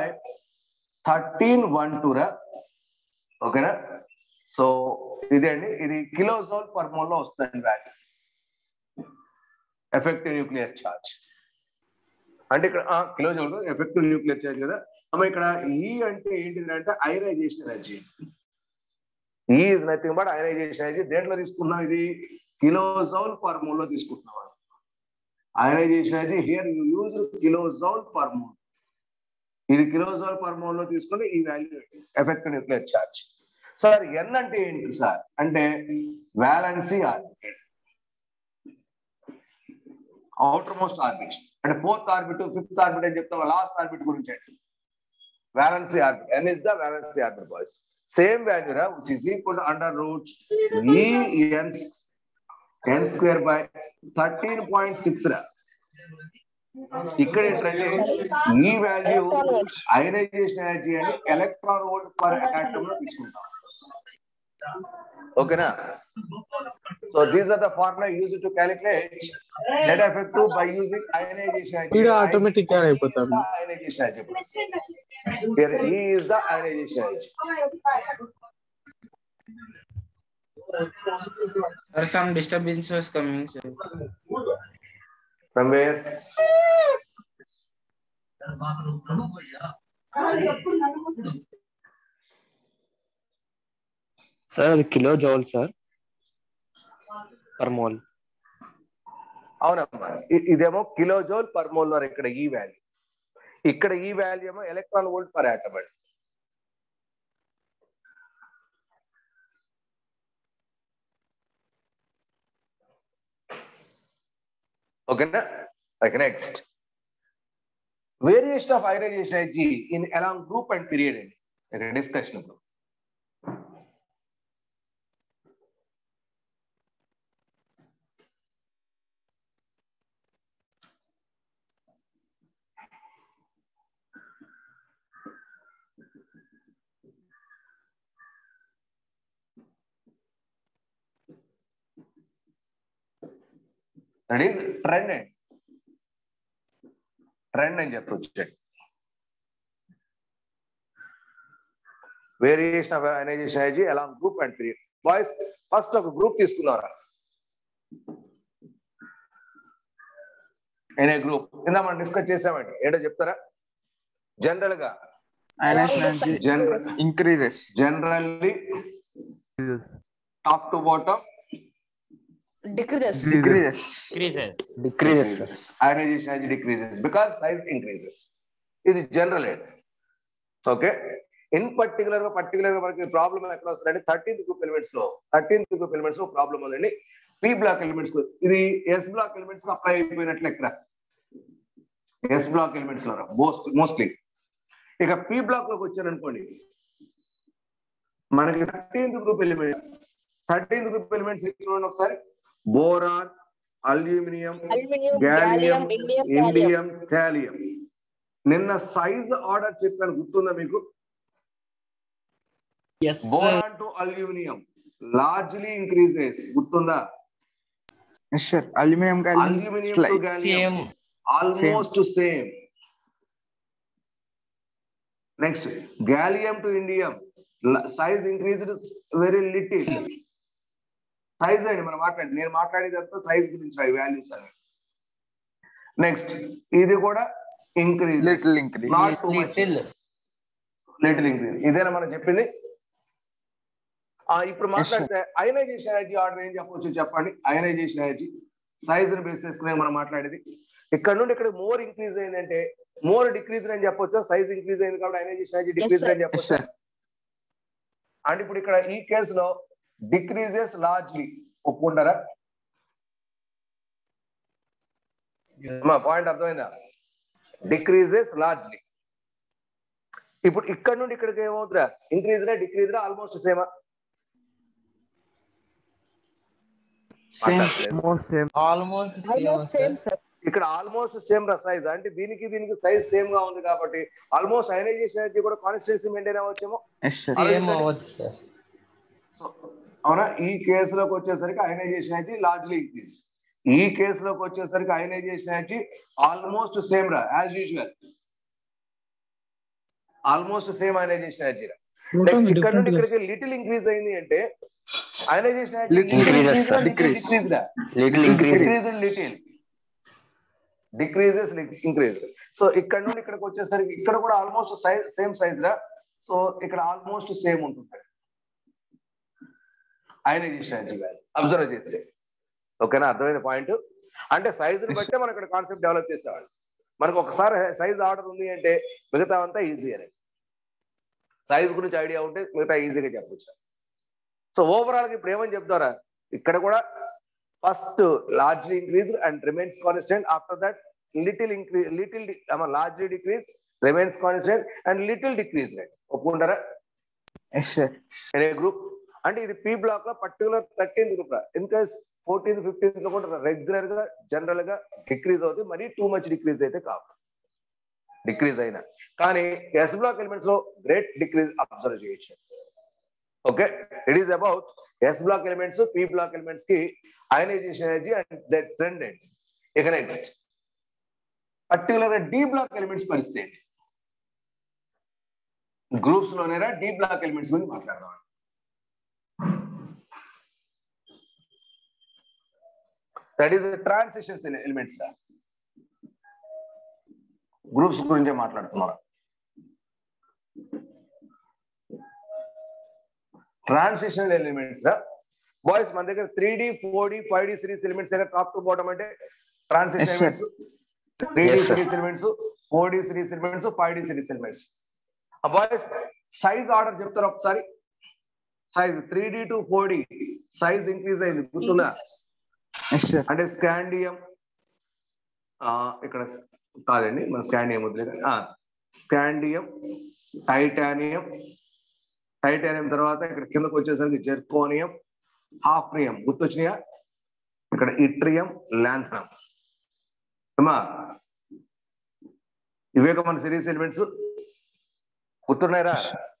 1312. ఓకేనా? సో ఇది అండి, ఇది కిలోజౌల్ పర్ మోల్ లో వస్తుంది వాల్యూ ఎఫెక్టివ్ న్యూక్లియర్ ఛార్జ్. అంటే ఇక్కడ కిలోజౌల్ ఎఫెక్టివ్ న్యూక్లియర్ ఛార్జ్ కదా అమ్మ. ఇక్కడ E అంటే ఏంటిదంటే ionization energy. E is nothing but ionization energy. దేంట్లో తీసుకున్నాం? ఇది కిలోజౌల్ పర్ మోల్ లో తీసుకుంటున్నాం. Ionization energy here you use kilojoule per mole. ఇది కిలోజౌల్ పర్ మోల్ లో తీసుకుని ఈ value effective nuclear charge. Sir N అంటే ఏంటి సార్ అంటే valency orbit, outermost orbit. అంటే 4th ఆర్బిట్ 5th ఆర్బిట్ అని చెప్తాం. లాస్ట్ ఆర్బిట్ గురించి అంటే valency orbit. N is the valency orbit boys. Same value రా, which is equal to under root E n square by 13.6 రా. ఇక్కడ ఏంటంటే ఈ వాల్యూ అయనైజేషన్ ఎనర్జీ అని ఎలక్ట్రాన్ వోల్ట్ పర్ ఆటమ్ లో తీసుకుంటాం. ఓకేనా? So these are the formula used to calculate net effective by using ionization energy. Automatic గా అయిపోతారు. Ionization energy here E is the ionization energy. There some disturbance was coming, sir. From where? Sir అది kilo joule sir per mole. అవునమ్మా, ఇదేమో కిలో జౌల్ పర్ మోల్. ఇక్కడ ఈ వాల్యూ, ఇక్కడ ఈ వాల్యూ ఏమో ఎలక్ట్రాన్ వోల్ట్ పర్ ఆటమ్ అండి. ఓకేనా? Next variation of ionization energy in along group and period అండి. ఇక్కడ డిస్కషన్ ఇప్పుడు. That is trend and అని చెప్పొచ్చు. Variation of ionization energy along group and period. Boys, first ఒక గ్రూప్ తీసుకున్నారా, ఎనీ గ్రూప్ కింద మనం డిస్కస్ చేసామండి, ఏంటో చెప్తారా? జనరల్ గా అయనైజేషన్ ఎనర్జీ generally top to bottom decreases. Ionization energy decreases because size increases. ఇది జనరల్ ఏంటి? ఓకే, ఇన్ పర్టికులర్ గా మనకి ప్రాబ్లం ఎక్కడ వస్తుందంటే 13th గ్రూప్ ఎలిమెంట్స్ లో ప్రాబ్లం ఉందండి. పి బ్లాక్ ఎలిమెంట్స్ ఇది ఎస్ బ్లాక్ ఎలిమెంట్స్ లో అప్లై అయిపోయినట్లు ఇక్కడ ఎస్ బ్లాక్ ఎలిమెంట్స్ లో మోస్ట్లీ. ఇక పి బ్లాక్ లోకి వచ్చారనుకోండి, మనకి 13th గ్రూప్ ఎలిమెంట్స్ చూడండి ఒకసారి. Boron, aluminium, gallium, indium, thallium. నిన్న సైజ్ ఆర్డర్ చెప్పాను, గుర్తుందా మీకు? Boron to aluminium largely increases, గుర్తుందా? Aluminium to gallium almost same. Next gallium to indium size increased very little. Size అండి మనం నేను మాట్లాడేదంతా సైజ్ గురించి, వాల్యూస్ అని. నెక్స్ట్ ఇది కూడా increase, little increase, not too much, little increase. ఇదేనా మనం చెప్పింది? ఇప్పుడు మాట్లాడితే అయనైజేషన్ ఎనర్జీ ఆర్డర్ ఏం చెప్పవచ్చు చెప్పండి. అయనైజేషన్ ఎనర్జీ సైజ్ ని బేస్ చేసుకునే మనం మాట్లాడేది. ఇక్కడ నుండి ఇక్కడ మోర్ ఇంక్రీజ్ అయిందంటే మోర్ డిక్రీజ్ అని చెప్పొచ్చా? సైజ్ ఇంక్రీజ్ అయింది కాబట్టి అయనైజేషన్ ఎనర్జీ డిక్రీజ్ అని చెప్పొచ్చా? అండ్ ఇప్పుడు ఇక్కడ ఈ కేసులో డిక్రీజెస్ లార్జ్లీ, ఒప్పుకుంటారా? పాయింట్ అర్థమైందా? Decreases largely. ఇప్పుడు ఇక్కడ నుండి ఇక్కడికి ఏమవుతుందా? ఇంక్రీజ్ రా డిక్రీజ్ రా ఆల్మోస్ట్ సేమా? ఇక్కడ ఆల్మోస్ట్ సేమ్ రా సైజ్, అంటే దీనికి సైజ్ సేమ్ గా ఉంది కాబట్టి ఆల్మోస్ట్ అయనైజేషన్ ఎనర్జీ కూడా కాన్స్టెన్సీ మెయింటైన్ అవ్వచ్చేమో. అవునా? ఈ కేసులోకి వచ్చేసరికి అయనైజేషన్ ఎనర్జీ లార్జ్లీ ఇంక్రీజ్. ఈ కేసులోకి వచ్చేసరికి అయనైజేషన్ ఎనర్జీ ఆల్మోస్ట్ సేమ్ రా, as usual almost same ionization energy. Next ఇక్కడ నుండి ఇక్కడికి లిటిల్ ఇంక్రీజ్ అయింది అంటే ionization energy decreases increase. So ఇక్కడ నుండి ఇక్కడికి వచ్చేసరికి ఇక్కడ కూడా ఆల్మోస్ట్ సేమ్ సైజ్ రా. సో ఇక్కడ ఆల్మోస్ట్ సేమ్ ఉంటుంది అయనైజేషన్ ఎనర్జీ వాల్యూ అబ్జర్వ్ చేస్తే. ఓకేనా? అర్థమైన పాయింట్. అంటే సైజ్ ని బట్టే మనం ఇక్కడ కాన్సెప్ట్ డెవలప్ చేసేవాళ్ళు. మనకు ఒకసారి సైజ్ ఆర్డర్ ఉంది అంటే మిగతా అంతా ఈజీ అని. సైజ్ గురించి ఐడియా ఉంటే మిగతా ఈజీగా చెప్పచ్చు. సో ఓవరాల్ గా ఇప్పుడు ఏమని చెప్తారా? ఇక్కడ కూడా first largely increase and remains constant. After that little increase, largely decrease, remains constant and little decrease. ఒప్పుకుంటారా? గ్రూప్ అంటే ఇది పి బ్లాక్ లో పర్టికులర్ 13th గ్రూప్ రా. ఇన్ కేస్ 14th 15th లో కూడా రెగ్యులర్ గా జనరల్ గా డిక్రీజ్ అవుతుంది. మరీ టూ మచ్ డిక్రీజ్ అయితే కాదు, డిక్రీజ్ అయినా. కానీ ఎస్ బ్లాక్ ఎలిమెంట్స్ లో గ్రేట్ డిక్రీజ్ అబ్జర్వ్ చేయొచ్చు. Okay, it is about S block elements, P block elements కి ionization energy and that trend ఏంటి. ఇక నెక్స్ట్ పర్టికులర్ గా డి బ్లాక్ ఎలిమెంట్స్ పరిస్థితి ఏంటి? గ్రూప్స్ లోనేరా డి బ్లాక్ ఎలిమెంట్స్ గురించి మాట్లాడదాం. That is transitions elements. Groups గురించే మాట్లాడుతున్నారు. ట్రాన్సిషనల్ ఎలిమెంట్స్ బాయ్స్ మన దగ్గర 3D 4D 5D series elements దగ్గర టాప్ టు బాటమ్ అంటే transition elements, 3D series elements, 4D series elements, 5D series elements. Boys size order చెప్తారు ఒకసారి. Size 3D to 4D size increase అయింది, గుర్తుందా? అంటే స్కాండియం, ఇక్కడ కాదండి మన స్కాండియం వదిలే, స్కాండియం, టైటానియం, టైటానియం తర్వాత ఇక్కడ కిందకు వచ్చేసరికి జెర్కోనియం, హాఫ్నియం, గుర్తొచ్చినాయా? ఇక్కడ ఇట్రియం, లాంథనం. ఇవే మన సిరీస్ ఎలిమెంట్స్, గుర్తున్నాయరా?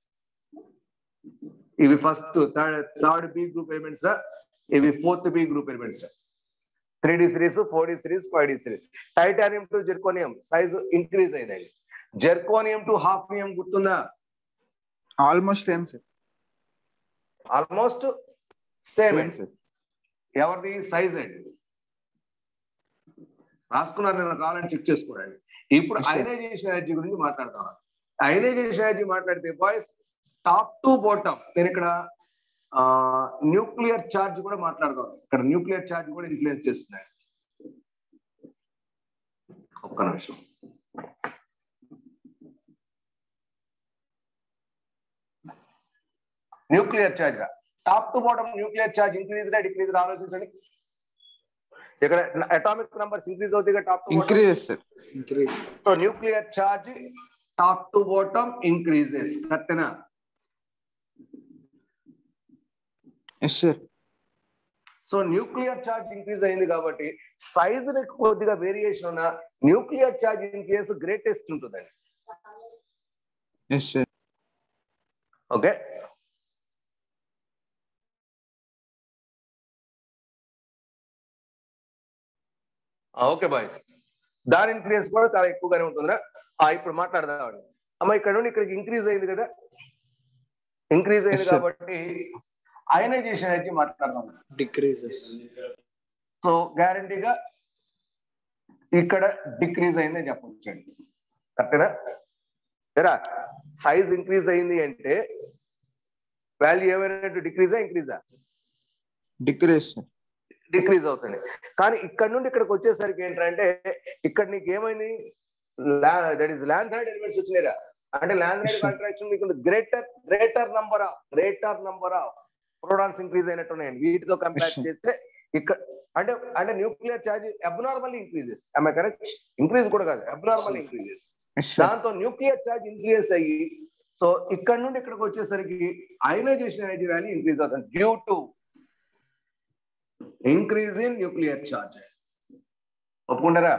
ఇవి first third B group elements, ఇవి fourth B group elements. 3D series, 4D series, 5D series. Titanium to zirconium size increase అయిందండి. జెర్కోనియం టు హాఫ్నియం గుర్తుందా? Almost same sir. Almost same Same, end. sir. ఎవరిది? Size end. రాసుకున్నారు, నేను కావాలని చెక్ చేసుకోండి. ఇప్పుడు Yes, sir. అయనైజేషన్ ఎనర్జీ గురించి మాట్లాడతాం. అయనైజేషన్ ఎనర్జీ మాట్లాడితే బాయ్స్ టాప్ టు బాటమ్, నేను ఇక్కడ న్యూక్లియర్ ఛార్జ్ కూడా మాట్లాడతాం. ఇక్కడ న్యూక్లియర్ ఛార్జ్ కూడా ఇన్ఫ్లుయెన్స్ చేస్తున్నాయి. ఒక్క నిమిషం. Nuclear charge top to bottom nuclear charge increase decrease ఆలోచించండి. ఇక్కడ అటామిక్ నంబర్స్ ఇంక్రీజ్ అవుతాయి top to Increases, sir. Increase. So nuclear charge top to bottom increases. కరెక్టేనా? Yes, sir. So nuclear charge increase అయింది కాబట్టి సైజ్ కొద్దిగా వేరియేషన్ ఉన్న nuclear charge in case greatest ఉంటుందండి. Yes, sir. Okay, okay boys, దాని ఇన్ఫ్లుయెన్స్ కూడా చాలా ఎక్కువగానే ఉంటుందా? ఇప్పుడు మాట్లాడదాం. అమ్మ ఇక్కడ నుండి ఇక్కడికి ఇంక్రీజ్ అయింది కదా, ఇంక్రీజ్ అయింది Yes, sir. కాబట్టి అయనైజేషన్ ఎనర్జీ మాట్లాడదాం. Decreases. సో గ్యారంటీగా ఇక్కడ డిక్రీజ్ అయిందని చెప్పొచ్చండి. కరెక్టేనా? సరే, సైజ్ ఇంక్రీజ్ అయింది అంటే వాల్యూ ఏమైనా డిక్రీజా ఇంక్రీజా? Decrease, sir. డిక్రీజ్ అవుతుంది. కానీ ఇక్కడ నుండి ఇక్కడికి వచ్చేసరికి ఏంటంటే ఇక్కడ నీకు ఏమైంది? దట్ ఈస్ ల్యాంథైడ్ ఎలిమెంట్స్ వచ్చినాయిరా. అంటే ల్యాంథైడ్ కాంట్రాక్షన్ మీకు greater number of protons increase అయినట్టు ఉన్నాయండి. వీటితో కంపేర్ చేస్తే ఇక్కడ అంటే అంటే nuclear charge abnormally increases. I correct? Increase కూడా కాదు, అబ్నార్మల్లీ ఇంక్రీజెస్. Yes, sir. దాంతో న్యూక్లియర్ ఛార్జ్ ఇంక్రీజ్ అయ్యి సో ఇక్కడ నుండి ఇక్కడికి వచ్చేసరికి అయనైజేషన్ ఎనర్జీ వాల్యూ ఇంక్రీజ్ అవుతుంది due to increase in nuclear charge. ఒప్పుకుంటారా?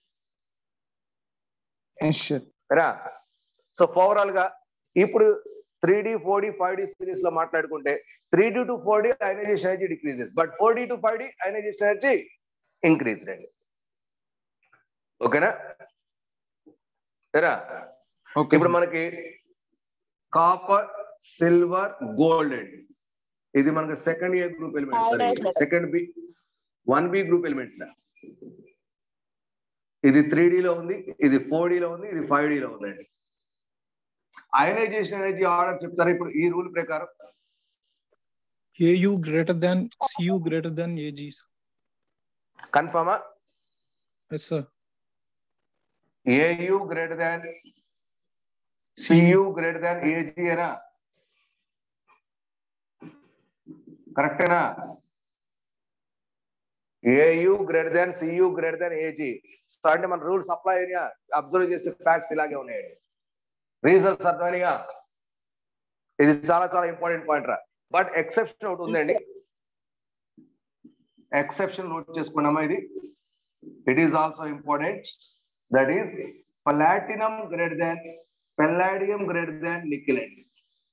Yes, sir. రా. సో ఓవరాల్ గా ఇప్పుడు 3D 4D 5D సిరీస్ లో మాట్లాడుకుంటే 3D to 4D ionization energy decreases, but 4D to 5D ionization energy increase అండి. ఓకేనా? సరే, Okay, ఇప్పుడు sir. మనకి కాపర్, సిల్వర్, గోల్డ్ అండి. ఇది మనకి second A group elements, second B 1B group elements. ఇది 3D లో ఉంది, ఇది 4D లో ఉంది, ఇది 5D లో ఉందండి. అయనైజేషన్ ఎనర్జీ ఆర్డర్ చెప్తారా ఇప్పుడు ఈ రూల్ ప్రకారం? AU greater than CU greater than AG. కన్ఫర్మా? Yes, sir. AU greater than CU greater than AG ఏనా? కరెక్టేనా? AU greater than CU greater than AG. So అంటే మన రూల్స్ అప్లై అయినా అబ్జర్వ్ చేసే ఫ్యాక్ట్స్ ఇలాగే ఉన్నాయండి. రీజన్స్ అర్థమైనగా? ఇది చాలా చాలా ఇంపార్టెంట్ పాయింట్ రా. బట్ ఎక్సెప్షన్ ఒకటి ఉందండి, ఎక్సెప్షన్ నోట్ చేసుకున్నామా? ఇది it is also important. That is platinum greater than palladium greater than nickel అండి.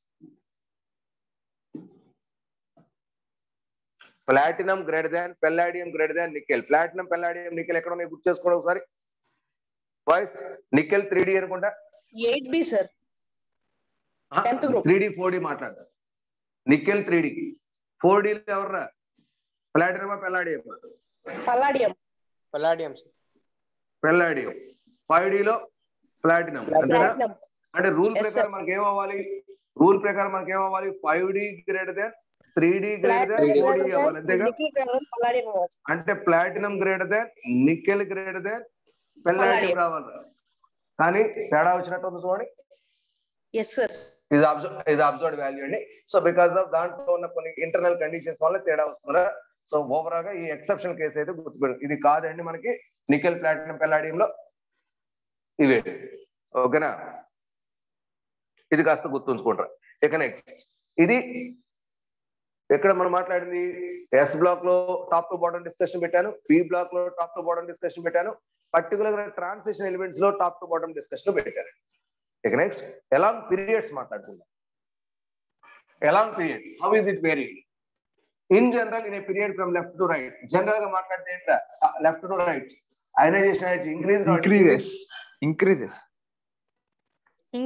Platinum greater than palladium greater than nickel. Platinum, palladium, nickel ఎక్కడ ఉన్నాయి గుర్తు చేసుకోండి ఒకసారి బాయ్స్. నికెల్ 3D అనుకుంటా, 8B sir. 10th group. 3D 4D మాట్లాడతారు. నికెల్ 3D, 4D ఎవర్రా? ప్లాటినమా palladium? Palladium. Palladium sir. Palladium. 5D లో ప్లాటినం. అంతేనా? ప్లాటినం. అంటే రూల్ Yes, ప్రకారం sir. మనకి ఏమవ్వాలి? రూల్ ప్రకారం మనకి ఏమవ్వాలి? 5D greater than 3D greater than 4D అవ్వాలి. అంతేగా? పల్లాడియం అవ్వాలి. అంటే platinum greater than nickel greater than palladium రావాలి. కానీ తేడా వచ్చినట్టు ఉంది చూడండి. Yes sir. ఇది అబ్జర్వ్డ్ వాల్యూ అండి. సో బికాస్ ఆఫ్ దాంట్లో ఉన్న కొన్ని ఇంటర్నల్ కండిషన్స్ వల్ల తేడా వస్తుందా. సో ఓవరాల్ గా ఈ ఎక్సెప్షన్ కేసు అయితే గుర్తుపెట్టు. ఇది కాదండి మనకి నికెల్, ప్లాటినం, పల్లాడియంలో ఇవే. ఓకేనా? ఇది కాస్త గుర్తుంచుకుంటారు. ఇక నెక్స్ట్ ఇది ఎక్కడ మనం మాట్లాడింది? ఎస్ బ్లాక్ లో టాప్ టు బాటమ్ డిస్కషన్ పెట్టాను, బి బ్లాక్ లో టాప్ టు బాటమ్ డిస్కషన్ పెట్టాను, పర్టికులర్ గా ట్రాన్సిషన్ ఎలిమెంట్స్ లో టాప్ టు బాటమ్ డిస్కషన్ పెట్టాను. ఇక నెక్స్ట్ ఎలాంగ్ పీరియడ్స్ మాట్లాడుకుందాం. Along period, how is it vary in general in a period from left to right. General గా మాట్లాడితే ఏంటా? Left to right ionization energy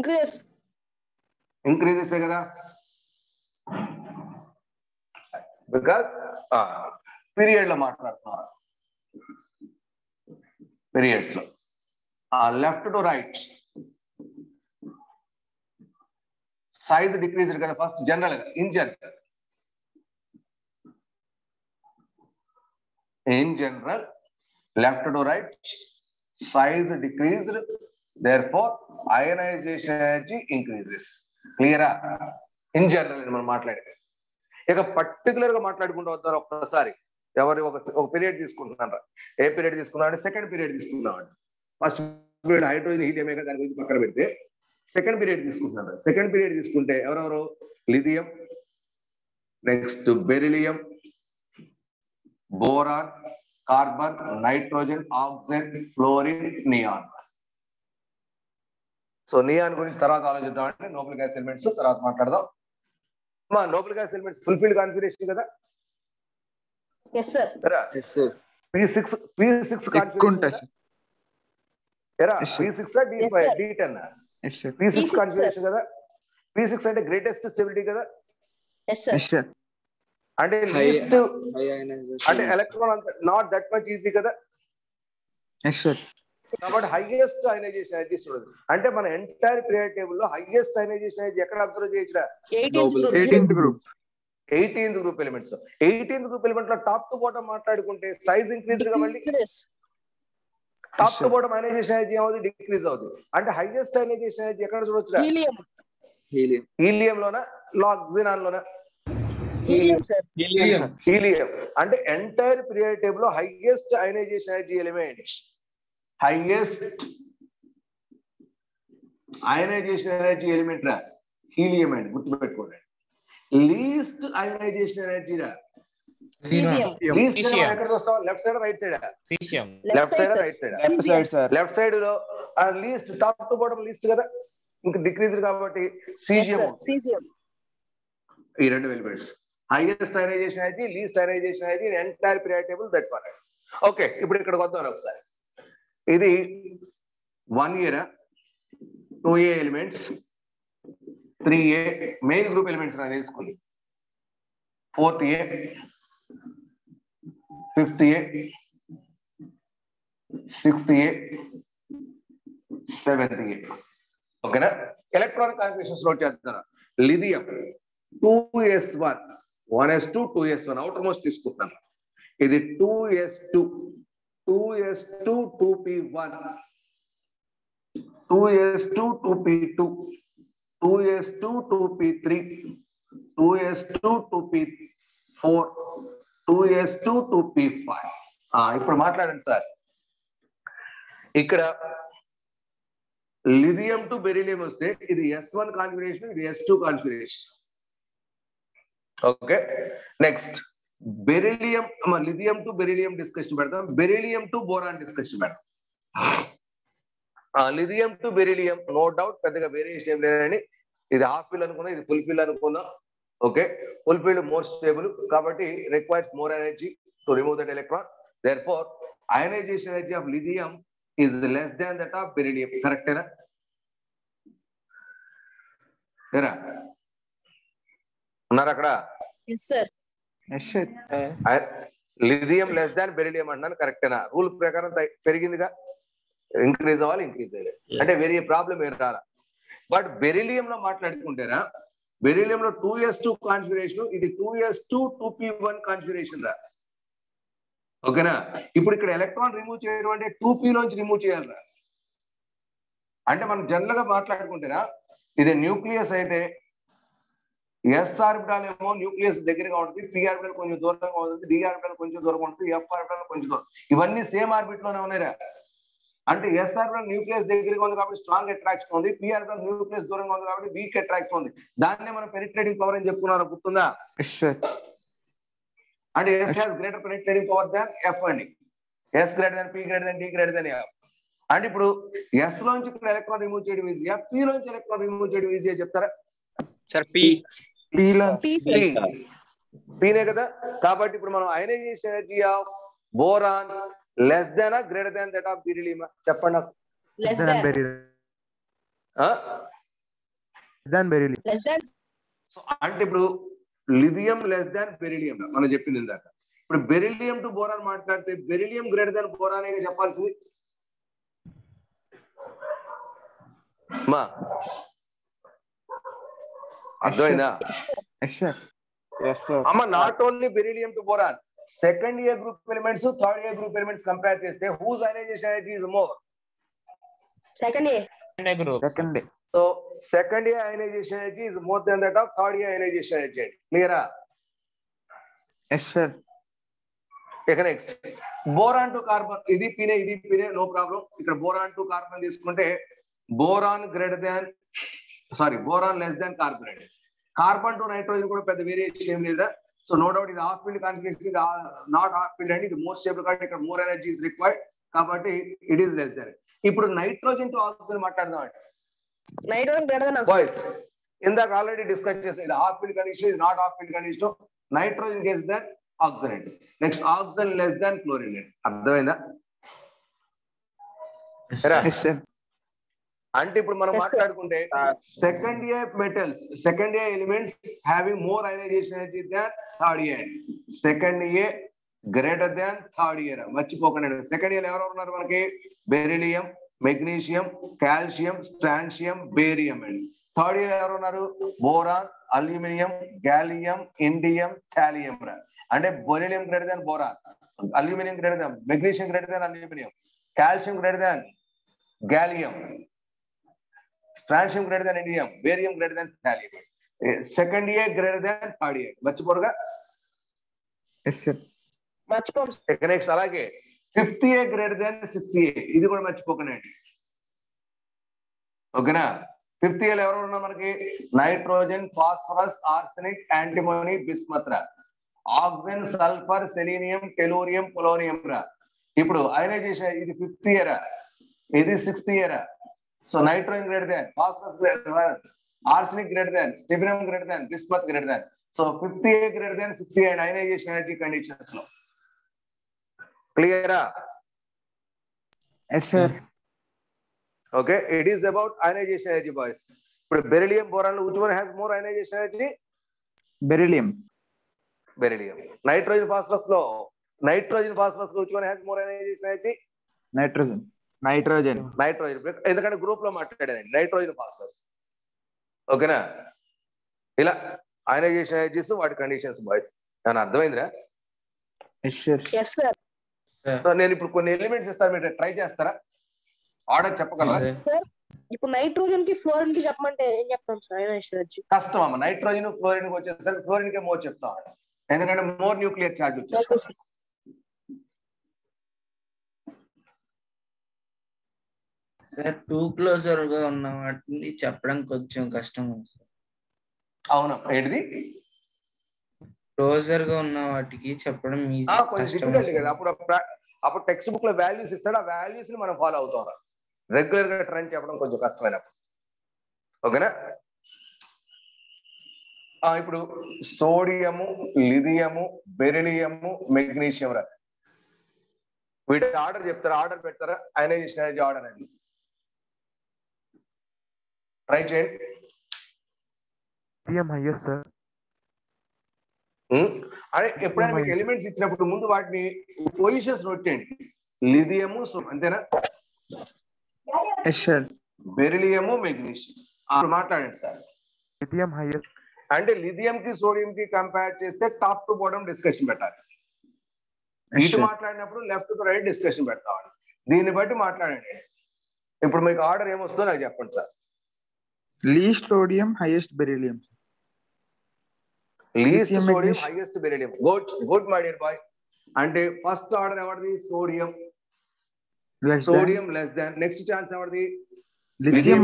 increases కదా. బికాస్ పీరియడ్ లో మాట్లాడుతున్నారు, పీరియడ్స్ లో. Left to right size decrease కదా ఫస్ట్ జనరల్ గా, in general left to right size decreased, therefore ionization energy increases. Clear? In general మనం మాట్లాడేది. ఇక పర్టికులర్ గా మాట్లాడుకుంటూ వస్తారు ఒక్కసారి. ఎవరు ఒక పీరియడ్ తీసుకుంటున్నారా, ఏ పీరియడ్ తీసుకున్నారంటే సెకండ్ పీరియడ్ తీసుకున్నామండి. ఫస్ట్ పీరియడ్ హైడ్రోజన్ హీలియం దాని గురించి పక్కన పెడితే సెకండ్ పీరియడ్ తీసుకుంటున్నారు. సెకండ్ పీరియడ్ తీసుకుంటే ఎవరెవరు, lithium, next beryllium, boron, carbon, nitrogen, oxygen, fluorine, neon. So neon గురించి తర్వాత ఆలోచిద్దాం అంటే నోబెల్ గ్యాస్ ఎలిమెంట్స్ తర్వాత మాట్లాడదాం. మా noble gas elements fulfilled configuration కదా. yes sir p6 కాన్ఫిగరేషన్ ఎరా, p6 d5 d10 p6 configuration కదా. p6 అంటే గ్రేటెస్ట్ స్టెబిలిటీ కదా. yes sir అంటే లీస్ట్ అంటే ఎలక్ట్రాన్ అంత నాట్ దట్ మచ్ ఈజీ కదా. కాబట్టి హైయెస్ట్ అయనైజేషన్ ఎనర్జీ చూడదు. అంటే మన ఎంటైర్ పీరియడ్ టేబుల్ లో హైయెస్ట్ అయనైజేషన్ ఎనర్జీ ఎక్కడ అబ్జర్వ్ చేయొచ్చు? 18th group 18th group elements. 18th group element లో టాప్ టు బాటమ్ మాట్లాడుకుంటే సైజ్ ఇంక్రీజ్ గా మళ్ళీ top to bottom ionization energy ఏమవుతుంది? డిక్రీజ్ అవుతుంది. అంటే హైయెస్ట్ అయనైజేషన్ ఎనర్జీ ఎక్కడ చూడొచ్చు? హీలియం లోనా, లాక్సినాన్ లోనా? హీలియం. అంటే ఎంటైర్ పీరియడ్ టేబుల్ లో highest ionization energy element, highest ionization energy element రా హీలియం అండి, గుర్తుపెట్టుకోండి. లీస్ట్ అయనైజేషన్ ఎనర్జీ రా లీస్ట్ ఎక్కడ చూస్తాం? Left side right side? Left side right side? Left side లో least top to bottom least కదా, ఇంకా డిక్రీజ్ కాబట్టి సీజియం. ఈ రెండు elements highest ionization energy, least ionization energy in entire period table, that one. Okay, ఇప్పుడు ఇక్కడికి వద్దాం ఒకసారి. ఇది 1 year 2A elements, 3A main group elements నాకు తీసుకుంది, 4th A, 5th A, 6th A, 7th A. ఓకేనా? ఎలక్ట్రానిక్ కాన్ఫిగరేషన్స్ నోట్ చేస్తాను. Lithium 2s1 1s2 2s1 outermost తీసుకుంటాను. ఇది 2s2 2s2 2p1 2s2 2p2 2s2 2p3 2s2 2p4 2s2 2p5. ఇప్పుడు మాట్లాడండి సార్. ఇక్కడ లిథియం టు బెరిలియం వస్తే ఇది s1 కాన్ఫిగరేషన్, ఇది s2 configuration. Okay, next beryllium, lithium to beryllium discussion పెడతాం, బెరిలియం టు బోరాన్ డిస్కషన్ పెడతాం. Lithium to beryllium no doubt పెద్దగా వేరియేషన్ ఏం లేదని, ఇది హాఫ్ ఫిల్ అనుకున్నా, ఇది ఫుల్ ఫిల్ అనుకున్నా. Okay, full filled more stable కాబట్టి requires more energy to remove that electron. Therefore ionization energy of lithium is less than that of beryllium. Correct era? Era? Unnara akkada? yes sir lithium less than beryllium అంటున్నాను. కరెక్ట్ ఏనా? రూల్ ప్రకారం పెరిగిందిగా, ఇంక్రీజ్ అవ్వాలి, ఇంక్రీజ్ అయ్యాలి అంటే వెరీ ప్రాబ్లం ఏం రాలా. బట్ బెరిలియం లో మాట్లాడుకుంటేనా, బెరిలియం లో 2s2 కాన్ఫిగరేషన్, ఇది 2s2 2p1 కాన్ఫిగరేషన్ రా. ఓకేనా? ఇప్పుడు ఇక్కడ ఎలక్ట్రాన్ రిమూవ్ చేయడం అంటే 2p నుంచి రిమూవ్ చేయాలి. అంటే మనం జనరల్ గా మాట్లాడుకుంటేనా, ఇది న్యూక్లియస్ అయితే ఎస్ ఆర్బిటాల్ ఏమో న్యూక్లియస్ దగ్గరగా ఉంటుంది, పి ఆర్బిటాల్ కొంచెం దూరంగా ఉంటుంది, డి ఆర్బిటాల్ కొంచెం దూరంగా ఉంటుంది, ఎఫ్ ఆర్బిటాల్ కొంచెం దూరం. ఇవన్నీ సేమ్ ఆర్బిట్ లోనే ఉన్నాయిరా. అంటే ఎస్ ఆర్బిటాల్ న్యూక్లియస్ దగ్గరగా ఉంది కాబట్టి స్ట్రాంగ్ అట్రాక్షన్ ఉంది, పి ఆర్బిటాల్ న్యూక్లియస్ దూరంగా ఉంది కాబట్టి వీక్ అట్రాక్షన్ ఉంది. దాన్నే మనం పెనిట్రేటింగ్ పవర్ అని చెప్పుకున్నారా, గుర్తుందా? అంటే S has greater penetrating power than F అండి. S greater than P greater than D greater than F. అంటే ఇప్పుడు S లోంచి ఇక్కడ ఎలక్ట్రాన్ రిమూవ్ చేయడం ఈజీయా, P లోంచి ఎలక్ట్రాన్ రిమూవ్ చేయడం ఈజీయా చెప్తారా? సార్ Pనే కదా. కాబట్టి ఇప్పుడు మనం ionization energy of boron less than greater than that of beryllium చెప్పండి నాకు. less than సో అంటే ఇప్పుడు లిథియం లెస్ దాన్ బెరిలియం మనం చెప్పింది ఇందాక. ఇప్పుడు బెరిలియం టు బోరాన్ మాట్లాడితే బెరిలియం గ్రేటర్ దాన్ బోరాన్ అని చెప్పాల్సింది మా అర్థమైందా? అమ్మ not only beryllium to boron, second year group elements third year group elements compare చేస్తే whose ionization energy is more? Second A group. So second year ionization energy is more than that of third year ionization energy. Clear? Yes, sir. Take next. Boron to carbon. Idi pine, no problem. Ikkada boron to carbon తీసుకుంటే boron greater than, boron less than carbon. Carbon to nitrogen కూడా పెద్ద వేరియేషన్ ఏం లేదా? So no doubt ఇది half filled configuration, ఇది not half filled and ఇది more stable కాబట్టి ఇక్కడ more energy is required కాబట్టి it is less than. ఇప్పుడు నైట్రోజన్ టు ఆక్సిజన్ మాట్లాడదాం అంటే నైట్రోజన్ గ్రేటర్ దెన్ బాయ్స్ ఇందాక ఆల్రెడీ డిస్కస్ చేసాం, ఇది హాఫ్ ఫిల్డ్ కండిషన్, ఇది not half filled condition. Nitrogen less than oxygen, next oxygen less than chlorine. అర్థమైందా? అంటే ఇప్పుడు మనం మాట్లాడుకుంటే second year metals, second year elements having more ionization energy than third year. Second year greater than third year మర్చిపోకండి. సెకండ్ ఇయర్ ఎవరు ఉన్నారు మనకి? Beryllium, magnesium, calcium, strontium, barium అండి. థర్డ్ ఇయర్ ఎవరు ఉన్నారు? Boron, aluminium, gallium, indium, thallium. అంటే beryllium greater than boron, aluminium greater than magnesium, greater than aluminium, calcium greater than gallium, strontium greater than indium, barium greater than thallium. Second year greater than third year మర్చిపోరుగా? నెక్స్ట్ అలాగే fifth year greater than sixth year, ఇది కూడా మర్చిపోకండి. ఓకేనా? ఫిఫ్త్ ఇయర్ ఎవరు ఉన్నారు మనకి? Nitrogen, phosphorus, arsenic, antimony, bismuth, oxygen, sulphur, selenium, tellurium, polonium. ఇప్పుడు అయనైజేషన్ ఇది ఫిఫ్త్ ఇయర్, ఇది sixth year. So nitrogen greater than, phosphorus greater than, arsenic greater than, stibium greater than, bismuth greater than. So fifth year greater than sixth year ionization energy conditions లో. క్లియరా? Yes, sir. Okay, it is about ionization energy, boys. But beryllium, boron, which one has more ionization energy? Beryllium. Nitrogen, phosphorus, which one has more ionization energy? Nitrogen. ఎందుకంటే గ్రూప్ లో మాట్లాడానండి నైట్రోజన్, ఫాస్ఫరస్. ఓకేనా? ఇలా అయనైజేషన్ ఎనర్జీస్ వాటి కండిషన్స్ బాయ్స్. అని అర్థమైందిరా? yes sir. సో నేను ఇప్పుడు కొన్ని ఎలిమెంట్స్ ఇస్తాను, మీరు ట్రై చేస్తారా? ఆర్డర్ చెప్పగలరా? ఇప్పుడు నైట్రోజన్ కి ఫ్లోరిన్ కి చెప్పమంటే ఏం చెప్తాం సార్? అయనైజేషన్ ఎనర్జీ కష్టం అమ్మ. నైట్రోజన్ ఫ్లోరిన్ కి వచ్చేసరికి ఫ్లోరిన్ కే మోర్ చెప్తాం, ఎందుకంటే మోర్ న్యూక్లియర్ ఛార్జ్ వచ్చేస్తుంది. సార్ టూ క్లోజర్ గా ఉన్న వాటిని చెప్పడం కొంచెం కష్టం సార్. అవును, ఏంటిది? క్లోజర్ గా ఉన్న వాటికి చెప్పడం కొంచెం డిఫికల్ట్ కదా. అప్పుడు టెక్స్ట్ బుక్ లో వాల్యూస్ ఇస్తాడు, ఆ వాల్యూస్ ని మనం ఫాలో అవుతాం. రెగ్యులర్ గా ట్రెండ్ చెప్పడం కొంచెం కష్టమైనప్పుడు. ఓకేనా? ఇప్పుడు సోడియము, లిథియము, బెరిలియము, మెగ్నీషియం వీటి ఆర్డర్ చెప్తారా? ఆర్డర్ పెడతారా? అయనైజేషన్ ఎనర్జీ ఆర్డర్ అండి. ట్రై చేయండి. అదే ఎప్పుడైనా మీకు ఎలిమెంట్స్ ఇచ్చినప్పుడు ముందు వాటిని పొజిషన్స్ నోట్ చేయండి. లిథియము, అంతేనా? బెరిలియము, మెగ్నీషియం మాట్లాడండి సార్. లిథియం హైయెస్ట్ అంటే లిథియం కి సోడియం కి కంపేర్ చేస్తే టాప్ టు బాటమ్ డిస్కషన్ పెట్టాలి. ఇటు మాట్లాడినప్పుడు లెఫ్ట్ టు రైట్ డిస్కషన్ పెడతామండి. దీన్ని బట్టి మాట్లాడండి. ఇప్పుడు మీకు ఆర్డర్ ఏమొస్తుందో నాకు చెప్పండి sir. Least sodium, highest beryllium. Least sodium, highest beryllium. Good my dear boy. అంటే ఫస్ట్ ఆర్డర్ ఎవరిది? Sodium. Sodium less than. Next chance ఎవరిది? Lithium.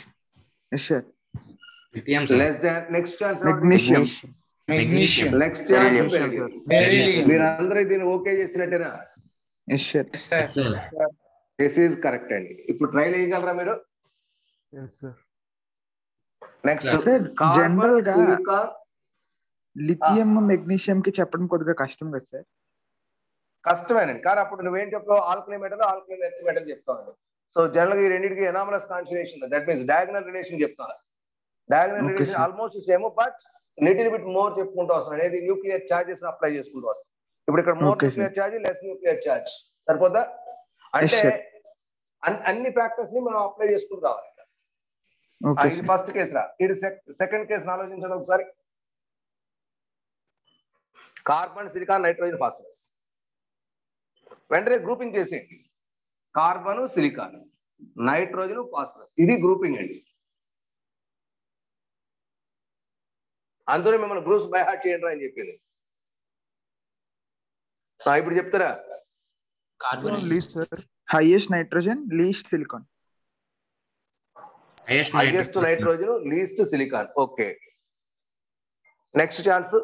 Less than. Next chance magnesium. Next chance beryllium. మీరు అందరూ దీన్ని ఓకే చేసినట్టేనా? దిస్ ఈజ్ కరెక్ట్ అండి. ఇప్పుడు ట్రైల్ చేయగలరా మీరు? నెక్స్ట్ జనరల్ గా లిథియం, మెగ్నీషియం కి చెప్పడం కొద్దిగా కష్టం కదా సార్? కష్టమేనండి. కానీ అప్పుడు నువ్వేం చెప్తావు? Alkali metal, alkali earth metal చెప్తావు. సో జనరల్ గా ఈ రెండింటికి anomalous configuration, that means diagonal relation చెప్తాను. Diagonal relation almost same, but little bit more చెప్పుకుంటూ వస్తాం. అనేది న్యూక్లియర్ చార్జెస్ అప్లై చేసుకుంటూ వస్తాం. ఇప్పుడు ఇక్కడ more Okay, nuclear charge, less nuclear charge సరిపోదా? అంటే sir. అన్ని ఫ్యాక్టర్స్ ని మనం అప్లై చేసుకుంటూ రావాలి. ఓకే ఇది సార్. ఫస్ట్ కేసు రా. ఇది సెకండ్ కేసు ఆలోచించండి ఒకసారి. Carbon, silicon, nitrogen, phosphorus. వెంటనే గ్రూపింగ్ చేసి కార్బన్, సిలికాన్, నైట్రోజన్, ఫాస్ఫరస్, ఇది గ్రూపింగ్ అండి. అందులో మిమ్మల్ని గ్రూప్స్ బై హార్ట్ చేయండి అని చెప్పింది. ఇప్పుడు చెప్తారా? Highest nitrogen, least silicon. Highest nitrogen, least silicon. Okay, next chance.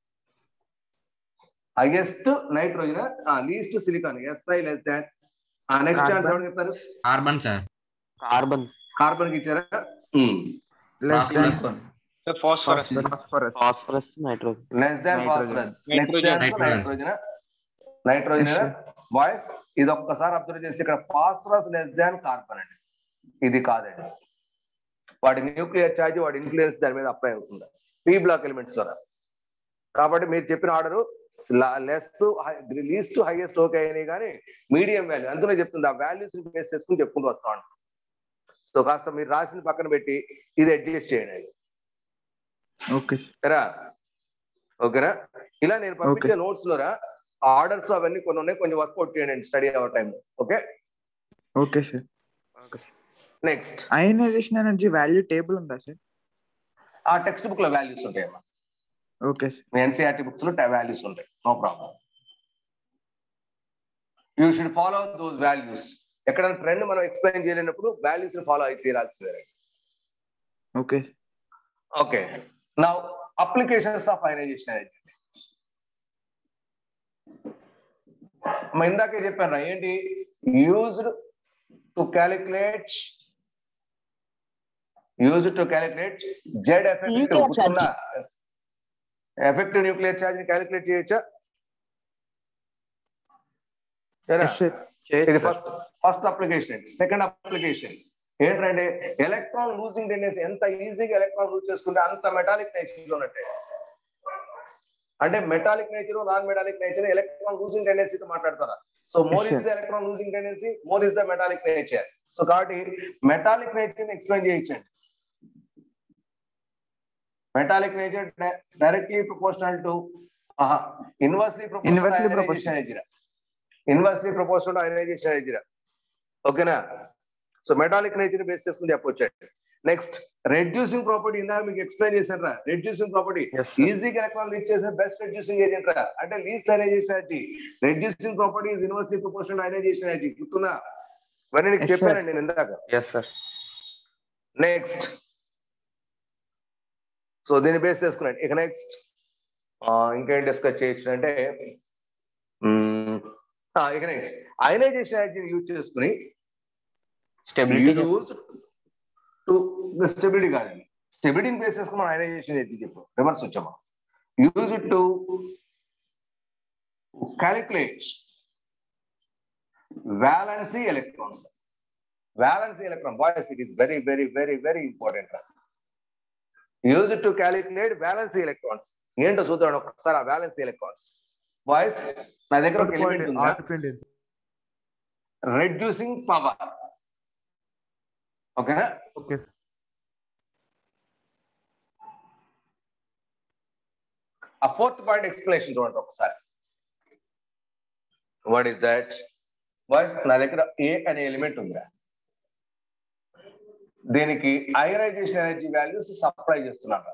Highest nitrogen, least silicon, SI less than. Next chance ఎవరు చెప్తారు? Carbon sir. కార్బన్. కార్బన్ కి ఇచ్చారా? Less than phosphorus. Phosphorus, nitrogen. Less than phosphorus. Next chance nitrogen. Nitrogen boys, ఇది ఒక్కసారి అబ్జర్వ్ చేస్తే ఇక్కడ ఫాస్ఫరస్ లెస్ దాన్ కార్బన్ అండి. ఇది కాదండి. వాడి న్యూక్లియర్ ఛార్జ్, వాడి ఇన్ఫ్లుయెన్స్ దాని మీద అప్లై అవుతుంది పీ బ్లాక్ ఎలిమెంట్స్ ద్వారా. కాబట్టి మీరు చెప్పిన order less, least, highest okay అయినాయి, కానీ మీడియం వాల్యూ అందులో చెప్తుంది. ఆ వాల్యూస్ బేస్ చేసుకుని చెప్పుకుంటూ వస్తాం. సో కాస్త మీరు రాసిన పక్కన పెట్టి ఇది అడ్జస్ట్ చేయండి. ఓకే ఓకేనా? ఇలా నేను పంపించే నోట్స్ లో ఆర్డర్స్ అవన్నీ కొన్ని ఉన్నాయి, కొంచెం వర్కౌట్ చేయండి study hour time. Okay okay sir. Next, ionization energy value table ఉందా సార్? ఆ టెక్స్ట్ బుక్ లో వాల్యూస్ ఉంటాయి. Okay sir. మీ NCERT బుక్స్ లో వాల్యూస్ ఉంటాయి, no problem. You should follow those values. ఎక్కడైనా ట్రెండ్ మనం ఎక్స్ప్లెయిన్ చేయలేనప్పుడు వాల్యూస్ ఫాలో అయితే తీరాల్సిందే. Okay okay, now applications of ionization energy. ఇందాకే చెప్పాను ఏంటి? Used to calculate Z effective. Effective nuclear charge ని క్యాలిక్యులేట్ చేయొచ్చా? ఇది ఫస్ట్ అప్లికేషన్. సెకండ్ అప్లికేషన్ ఏంటంటే ఎలక్ట్రాన్ లూజింగ్ టెండెన్సీ. ఎంత ఈజీగా ఎలక్ట్రాన్ లూజ్ చేసుకుంటే అంత మెటాలిక్ నేచర్ లో ఉన్నట్టే. అంటే metallic nature, non metallic nature, electron losing టెండెన్సీతో మాట్లాడతారా? So more is the electron losing tendency, more is the metallic nature. So కాబట్టి మెటాలిక్ నేచర్ ఎక్స్ప్లెయిన్ చేయొచ్చండి. Metallic nature directly proportional to inversely proportional ionization energy. ఓకేనా? సో మెటాలిక్ నేచర్ బేస్ చేసుకుని చెప్పొచ్చు. Next, reducing property. ఇందాక మీకు ఎక్స్ప్లెయిన్ చేశారా? రెడ్యూసింగ్ ప్రాపర్టీ ఈజీగా ఎలక్ట్రాన్ లీచ్ చేసే బెస్ట్ రెడ్యూసింగ్ ఏజెంట్ రా. అంటే least ionization energy. Reducing property is inversely proportional ionization energy. గుర్తుందా? ఇవన్నీ నీకు చెప్పానండి నేను ఇందాక. నెక్స్ట్, సో దీన్ని బేస్ చేసుకున్నాను. ఇక నెక్స్ట్ ఇంకేం డిస్కస్ చేయొచ్చు అంటే, ఇక నెక్స్ట్ అయనైజేషన్ ఎనర్జీని యూజ్ చేసుకుని స్టెబిలిటీ కాదండి, స్టెబిలిటీని బేస్ చేసుకుని మనం అయనైజేషన్ ఎనర్జీ చెప్పాం. రివర్స్ వచ్చాము. Use it to calculate valency electrons. Valency electron, boys, it is very, very, very, very important. Use it to calculate valency electrons. ఏంటో చూద్దాం ఒకసారి. ఆ valency electrons, boys, నా దగ్గర ఒక ఎలిమెంట్ ఉంది, రెడ్యూసింగ్ పవర్. ఓకేనా? ఓకే. ఆ ఫోర్త్ పాయింట్ ఎక్స్ప్లెనేషన్ చూడండి ఒకసారి. What is that? బాయ్స్, నా దగ్గర ఏ అనే ఎలిమెంట్ ఉందా, దీనికి అయనైజేషన్ ఎనర్జీ వాల్యూస్ సప్లై చేస్తున్నాను.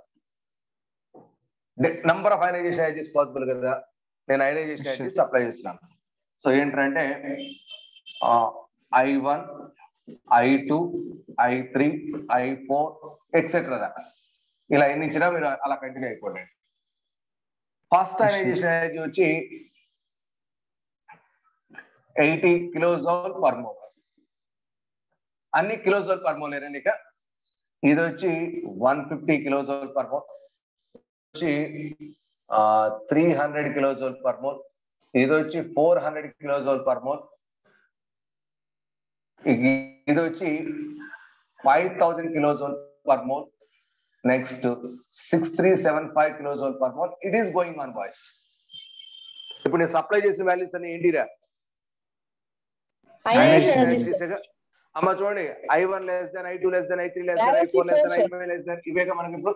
Number of ionization energies possible కదా, నేను అయనైజేషన్ ఎనర్జీ సప్లై చేస్తున్నాను. సో ఏంటంటే I1, I2, I3, I4 etcetera ఇలా ఎన్ని ఇచ్చినా మీరు అలా కంటిన్యూ అయిపోండి. ఫస్ట్ అయనైజేషన్ ఎనర్జీ వచ్చి 80 కిలోజౌల్ పర్ మోల్. అన్ని కిలోజౌల్ పర్ మోల్ ఏనండి. ఇక ఇది వచ్చి 150 కిలోజౌల్ పర్ మోల్, వచ్చి 300 కిలోజౌల్ పర్ మోల్, ఇది వచ్చి 400 కిలోజౌల్ పర్ మోల్, ఇది వచ్చి 5000 kilojoule per mole, next 6375 kilojoule per mole. It is going on boys. ఇప్పుడు నేను సప్లై చేసిన వాల్యూస్ అన్ని ఏంటిరా? అమ్మ చూడండి, I1 less than I2 less than I3 less than I4 less than I5 less than ఇవేగా మనకి ఇప్పుడు.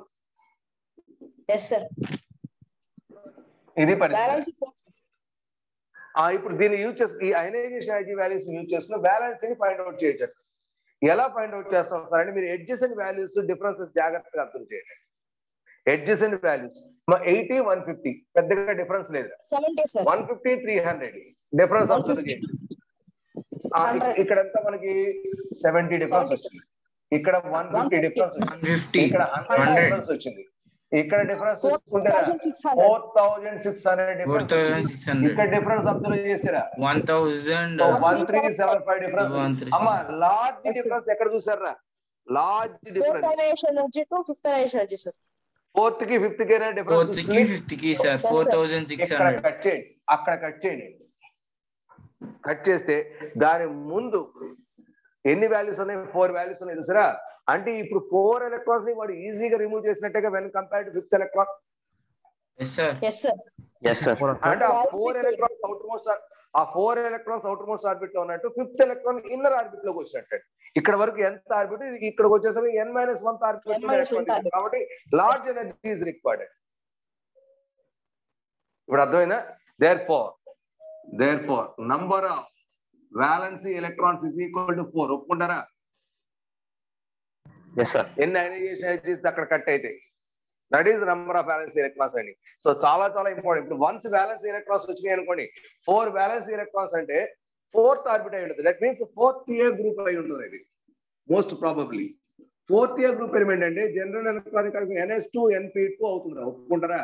ఇది పరిస్థితి. ఇప్పుడు దీన్ని యూజ్ చేసి ఈ అయనైజేషన్ ఎనర్జీ వాల్యూస్ యూజ్ చేస్తున్న బ్యాలెన్స్ ని ఫైండ్ అవుట్ చేయొచ్చు. ఎలా ఫైండ్ అవుట్ చేస్తాం సార్ అంటే మీరు ఎడ్జసెంట్ వాల్యూస్ డిఫరెన్సెస్ జాగ్రత్తగా అర్థం చేయండి. ఎడ్జసెంట్ వాల్యూస్ 80 150 పెద్దగా డిఫరెన్స్ లేదు. 150 300 డిఫరెన్స్ అబ్జర్వ్ చేయండి. ఇక్కడ ఎంత మనకి 70 డిఫరెన్స్ వచ్చింది. ఇక్కడ 150 డిఫరెన్స్ వచ్చింది. ఇక్కడ 100 డిఫరెన్స్ వచ్చింది. ఇక్కడ డిఫరెన్స్ చూసుకుంటే 4600 డిఫరెన్స్. ఇక్కడ డిఫరెన్స్ అబ్జర్వ్ చేసారా? 1375 డిఫరెన్స్. అమ్మ లార్జ్ డిఫరెన్స్ ఎక్కడ చూసారా? లార్జ్ డిఫరెన్స్ ఫోర్త్ కి ఫిఫ్త్ కి డిఫరెన్స్. ఇక్కడ కట్ చేయండి, అక్కడ కట్ చేయండి. కట్ చేస్తే దాని ముందు ఎన్ని వాల్యూస్ ఉన్నాయి? 4 వాల్యూస్ ఉన్నాయి చూసారా? అంటే ఇప్పుడు 4 ఎలక్ట్రాన్స్ ని వాడు ఈజీగా రిమూవ్ చేసినట్టుగా when compared to 5th electron. అంటే ఆ 4 ఎలక్ట్రాన్స్ అవుటర్ మోస్ట్ ఆర్బిట్ లో ఉన్నట్టు 5th ఎలక్ట్రాన్ ఇన్నర్ ఆర్బిట్ లోకి వచ్చినట్టు. ఇక్కడ వరకు ఎంత ఆర్బిట్, ఇక్కడికి వచ్చేసరికి n-1 ఆర్బిట్. కాబట్టి లార్జ్ ఎనర్జీ ఈజ్ రిక్వైర్డ్. ఇప్పుడు అర్థమైందా? therefore number of valence electrons is equal to 4. ఒప్పుకుంటారా? ఎన్ని అయనైజేషన్ ఎనర్జీస్ అక్కడ కట్ అయితే that is number of valence electrons అండి. సో చాలా చాలా ఇంపార్టెంట్. ఇప్పుడు వన్స్ బ్యాలెన్స్ ఎలక్ట్రాన్స్ వచ్చినాయి అనుకోండి, 4 బ్యాలెన్స్ ఎలక్ట్రాన్స్ అంటే 4th ఆర్బిట్ అయి ఉంటుంది. That means 4th A group అయి ఉంటుంది. ఇది most probably 4th A group element అంటే జనరల్ ఎలక్ట్రానిక్ NS2 NP2 అవుతుంది. ఒప్పుకుంటారా?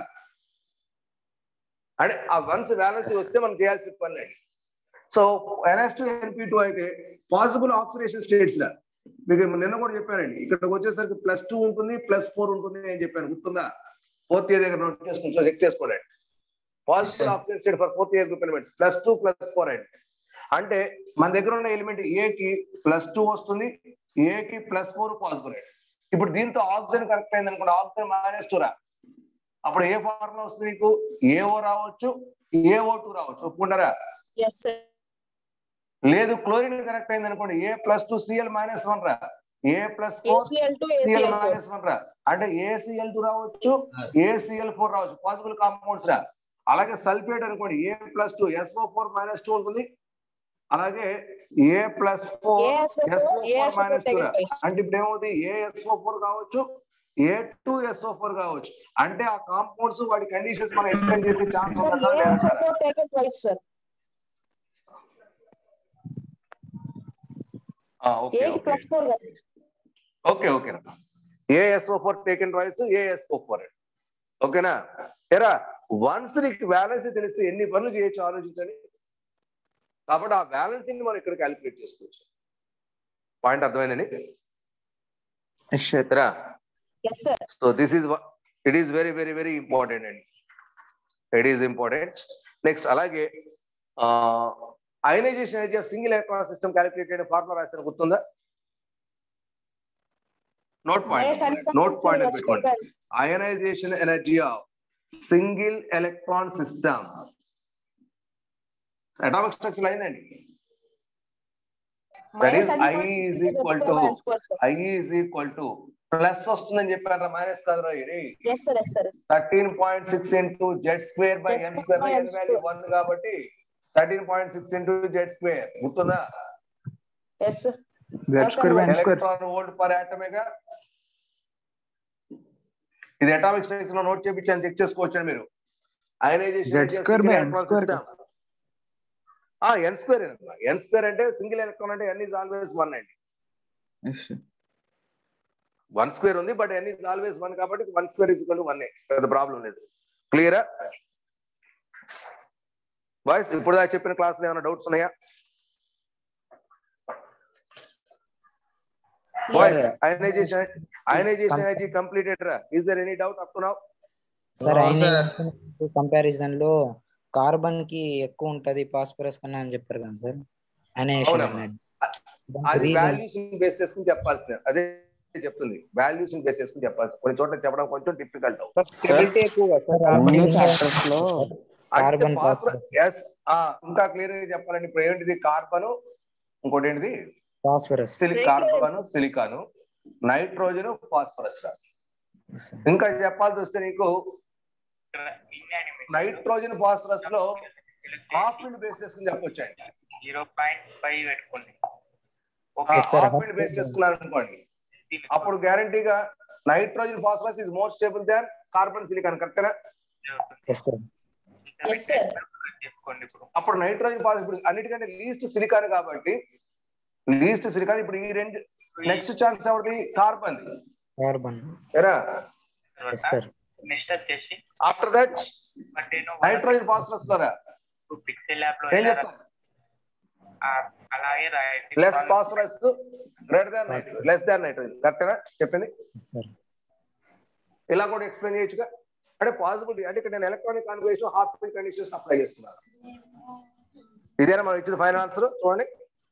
అంటే ఆ వన్స్ బ్యాలెన్స్ వస్తే మనం చేయాల్సిన పని లేదు. సో NS2 NP2 అయితే పాసిబుల్ ఆక్సిడేషన్ స్టేట్స్ లా మీకు నిన్న కూడా చెప్పానండి. ఇక్కడికి వచ్చేసరికి +2 ఉంటుంది, +4 ఉంటుంది అని చెప్పాను, గుర్తుందా? 4th A దగ్గర నోట్ చేసుకుంటా, చెక్ చేసుకోండి. Possible oxidation state for 4th A group elements +2 +4 అంటే మన దగ్గర ఉన్న ఎలిమెంట్ A కి +2 వస్తుంది, A కి +4 పాసిబుల్. ఇప్పుడు దీంతో ఆక్సిజన్ కరెక్ట్ అయింది అనుకోండి, ఆక్సిజన్ -2 రా, అప్పుడు ఏ ఫార్ములా వస్తుంది మీకు? AO రావచ్చు, AO2 రావచ్చు. ఒప్పుకుంటారా? లేదు క్లోరిన్ కరెక్ట్ అయింది అనుకోండి, A+2 Cl -1 రా, A+4 Cl -1 రా, అంటే ACl2 రావచ్చు, ACl4 రావచ్చు, పాసిబుల్ కాంపౌండ్స్ రా. అలాగే సల్ఫేట్ అనుకోండి, A+2 SO4 -2 ఉంటుంది, అలాగే A+4 SO4 -2 రా. అంటే ఇప్పుడు ఏమవుతుంది? ASO4 కావచ్చు, A2SO4 కావచ్చు. అంటే ఆ కాంపౌండ్స్ వాటి కండిషన్స్ మనం ఎక్స్ప్లెయిన్ చేసే ఛాన్స్ ఉంది. Okay ASO4 taken twice, ASO4. ఓకేనా? ఎరా వన్స్ నీకు బ్యాలెన్స్ తెలిస్తే ఎన్ని పనులు చేయొచ్చు ఆలోచించండి. కాబట్టి ఆ బ్యాలెన్సింగ్ మనం ఇక్కడ క్యాలిక్యులేట్ చేసుకోవచ్చు. పాయింట్ అర్థమైందండి? So this is it is very very very important అండి. It is important. నెక్స్ట్ అలాగే ionization energy of single electron system calculated formula రాసిన గుర్తుందా? నోట్ పాయింట్ పెట్టుకోండి. Ionization energy of single electron system atomic structure అయిందండి. That is I is equal to plus వస్తుందని చెప్పారా? మైనస్ కాదురా. ఇది 13.6 into Z² by M² N value 1 కాబట్టి 13.6 into Z². గుర్తుందా? ఎలక్ట్రాన్ వోల్ట్ పర్ ఆటమేగా. ఇది అటామిక్ స్ట్రక్చర్ లో నోట్ చేయించాను, చెక్ చేసుకోవచ్చు మీరు. అయనైజేషన్ N² అంటే సింగిల్ ఎలక్ట్రాన్ అంటే N is always 1 అండి. 1² ఉంది, బట్ N is always 1 కాబట్టి 1² is equal to 1. పెద్ద ప్రాబ్లం లేదు. క్లియరా బాయ్స్? ఇప్పుడు దాకా చెప్పిన క్లాస్ లో ఏమైనా డౌట్స్ ఉన్నాయా? Ionization energy completed ra. Is there any doubt up to now? Sir, ionization comparison లో కార్బన్ కి ఎక్కువ ఉంటది ఫాస్ఫరస్ కన్నా అని చెప్పారు కదా సార్. అది వాల్యూస్ బేస్ చేసుకుని చెప్పాల్సింది. అదే చెప్తుంది, వాల్యూస్ బేస్ చేసుకుని చెప్పాలి. కొన్ని చోట్ల చెప్పడం కొంచెం డిఫికల్ట్ అవుతుంది. స్టెబిలిటీ ఎక్కువ సార్ అన్ని చాప్టర్స్ లో కార్బన్ ఇంకా క్లియర్ గా చెప్పాలండి. ఇప్పుడు ఏంటిది? కార్బన్, ఇంకోటి ఏంటిది? Phosphorus, carbon, silicon, nitrogen, phosphorus. ఇంకా చెప్పాల్సి వస్తే నీకు నైట్రోజన్ ఫాస్ఫరస్ లో హాఫ్ ఫీల్డ్ బేస్ చేసుకుని చెప్పొచ్చండి. 0.5 పెట్టుకోండి. హాఫ్ ఫీల్డ్ బేస్ చేసుకున్నారు అనుకోండి, అప్పుడు గ్యారంటీగా nitrogen phosphorus is more stable than carbon silicon. కరెక్టేనా? అప్పుడు నైట్రోజన్ ఫాస్ఫరస్ అన్నిటికంటే లీస్ట్ సిలికాన్ కాబట్టి లీస్ట్ సిలికాన్. ఇప్పుడు ఈ రెండు నెక్స్ట్ ఛాన్స్ ఎవరిది? కార్బన్. నెక్స్ట్ వచ్చేసి ఆఫ్టర్ దట్ నైట్రోజన్ ఫాస్ఫరస్ ద్వారా పిక్సెల్ ల్యాబ్ లో ఏం చెప్తారు? అలాగే రాయండి. Less phosphorus greater than nitrogen, less than nitrogen. కరెక్టేనా చెప్పింది? ఇలా కూడా ఎక్స్ప్లెయిన్ చేయొచ్చుగా. అంటే పాసిబిలిటీ అంటే ఇక్కడ నేను electronic configuration half filled conditions apply చేస్తున్నాను. ఇదేనా మనం ఇచ్చిన ఫైనల్ ఆన్సర్? చూడండి.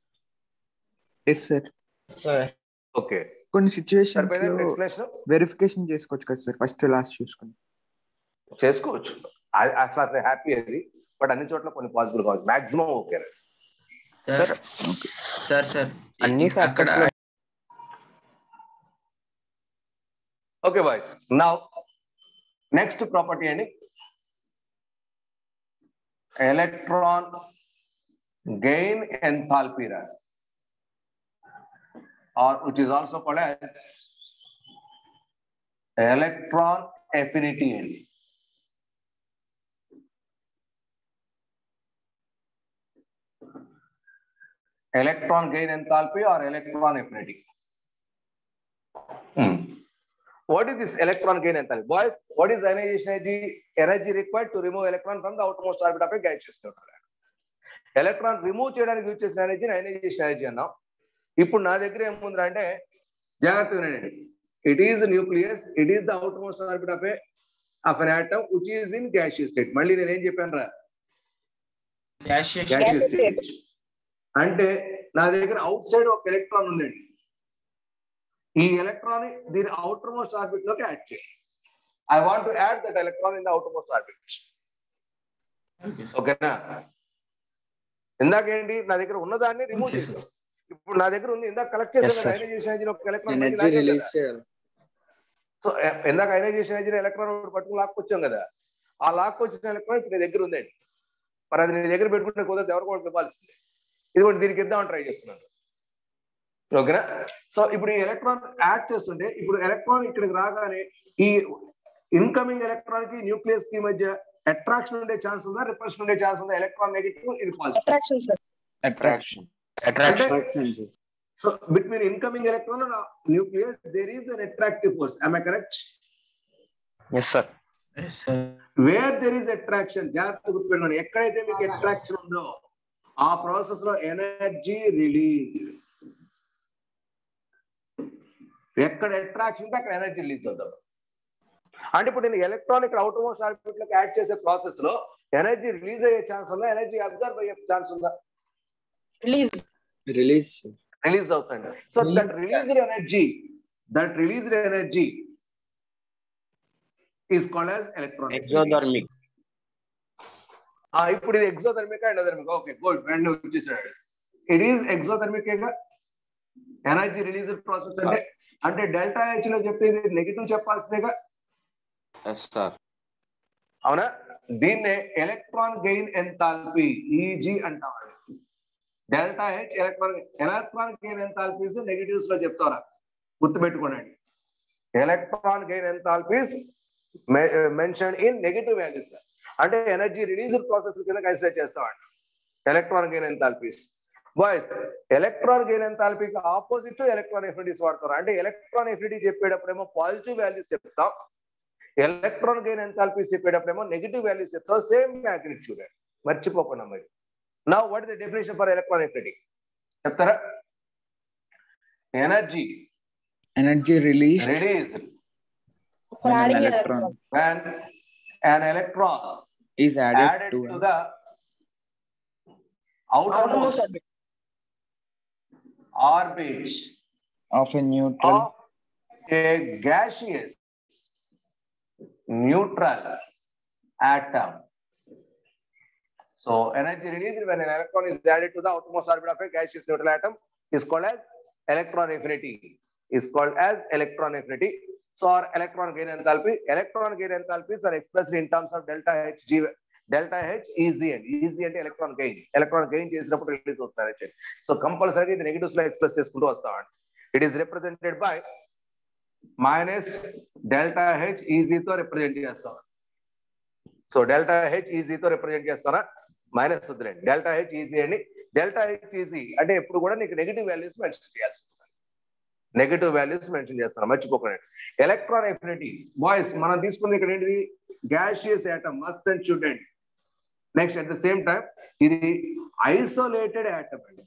ఓకే, కొన్ని సిచ్యువేషన్స్ ఎక్స్ప్లెనేషన్ వెరిఫికేషన్ చేసుకోవచ్చు కదా సార్, ఫస్ట్ లాస్ట్ చూసుకుని చేసుకోవచ్చు. అసలు హ్యాపీ అది, బట్ అన్ని చోట్ల కొన్ని పాసిబుల్ కావచ్చు. మాక్సిమం ఓకే సార్ అన్ని అక్కడ okay boys. Now next property అండి, electron gain enthalpy rate, or which is also called as electron affinity. Electron gain enthalpy or electron affinity. What is this electron gain enthalpy? Boys, what is the ionization energy? Energy required to remove electron from the outermost orbit of a gaseous neutron. Electron remove చేయడానికి యూజ్ చేసిన ఎనర్జీని ionization energy అన్నాం. ఇప్పుడు నా దగ్గర ఏముంది అంటే, జాగ్రత్తగా వినండి, it is nucleus, it is the outermost orbit of an atom which is in gaseous state. మళ్ళీ నేను ఏం చెప్పాను రా? గ్యాసియస్ స్టేట్ అంటే నా దగ్గర అవుట్ సైడ్ ఒక ఎలక్ట్రాన్ ఉందండి. ఈ ఎలక్ట్రాన్ దీని అవుటర్ మోస్ట్ ఆర్బిట్ లోకి యాడ్ చేయాలి. I want to add that electron in the outermost orbit. ఓకేనా? ఇందాక ఏంటి, నా దగ్గర ఉన్నదాన్ని రిమూవ్ చేసాం. ఇప్పుడు నా దగ్గర ఉంది, ఇందాక కలెక్ట్ చేసాం కదా ionization energy ఒక ఎలక్ట్రాన్ రిలీజ్ చేయాలి. సో ఇందాక ionization energy ఎలక్ట్రాన్ పట్టుకుని లాక్కొచ్చాం కదా, ఆ లాక్కొచ్చిన ఎలక్ట్రాన్ ఇప్పుడు నీ దగ్గర ఉందండి. మరి అది నీ దగ్గర పెట్టుకుంటే కుదరదు, ఎవరికి కూడా ఇవ్వాల్సిందే. ఇది కూడా దీనికి ఇద్దామని ట్రై చేస్తున్నాను. ఓకేనా? సో ఇప్పుడు ఈ ఎలక్ట్రాన్ యాడ్ చేస్తుంటే, ఇప్పుడు ఎలక్ట్రాన్ ఇక్కడికి రాగానే ఈ ఇన్కమింగ్ ఎలక్ట్రాన్ కి న్యూక్లియస్ కి మధ్య అట్రాక్షన్ ఉండే ఛాన్స్ ఉందా, రిపల్షన్ ఉండే ఛాన్స్ ఉందా? ఎలక్ట్రాన్ నెగటివ్, ఇది positive. Attraction sir. Attraction. So between incoming electron and nucleus there is an attractive force. Am I correct? Yes sir. Where there is attraction, జాగ్రత్తగా గుర్తుపెట్టుకోండి, ఎక్కడైతే మీకు అట్రాక్షన్ ఉందో ఆ ప్రాసెస్ లో ఎనర్జీ రిలీజ్. ఎక్కడ అట్రాక్షన్ ఉంటే అక్కడ ఎనర్జీ రిలీజ్ అవుతుంది. అంటే ఇప్పుడు నేను ఎలక్ట్రాన్ ఇక్కడ అవుటర్ మోస్ట్ ఆర్బిట్ లోకి యాడ్ చేసే ప్రాసెస్ లో ఎనర్జీ రిలీజ్ అయ్యే ఛాన్స్ ఉందా, ఎనర్జీ అబ్జర్వ్ అయ్యే ఛాన్స్ ఉందా? రిలీజ్ అవుతుంది. So that released energy is called as electron exothermic. ఇప్పుడు ఇది ఎగ్జోథర్మిక్ ఎండోథర్మిక్. ఓకే గుడ్, రెండు వచ్చేసాడు. It is exothermic energy release process అంటే. అంటే డెల్టా హెచ్ లో చెప్తే ఇది నెగిటివ్ చెప్పాల్సిందేగా. అవునా? దీన్నే ఎలక్ట్రాన్ గెయిన్ ఎంథాల్పీ ఈజీ అంటామండి. Delta H electron gain enthalpies negatives లో చెప్తారా, గుర్తుపెట్టుకోండి. Electron gain enthalpies mention in negative values. అంటే ఎనర్జీ రిలీజ్ ప్రాసెస్ కింద కన్సిడర్ చేస్తామండి electron gain enthalpies. Boys, electron gain ఎంథాల్పీకి ఆపోజిట్ ఎలక్ట్రాన్ ఎఫినిటీస్ వాడతారు. అంటే ఎలక్ట్రాన్ ఎఫినిటీ చెప్పేటప్పుడేమో పాజిటివ్ వాల్యూస్ చెప్తాం, ఎలక్ట్రాన్ గెయిన్ ఎంథాల్పీస్ చెప్పేటప్పుడేమో నెగిటివ్ వాల్యూస్ చెప్తాం. సేమ్ మ్యాగ్నిట్యూడ్, మర్చిపోకుండా మరి. Now what is the definition for electron affinity? చెప్తారా? Energy released For adding electron when an electron is added to the outermost orbit of a neutral a gaseous neutral atom. So energy released when an electron is added to the outermost orbit of a gaseous neutral atom is called as electron affinity. So our electron gain enthalpy is are expressed in terms of delta Hg. Delta H Eg and electron gain చేసినప్పుడు రిలీజ్ అవుతుంది. సో కంపల్సరీగా ఇది నెగటివ్స్ లో ఎక్స్ప్రెస్ చేసుకుంటూ వస్తామండి. It is represented by minus delta H ఈజీతో రిప్రజెంట్ చేస్తాం. సో డెల్టా హెచ్ ఈజీతో రిప్రజెంట్ చేస్తారా, మైనస్ వద్దులేండి, డెల్టా హెచ్ ఈజీ అండి. డెల్టా హెచ్ ఈజీ అంటే ఎప్పుడు కూడా నీకు నెగిటివ్ వాల్యూస్ మెన్షన్ చేయాల్సి ఉంటుంది. నెగిటివ్ వాల్యూస్ మెన్షన్ చేస్తాను, మర్చిపోకండి. ఎలక్ట్రాన్ ఎఫినిటీ బాయ్స్ మనం తీసుకుంది ఇక్కడ ఏంటిది, gaseous atom, must and should అండి. Next at the same time ఇది ఐసోలేటెడ్ యాటమ్ అండి.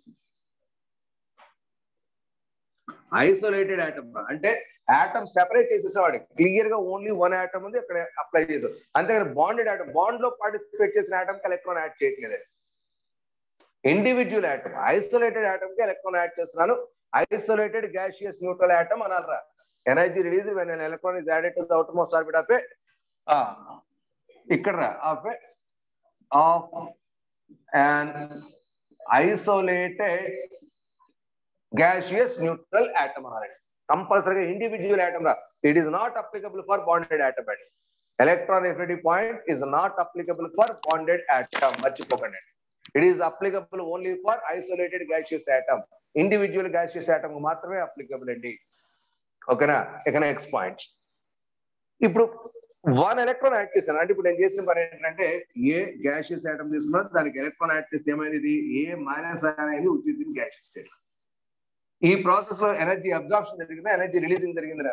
ఐసోలేటెడ్ యాటమ్ అంటే యాటమ్ సెపరేట్ చేసేసేవాడు, క్లియర్ గా ఓన్లీ వన్ యాటమ్ ఉంది అక్కడ అప్లై చేసాం. అంతేగాని బాండెడ్ యాటమ్, బాండ్ లో పార్టిసిపేట్ చేసిన యాటమ్ కి ఎలక్ట్రాన్ యాడ్ చేయట్లేదు. ఇండివిజువల్ యాటమ్, ఐసోలేటెడ్ యాటమ్ కి ఎలక్ట్రాన్ యాడ్ చేస్తున్నాను. ఐసోలేటెడ్ గ్యాషియస్ న్యూట్రల్ యాటమ్ అనాలరా. Energy release when an electron is added to the outermost orbit of a ఇక్కడ of an isolated gaseous neutral atom అనాలి. కంపల్సరీగా ఇండివిజువల్ యాటమ్ రా. It is not applicable for bonded atom అండి. Electron affinity point is not applicable for bonded atom, మర్చిపోకండి. It is applicable only for isolated gaseous atom. Individual gaseous atom మాత్రమే అప్లికబుల్ అండి. ఓకేనా? ఇక నెక్స్ట్ పాయింట్. ఇప్పుడు వన్ ఎలక్ట్రాన్ యాడ్ చేశాను అంటే ఇప్పుడు నేను చేసిన పని ఏంటంటే ఏ గ్యాషియస్ యాటమ్ తీసుకున్నాను, దానికి ఎలక్ట్రాన్ యాడ్ చేస్తే ఏమైంది, ఏ మైనస్ అనేది ఉచిత గ్యాషియస్ స్టేట్. ఈ ప్రాసెస్ లో ఎనర్జీ అబ్జార్ప్షన్ జరిగిందా, ఎనర్జీ రిలీజింగ్ జరిగిందా?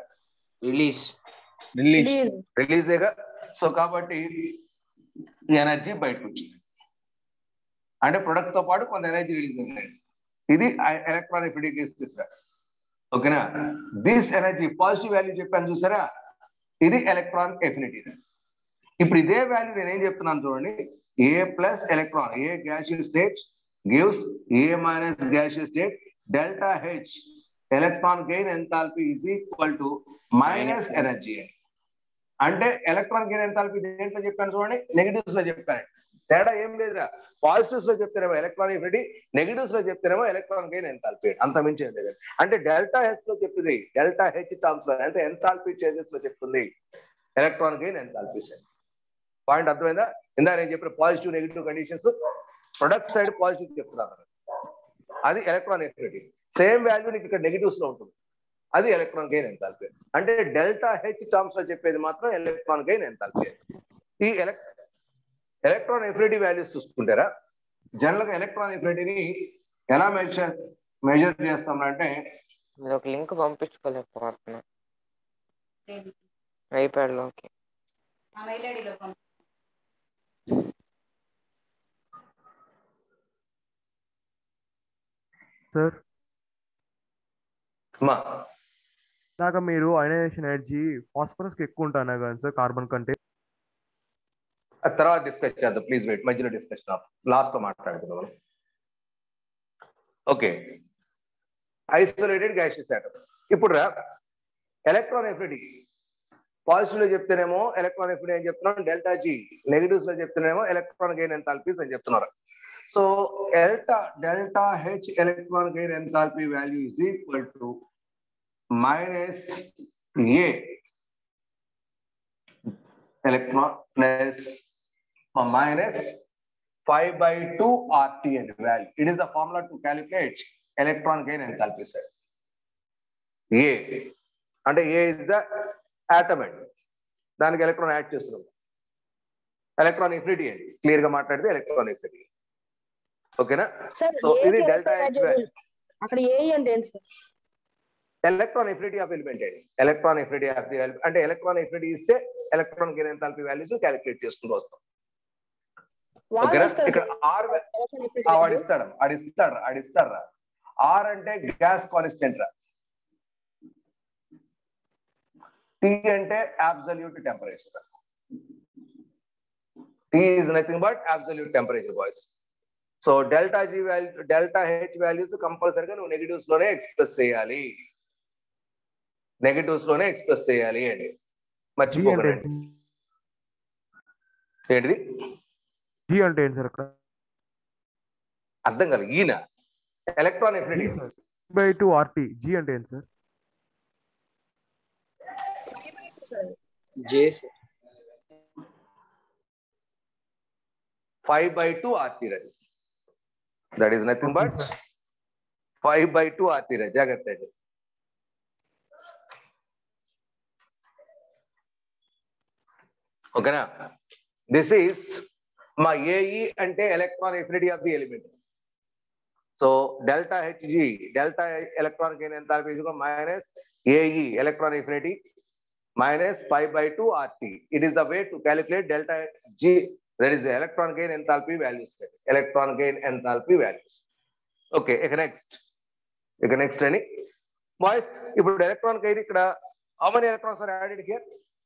రిలీజేగా. సో కాబట్టి ఎనర్జీ బయటకు వచ్చింది అంటే ప్రొడక్ట్ తో పాటు కొంత ఎనర్జీ రిలీజ్ అయింది. ఇది ఎలక్ట్రాన్ ఎఫినిటీ కేసు. ఓకేనా? దిస్ ఎనర్జీ పాజిటివ్ వాల్యూ చెప్పాను చూసారా, ఇది ఎలక్ట్రాన్ ఎఫినిటీ. ఇప్పుడు ఇదే వాల్యూ నేను ఏం చెప్తున్నాను చూడండి, A plus electron, A gaseous state gives A minus gaseous state, delta H electron gain enthalpy is equal to minus energy. అంటే ఎలక్ట్రాన్ గెయిన్ ఎంథాల్పీ దేంట్లో చెప్పాను చూడండి, నెగటివ్స్ లో చెప్పాను. తేడా ఏం లేదురా, పాజిటివ్స్ లో చెప్తేనేమో ఎలక్ట్రాన్ ఎఫినిటీ, నెగటివ్స్ లో చెప్తేనేమో ఎలక్ట్రాన్ గెయిన్ ఎంథాల్పీ, అంత మించి ఏం లేదు. అంటే డెల్టా హెచ్ లో చెప్తుంది, డెల్టా హెచ్ టర్మ్స్ లో అంటే ఎంథాల్పీ చేంజెస్ లో చెప్తుంది ఎలక్ట్రాన్ గెయిన్ ఎంథాల్పీస్. పాయింట్ అర్థమైందా? ఇందా నేను చెప్పిన positive negative conditions, product side positive చెప్తున్నాను, అది ఎలక్ట్రాన్ ఎఫినిటీ. సేమ్ వాల్యూ నీకు ఇక్కడ నెగిటివ్స్ లో ఉంటుంది, అది ఎలక్ట్రాన్ గెయిన్ ఎంథాల్పీ. అంటే డెల్టా హెచ్ టర్మ్స్ లో చెప్పేది మాత్రం ఎలక్ట్రాన్ గెయిన్ ఎంథాల్పీ. ఈ ఎలక్ట్రాన్ ఎఫినిటీ వాల్యూస్ చూసుకుంటారా, జనరల్ గా ఎలక్ట్రాన్ ఎఫినిటీని ఎలా మెజర్ చేస్తామంటే, ఒక లింక్ పంపించుకోలేకపోతున్నా ఐప్యాడ్ లోకి. సార్ మా దాకా మీరు అయనైజేషన్ ఎనర్జీ ఫాస్ఫరస్ కి ఎక్కువ ఉంటాను కదా సార్ కార్బన్ కంటే? తర్వాత డిస్కస్ చేద్దాం, ప్లీజ్ వెయిట్, మధ్యలో డిస్కషన్ లాస్ట్ లో మాట్లాడుతున్నాం మనం. Okay, isolated gaseous atom. ఇప్పుడు ఎలక్ట్రాన్ ఎఫినిటీ పాజిటివ్ లో చెప్తేనేమో ఎలక్ట్రాన్ ఎఫినిటీ అని చెప్తున్నాం డెల్టా జీ, నెగిటివ్స్ లో చెప్తేనేమో ఎలక్ట్రాన్ గెయిన్ ఎంథాల్పీస్ అని చెప్తున్నారు. So delta H electron gain enthalpy value is equal to minus A electron plus minus 5/2 RT and value. It is the formula to calculate electron gain enthalpy. Sir, A and A is the atom and దానికి ఎలక్ట్రాన్ యాడ్ చేస్తున్నాం. ఎలక్ట్రాన్ ఎఫినిటీ అండి, క్లియర్ గా మాట్లాడితే ఎలక్ట్రాన్ ఎఫినిటీ. ఓకేనా? సో ఇది డెల్టా హెచ్ అక్కడ ఏ అంటే ఏంటి sir? Electron affinity of element అండి. Electron affinity of the element అంటే ఎలక్ట్రాన్ ఎఫినిటీ ఇస్తే electron gain enthalpy values calculate చేసుకుంటూ వస్తాం. ఇక్కడ ఆర్ ఆడిస్తాడు ఆర్ అంటే గ్యాస్ కాన్స్టెంట్ రా, టీ అంటే absolute temperature. T is nothing but absolute temperature boys. So delta G value, delta H values కంపల్సరీగా నువ్వు నెగిటివ్స్ లోనే ఎక్స్ప్రెస్ చేయాలి. నెగటివ్స్ లోనే ఎక్స్ప్రెస్ చేయాలి అండి. జీ అంటే మర్చిపోకండి. ఏంటిది జీ అంటే ఏంటి సార్ అక్కడ? అర్థం కాదు. ఈయన electron G affinity sir by 2 RT. G అంటే ఏంటి సార్? జే సార్ 5/2 RT రది. That is nothing but 5/2 RT రది. జాగ్రత్త అండి. ఓకేనా? దిస్ ఈస్ మా ఏఈ అంటే electron affinity of the element. So delta HG, delta electron gain enthalpy minus AE electron affinity minus 5/2 RT. It is the way to calculate delta G, that is the electron gain enthalpy values. Electron gain enthalpy values. Okay, next any boys, if electron gain ikkada, how many electrons are added here?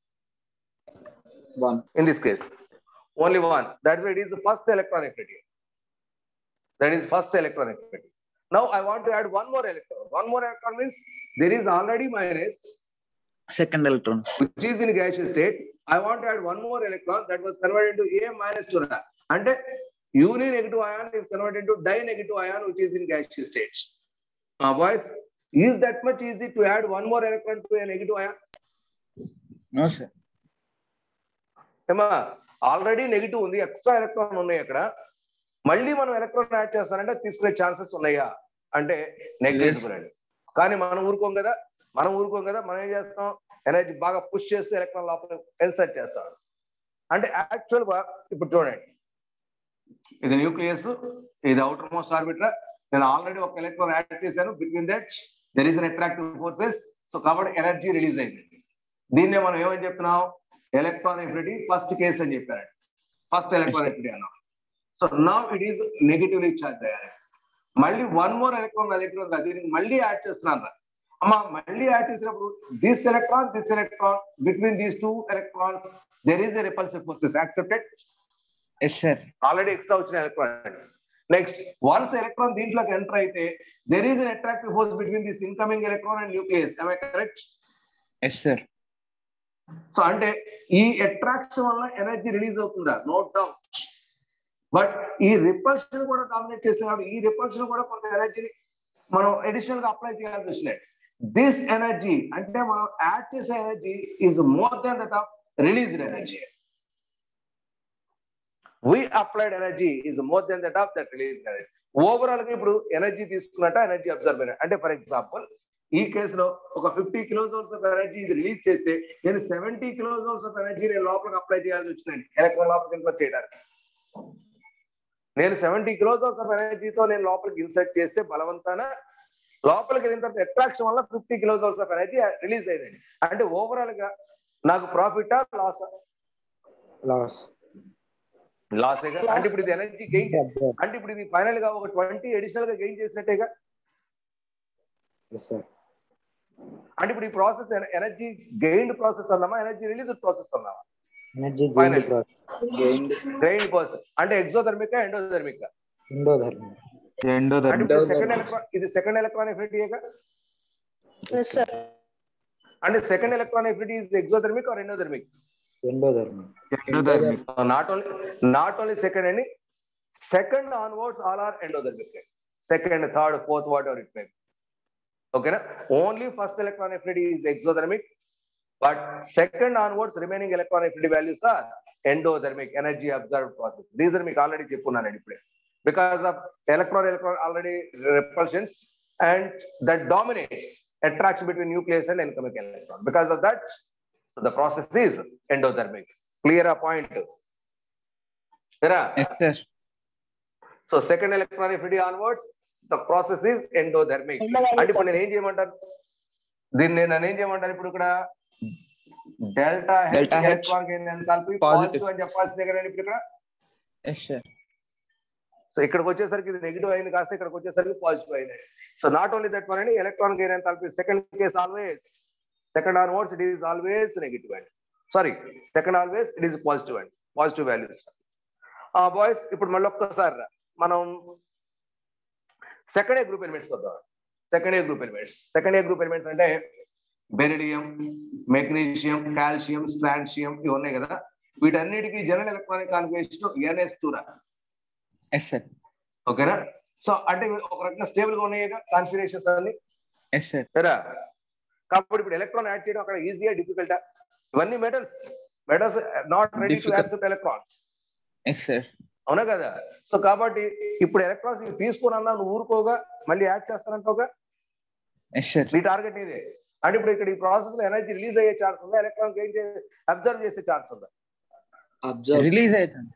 1. In this case only 1. That's why it is the first electron affinity. That is first electron affinity. Now I want to add one more electron. One more electron means there is already minus second electron, which is in gaseous state. I want to add one more electron that was converted into A minus to that. And uni negative ion is converted into di-negative ion, which is in gaseous states. Boys, is that much easy to add one more electron to a negative ion? no sir. Already negative ఉంది, ఎక్స్ట్రా ఎలక్ట్రాన్ ఉన్నాయి అక్కడ. మళ్ళీ మనం ఎలక్ట్రాన్ యాడ్ చేస్తానంటే తీసుకునే ఛాన్సెస్ ఉన్నాయా అంటే నెగ్లిజిబుల్ అండి. కానీ మనం ఊరుకోం కదా, మనం ఏం చేస్తాం, ఎనర్జీ బాగా పుష్ చేస్తూ ఎలక్ట్రాన్ లోపల ఇన్సర్ట్ చేస్తాం. అంటే యాక్చువల్ గా ఇప్పుడు చూడండి, ఇది న్యూక్లియస్, ఇది అవుటర్ మోస్ట్ ఆర్బిటర్. నేను ఆల్రెడీ ఒక ఎలక్ట్రాన్ యాడ్ చేశాను. Between that there is an attractive forces. So కాబట్టి ఎనర్జీ రిలీజ్ అయింది. దీన్నే మనం ఏమని చెప్తున్నాం, ఎలక్ట్రాన్ ఎఫినిటీ ఫస్ట్ కేస్ అని చెప్పారండి. ఫస్ట్ ఎలక్ట్రాన్ ఎఫినిటీ అన్నాం. So now it is negatively charge అయ్యారు. మళ్ళీ వన్ మోర్ ఎలక్ట్రాన్ నా దగ్గర ఉంది, దీనికి మళ్ళీ యాడ్ చేస్తున్నాను. మళ్ళీ యాడ్ చేసినప్పుడు this electron between these 2 electrons there is a repulsive forces. Accepted? Yes sir. Already extra వచ్చిన ఎలక్ట్రాన్. నెక్స్ట్ వన్స్ ఎలక్ట్రాన్ దీంట్లోకి ఎంటర్ అయితే there is an attractive force between this incoming electron and nucleus. Am I correct? Yes sir. So అంటే ఈ అట్రాక్షన్ వల్ల ఎనర్జీ రిలీజ్ అవుతుందా? No doubt. బట్ ఈ రిపల్షన్ కూడా డామినేట్ చేస్తున్నారు. ఈ రిపల్షన్ కూడా కొంత ఎనర్జీని మనం అడిషనల్ గా అప్లై చేయాల్సి వచ్చినాయి. దిస్ ఎనర్జీ అంటే మనం యాడ్ చేసే energy is more than that of released energy. we applied energy is more than that of that released energy. Overall గా ఇప్పుడు ఎనర్జీ తీసుకున్నట్ట, ఎనర్జీ అబ్జర్వ్ అయినట్టు. అంటే ఫర్ ఎగ్జాంపుల్ ఈ కేసులో ఒక 50 kilojoules ఆఫ్ ఎనర్జీ ఇది రిలీజ్ చేస్తే నేను 70 kilojoules ఆఫ్ ఎనర్జీ నేను లోపలికి అప్లై చేయాల్సి వచ్చిందండి ఎలక్ట్రాన్ లోపలికి ఇన్సర్ట్ చేయడానికి. నేను 70 kilojoules ఆఫ్ ఎనర్జీతో నేను లోపలికి ఇన్సర్ట్ చేస్తే బలవంతాన లోపలికి వెళ్ళిన తర్వాత అట్రాక్షన్ వల్ల 50 kilojoules ఆఫ్ ఎనర్జీ రిలీజ్ అయిందండి. అంటే ఓవరాల్ గా నాకు ప్రాఫిట్ లాస్ అంటే ఇప్పుడు ఇది ఎనర్జీ గెయిన్, అంటే ఇప్పుడు ఇది ఫైనల్ గా ఒక 20 అడిషనల్ గా గెయిన్ చేసినట్టేగా. అంటే ఇప్పుడు ఈ ప్రాసెస్ ఎనర్జీ గెయిన్ ప్రాసెస్ అన్నామా, ఎనర్జీ రిలీజ్ ప్రాసెస్ అన్నామా? Gain process. అంటే ఎగ్జోథర్మిక్ ఎండోథర్మిక్? ఇది సెకండ్ ఎలక్ట్రాన్ ఎఫినిటీగా. అంటే second electron affinity is exothermic or endothermic? Not only second and second onwards all are endothermic. Second, third, fourth, whatever it may be. Okay na? Only first electron affinity is exothermic, but second onwards remaining electron affinity values are endothermic, energy absorbed process. These are మీకు already చెప్పున్నాను ఇప్పుడే. Because of electron already repulsions and that dominates attraction between nucleus and incoming electron. Because of that, the process is endothermic. Clear a point? Yes sir. So second electron affinity onwards the process is endothermic. అంటే ఇప్పుడు నేను ఏం చేయమంటాను, దీన్ని నేను ఏం చేయమంటాను ఇప్పుడు ఇక్కడ delta H electron gain enthalpy positive అని చెప్పాల్సిందే కదా ఇప్పుడు ఇక్కడ. Yes sir. సో ఇక్కడికి వచ్చేసరికి ఇది నెగిటివ్ అయింది కాస్త ఇక్కడికి వచ్చేసరికి పాజిటివ్ అయింది. So not only that one అండి, electron gain enthalpy second case always, second onwards it is always negative and sorry second always it is positive and positive values. Boys ఇప్పుడు మళ్ళీ ఒక్కసారి మనం సెకండ్ ఏ గ్రూప్ ఎలిమెంట్స్ వద్దాం. సెకండ్ ఏ గ్రూప్ ఎలిమెంట్స్ అంటే బెరిడియం, మెగ్నీషియం, కాల్షియం, స్ట్రాన్షియం ఇవి ఉన్నాయి కదా, వీటన్నిటికీ జనరల్ ఎలక్ట్రానిక్ కాన్ఫిగరేషన్ NS2 రా. Yes sir. ఓకేనా? సో అంటే ఒక రకంగా స్టేబుల్ గా ఉన్నాయి కాన్ఫిగరేషన్స్ అన్ని. Yes sir. సరే, కాబట్టి ఇప్పుడు ఎలక్ట్రాన్ యాడ్ చేయడం అక్కడ ఈజీగా డిఫికల్టా? ఇవన్నీ metals not ready to accept electrons. Yes sir. అవునా కదా? సో కాబట్టి ఇప్పుడు ఎలక్ట్రాన్స్ తీసుకున్నా నువ్వు ఊరుకోగా మళ్ళీ యాడ్ చేస్తానంటోగా. Yes sir. నీ టార్గెట్ ఇదే. అంటే ఇప్పుడు ఇక్కడ ఈ ప్రాసెస్ లో ఎనర్జీ రిలీజ్ అయ్యే ఛాన్స్ ఉందా, ఎలక్ట్రాన్ అబ్జర్వ్ చేసే ఛాన్స్ ఉందా? రిలీజ్ అవుతుంది.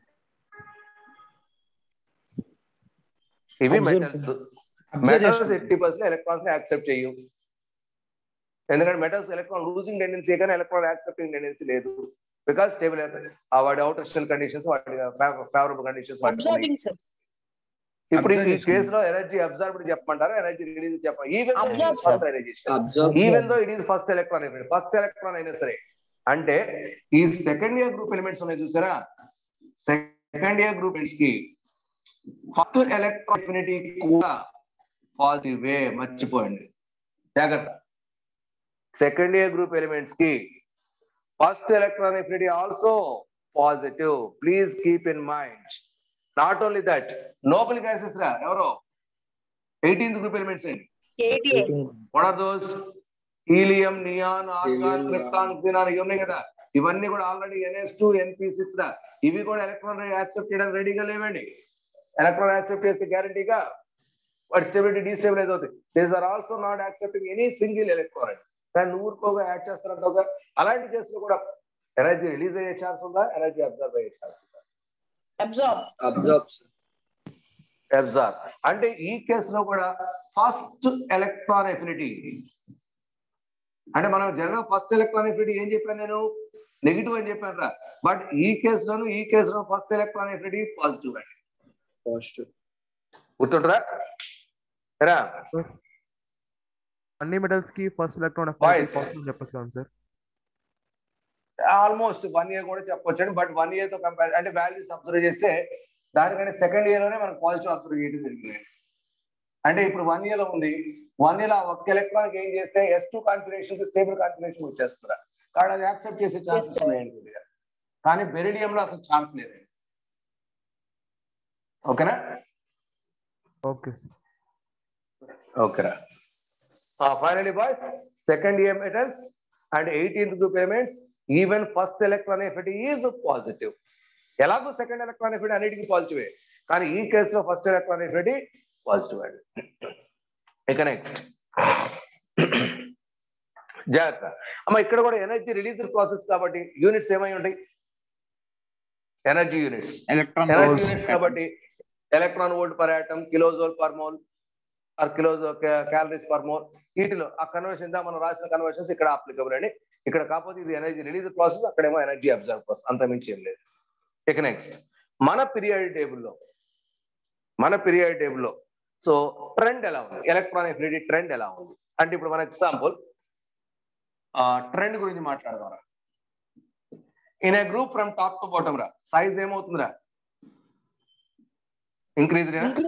ఇవి మెటల్స్. మెటల్స్ 80% ఎలక్ట్రాన్స్ యాక్సెప్ట్ చేయు. ఎందుకంటే మెటల్స్ ఎలక్ట్రాన్ లూజింగ్ టెండెన్సీ కానీ ఎలక్ట్రాన్ యాక్సెప్టింగ్ టెండెన్సీ లేదు. బికాస్ స్టేబుల్ వాడి అవుటర్ షెల్ కండిషన్స్, వాటి ఫేవరబుల్ కండిషన్స్. ఇప్పుడు ఈ కేసులో ఎనర్జీ అబ్జర్వ్డ్ చెప్పమంటారా, ఎనర్జీ రిలీజ్ చెప్పండి? Even though it is first electron అయినా సరే. అంటే ఈ సెకండ్ ఇయర్ గ్రూప్ ఎలిమెంట్స్ ఉన్నాయి చూసారా, సెకండ్ ఇయర్ గ్రూప్ ఎలిమెంట్స్ కి ఫస్ట్ ఎలక్ట్రాన్ అఫినిటీ కూడా పాజిటివ్. మర్చిపోండి, జాగ్రత్త. సెకండ్ ఇయర్ గ్రూప్ ఎలిమెంట్స్ కి first electron affinity also positive. Please keep in mind. Not only that, noble gases రా ఎవరో 18th గ్రూప్ ఎలిమెంట్స్ అండి. What are those? Helium, neon, argon, krypton, xenon ఇవి ఉన్నాయి కదా, ఇవన్నీ కూడా ఆల్రెడీ NS2 NP6 రా. ఇవి కూడా ఎలక్ట్రాన్ యాక్సెప్ట్ చేయడానికి రెడీగా లేవండి. ఎలక్ట్రాన్ యాక్సెప్ట్ చేస్తే గ్యారంటీగా వాటి స్టెబిలిటీ డీస్టెబిలైజ్ అవుతుంది. These are also not accepting any single electron. దాన్ని ఊరుకోగా యాడ్ చేస్తారంటోగా. అలాంటి కేసులో కూడా ఎనర్జీ రిలీజ్ అయ్యే ఛాన్స్ ఉందా, ఎనర్జీ అబ్జర్వ్ అయ్యే ఛాన్స్ ఉందా? అబ్జర్వ్. అంటే ఈ కేసులో కూడా ఫస్ట్ ఎలక్ట్రాన్ ఎఫినిటీ, అంటే మనం జనరల్ ఫస్ట్ ఎలక్ట్రాన్ ఎఫినిటీ ఏం చెప్పాను నేను, నెగిటివ్ అని చెప్పాను రా. బట్ ఈ కేసులో ఫస్ట్ ఎలక్ట్రాన్ ఎఫినిటీ పాజిటివ్ అండి. గుర్తుంటారా? అన్ని మెటల్స్ కి ఫస్ట్ ఎలక్ట్రాన్ పాజిటివ్ చెప్పొచ్చు కదా సార్? ఆల్మోస్ట్ 1 year కూడా చెప్పొచ్చండి. బట్ 1 year తో కంపేర్ అంటే వాల్యూస్ అబ్జర్వ్ చేస్తే దానికంటే సెకండ్ ఇయర్ లోనే మనకు పాజిటివ్ అబ్జర్వ్ చేయడం జరిగింది. అంటే ఇప్పుడు 1 year లో ఉంది, 1 year ఒక్క ఎలక్ట్రాన్ ఏం చేస్తే S2 కాన్ఫిగరేషన్ స్టేబుల్ కాన్ఫిగరేషన్ వచ్చేస్తున్నారు. కాబట్టి అది యాక్సెప్ట్ చేసే ఛాన్సెస్ ఉన్నాయండి. కానీ బెరిడియంలో అసలు ఛాన్స్ లేదు. ఓకేనా? ఓకేరా. Finally boys, second year metals and 18th group elements, even first electron affinity is positive. ఎలాగో సెకండ్ ఎలక్ట్రాన్ అఫినిటీ అన్నిటికీ పాజిటివే, కానీ ఈ కేసులో ఫస్ట్ ఎలక్ట్రాన్ అఫినిటీ పాజిటివ్ అండి. ఇక నెక్స్ట్ జాగ్రత్త అమ్మ, ఇక్కడ కూడా ఎనర్జీ రిలీజ్ ప్రాసెస్ కాబట్టి యూనిట్స్ ఏమై ఉంటాయి? Energy units. ఎనర్జీ యూనిట్స్ కాబట్టి electron volt per atom, kilojoule per mole or calories per mole. వీటిలో ఆ కన్వర్షన్ మనం రాసిన కన్వర్షన్స్ ఇక్కడ అప్లికబుల్ అండి. ఇక్కడ కాకపోతే ఇది ఎనర్జీ రిలీజ్ ప్రాసెస్, అక్కడేమో ఎనర్జీ అబ్జర్వ్ ప్రాసెస్, అంత మించి ఏం లేదు. ఇక నెక్స్ట్ మన పీరియాడిక్ టేబుల్లో సో ట్రెండ్ ఎలా ఉంది, ఎలక్ట్రాన్ అఫినిటీ ట్రెండ్ ఎలా ఉంది అంటే ఇప్పుడు మన ఎగ్జాంపుల్ ట్రెండ్ గురించి మాట్లాడదాం. In A group from top to bottom రా, సైజ్ ఏమవుతుందిరా? ఇంక్రీజ్.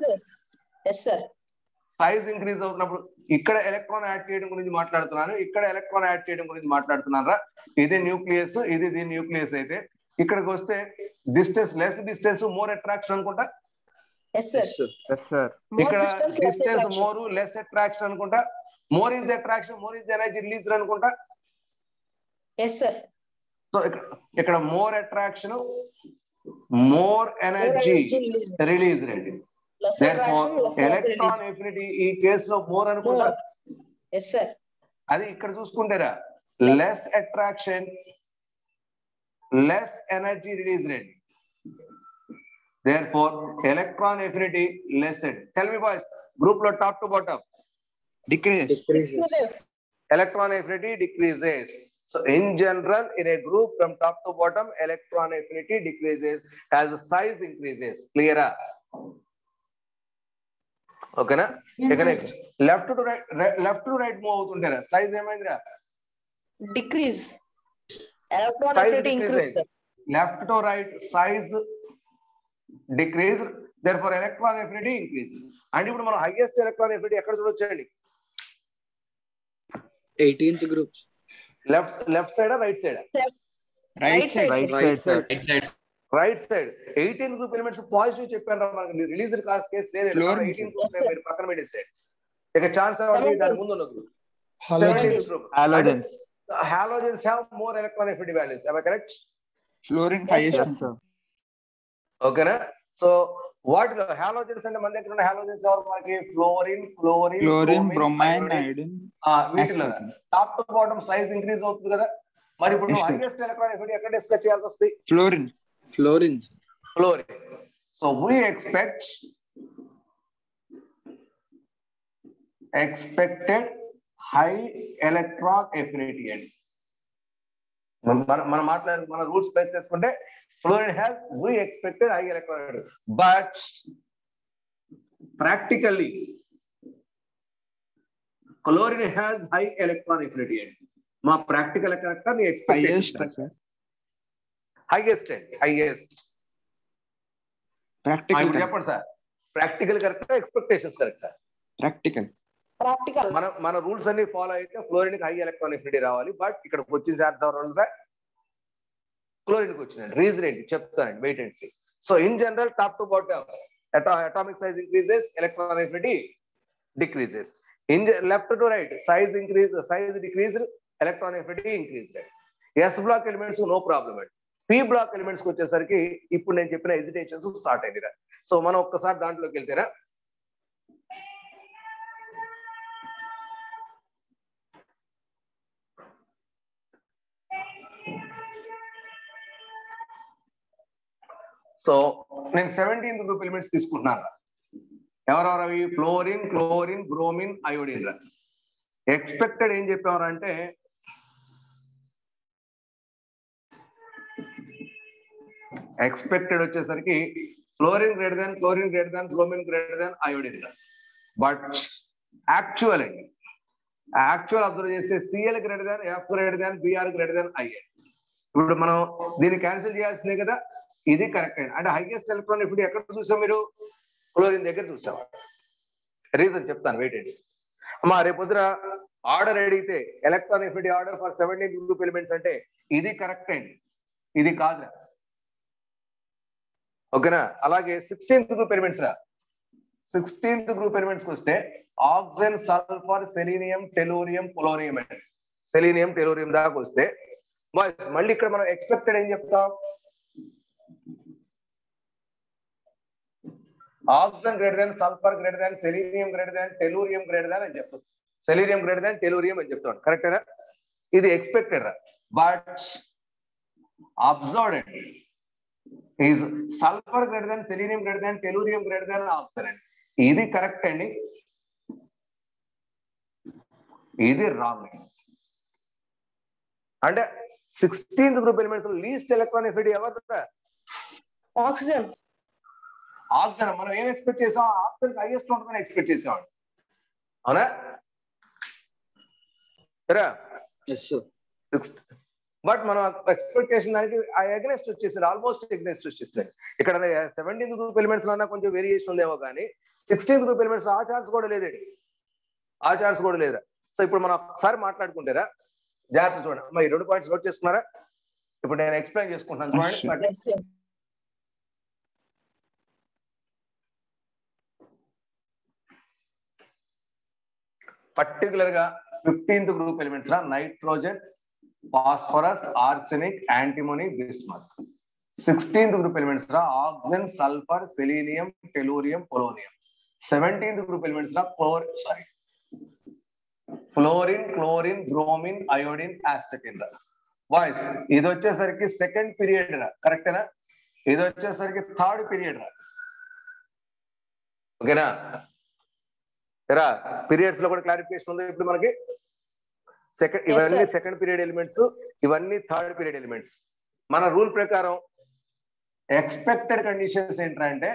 సైజ్ ఇంక్రీజ్ అవుతున్నప్పుడు ఇక్కడ ఎలక్ట్రాన్ యాడ్ చేయడం గురించి మాట్లాడుతున్నాను, ఇక్కడ ఎలక్ట్రాన్ యాడ్ చేయడం గురించి మాట్లాడుతున్నారా? ఇది న్యూక్లియస్, ఇది దీని న్యూక్లియస్ అయితే ఇక్కడికి వస్తే distance less distance more attraction అనుకుంటా. ఇక్కడ డిస్టెన్స్ మోర్ లెస్ అట్రాక్షన్ అనుకుంటా. More is the attraction, more is the energy release అనుకుంటా. సో ఇక్కడ more attraction, more energy release rate. Electron affinity ఈ కేసులో మోర్ అనుకుంటా. అది ఇక్కడ చూసుకుంటారా, less attraction, less energy release rate. Therefore, electron affinity lessened. Tell me boys, group lo top to bottom decreases. Electron affinity decreases. So in general, in a group from top to bottom, electron affinity decreases as the size increases. Clear? Okay na? Okay, next left to right move avutuntara size emaindra decrease. Electron affinity increase. Left to right size decrease, therefore electron affinity increases. And ఇప్పుడు మనం highest electron affinity ఎక్కడ చూడొచ్చండి? 18th groups. Left side right side right side right side 18 group elements positive చెప్పాను మనకి రిలీజ్డ్ కేసు లేదు 18 గ్రూప్ మీరు పక్కన పెట్టేసి ఇక ఛాన్స్ దాని ముందు ఉన్న group Halogens. Halogens have more electronegativity values. Am I correct? Fluorine highest. Yes, sir. Okay na? So what halogens and మన దగ్గర ఉన్న halogens ఎవరు మనకి chlorine, bromine, iodine. వీటిలో top to bottom size increase అవుతుంది కదా మరి ఇప్పుడు హైయెస్ట్ ఎలక్ట్రానిక్ ఎక్కడ డిస్కస్ చేయాల్సి వస్తుంది Fluorine. So we expected high electron affinity అండి మనం మాట్లాడే మన రూల్స్ బేస్ చేసుకుంటే fluorine has we expected high electron affinity but practically chlorine has high electron affinity అండి మా ప్రాక్టికల్ కరెక్ట్ మీ ఎక్స్పెక్టేషన్ highest Practical. చెప్పండి sir practical correct expectations correct Practical. Practical మన రూల్స్ అన్ని ఫాలో అయితే ఫ్లోరిన్ హై ఎలక్ట్రాన్ ఎఫినిటీ రావాలి బట్ ఇక్కడ వచ్చిన ఛాన్స్ ఎవరు క్లోరిన్ కి వచ్చిందండి రీజన్ ఏంటి చెప్తానండి wait and see so in general top to bottom atomic size increases electron affinity decreases in left to right size decreased electron affinity increased s block elements no problem అండి p block elements కి వచ్చేసరికి ఇప్పుడు నేను చెప్పిన హెజిటేషన్స్ స్టార్ట్ అయ్యింది సో మనం ఒక్కసారి దాంట్లోకి వెళ్తేనా సో నేను 17th గ్రూప్ ఎలిమెంట్స్ తీసుకుంటున్నాను ఎవరెవరు అవి ఫ్లోరిన్ బ్రోమిన్ అయోడిన్ ఎక్స్పెక్టెడ్ ఏం చెప్పేవారంటే ఎక్స్పెక్టెడ్ వచ్చేసరికి fluorine greater than bromine greater than iodine but actual observe చేస్తే CL greater than F greater than BR greater than IN ఇప్పుడు మనం దీన్ని క్యాన్సిల్ చేయాల్సిందే కదా ఇది కరెక్ట్ అంటే హైయెస్ట్ ఎలక్ట్రాన్ ఇప్పుడు ఎక్కడ చూసాం మీరు ఫ్లోరిన్ దగ్గర చూసాం రీజన్ చెప్తాను వెయిట్ అండ్ అమ్మా రేపొద్దున ఆర్డర్ అడిగితే electron affinity order for 17 group elements అంటే ఇది కరెక్ట్ అండి ఇది కాదు ఓకేనా అలాగే 16th group elements 16th group elements కి వస్తే oxygen sulphur selenium tellurium polonium అండి సెలీనియం టెలూరియం దాకా వస్తే మళ్ళీ ఇక్కడ మనం ఎక్స్పెక్టెడ్ ఏం చెప్తాం oxygen greater than sulphur greater than selenium greater than tellurium greater than అని చెప్తాం సెలీనియం గ్రేటర్ దాన్ టెలూరియం అని చెప్తాం కరెక్టేనా ఇది expected but observed is sulphur greater than selenium greater than tellurium greater than oxygen అండి ఇది కరెక్ట్ అండి ఇది రాంగ్ అంటే 16th group elements least electron affinity ఎవరు ఆక్సిజన్ మనం ఏం ఎక్స్పెక్ట్ చేసాం ఆక్సిజన్ హైయెస్ట్ ఉంటుందని ఎక్స్పెక్ట్ చేసాం అవునా సరే బట్ మనం ఎక్స్పెక్టేషన్ దానికి అగెనెస్ట్ వచ్చేసింది ఆల్మోస్ట్ అగెనెస్ట్ వచ్చేసింది ఇక్కడ 17th గ్రూప్ ఎలిమెంట్స్ లో కొంచెం వేరియేషన్ ఉందేమో కానీ 16th గ్రూప్ ఎలిమెంట్స్ ఆ ఛాన్స్ కూడా లేదండి ఆ ఛాన్స్ కూడా లేదా సో ఇప్పుడు మనం ఒకసారి మాట్లాడుకుంటారా జాగ్రత్త చూడండి అమ్మా ఈ 2 పాయింట్స్ నోట్ చేసుకున్నారా ఇప్పుడు నేను ఎక్స్ప్లెయిన్ చేసుకుంటాను చూడండి పర్టికులర్ గా 15th group elements nitrogen phosphorus arsenic antimony bismuth 16th group elements oxygen sulphur selenium tellurium polonium 17th group elements fluorine chlorine bromine iodine astatine వాయిస్ ఇది వచ్చేసరికి సెకండ్ పీరియడ్ కరెక్టేనా ఇది వచ్చేసరికి థర్డ్ పీరియడ్ ఓకేనా సరే పీరియడ్స్ లో కూడా క్లారిఫికేషన్ ఉంది ఇప్పుడు మనకి ఇవన్నీ సెకండ్ పీరియడ్ ఎలిమెంట్స్ ఇవన్నీ థర్డ్ పీరియడ్ ఎలిమెంట్స్ మన రూల్ ప్రకారం ఎక్స్పెక్టెడ్ కండిషన్స్ ఏంటంటే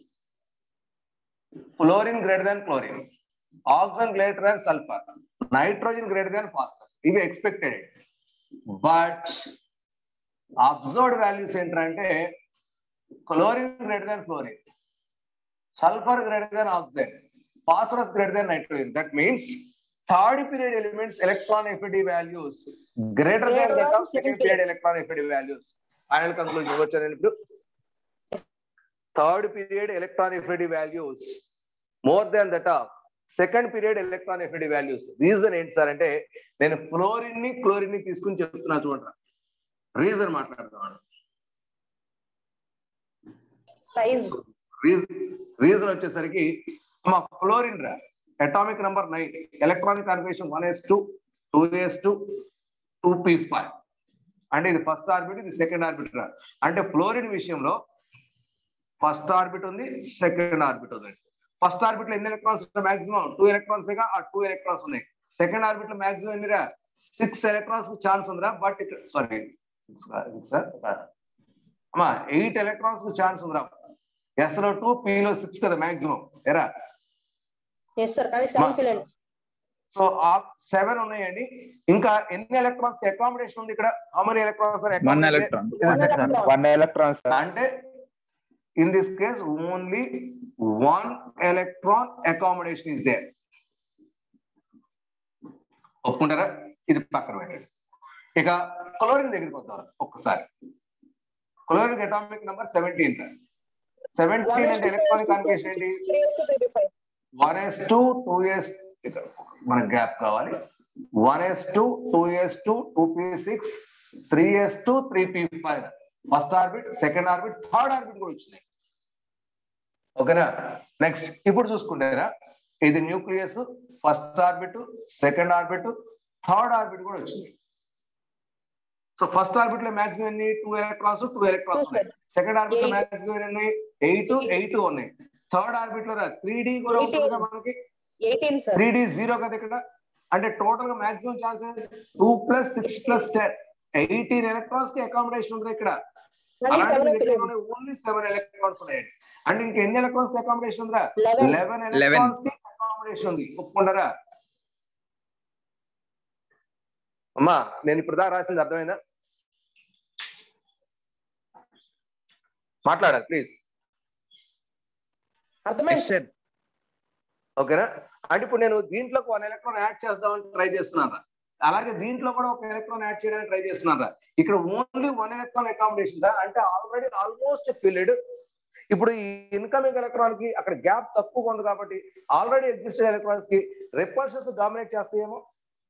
fluorine greater than chlorine oxygen greater than sulphur nitrogen greater than phosphorus ఇవి ఎక్స్పెక్టెడ్ బట్ అబ్జర్వ్డ్ వాల్యూస్ ఏంటంటే chlorine greater than fluorine sulphur greater than oxygen phosphorus greater than nitrogen. That means third period elements electron affinity values greater than that of second period electron affinity values. Final conclusion వచ్చాను ఇప్పుడు. Third period electron affinity values more than that of second period electron affinity values. Reason ఏంటి సార్ అంటే నేను ఫ్లోరిన్ ని క్లోరిన్ ని తీసుకుని చెప్తున్నా చూడండి. రీజన్ మాట్లాడుతున్నాను. రీజన్ వచ్చేసరికి మా ఫ్లోరిన్ రా atomic number 9, electronic configuration 1s2 2s2 2p5 అంటే ఇది ఫస్ట్ ఆర్బిట్, ఇది సెకండ్ ఆర్బిట్ రా. అంటే ఫ్లోరిన్ విషయంలో ఫస్ట్ ఆర్బిట్ ఉంది, సెకండ్ ఆర్బిట్ ఉంది. ఫస్ట్ ఆర్బిట్ లో ఎన్ని ఎలక్ట్రాన్స్ మాక్సిమం 2 ఎలక్ట్రాన్స్ గా ఆ 2 ఎలక్ట్రాన్స్ ఉన్నాయి. సెకండ్ ఆర్బిట్ లో మాక్సిమం ఎన్నిరా 6 ఎలక్ట్రాన్స్ ఛాన్స్ ఉందిరా. బట్ ఇక్కడ సారీ అమ్మా 8 ఎలక్ట్రాన్స్ కు ఛాన్స్ ఉందిరా. ఎస్ లో 2 పి లో 6 కదా మాక్సిమం ఎరా. సో 7 ఉన్నాయండి. ఇంకా ఎన్ని ఎలక్ట్రాన్స్ అకామిడేషన్ ఉంది ఇక్కడ? How many electrons? 1 ఎలక్ట్రాన్ అంటే in this case only 1 electron accommodation is there. ఒప్పుకుంటారా? ఇది పక్కన పెట్టండి. ఇక క్లోరిన్ దగ్గరికి వద్దాం ఒక్కసారి. క్లోరిన్ అటామిక్ నంబర్ 17 17 అంటే ఎలక్ట్రానిక్ కాన్ఫిగరేషన్ ఏంటి? 1s2 2s ఇక్కడ మనకు గ్యాప్ కావాలి. 1s2 2s2 2p6 3s2 3p5 first orbit, second orbit, third orbit కూడా వచ్చినాయి. ఓకేనా? నెక్స్ట్ ఇప్పుడు చూసుకుంటేనా ఇది nucleus, first orbit, second orbit, third orbit కూడా వచ్చింది. సో ఫస్ట్ ఆర్బిట్ లో మాక్సిమం ఎన్ని? 2 ఎలక్ట్రాన్స్ 2 ఎలక్ట్రాన్స్ ఉన్నాయి. సెకండ్ ఆర్బిట్ లో మాక్సిమం ఎన్ని? 8 ఉన్నాయి. థర్డ్ ఆర్బిట్ లో 3d కూడా ఉంటుంది కదా మనకి. 3d 0 కదా ఇక్కడ. అంటే టోటల్ గా మాక్సిమం ఛాన్సెస్ 2 + 6 + 10 18 ఎలక్ట్రాన్స్ కి అకామిడేషన్ ఉంది ఇక్కడ. ఓన్లీ 7 ఎలక్ట్రాన్స్ ఉన్నాయి. అండ్ ఇంకా ఎన్ని ఎలక్ట్రాన్స్ కి అకామిడేషన్ ఉందా? 11 ఎలక్ట్రాన్స్ కి అకామిడేషన్ ఉంది. ఒప్పుకుంటారా అమ్మా? నేను ఇప్పుడు దాకా రాసింది అర్థమైందా? మాట్లాడాలి ప్లీజ్. ఓకేనా? అంటే ఇప్పుడు నేను దీంట్లోకి 1 ఎలక్ట్రాన్ యాడ్ చేద్దామని ట్రై చేస్తున్నాను. అలాగే దీంట్లో కూడా 1 ఎలక్ట్రాన్ యాడ్ చేయడానికి ట్రై చేస్తున్నారా? ఇక్కడ ఓన్లీ 1 ఎలక్ట్రాన్ అకామిడేషన్ అంటే ఆల్రెడీ ఆల్మోస్ట్ ఫిల్డ్. ఇప్పుడు ఈ ఇన్కమింగ్ ఎలక్ట్రాన్ కి అక్కడ గ్యాప్ తక్కువగా ఉంది కాబట్టి ఆల్రెడీ ఎగ్జిస్టెడ్ ఎలక్ట్రాన్స్ కి రిపల్షన్స్ డామినేట్ చేస్తాయేమో.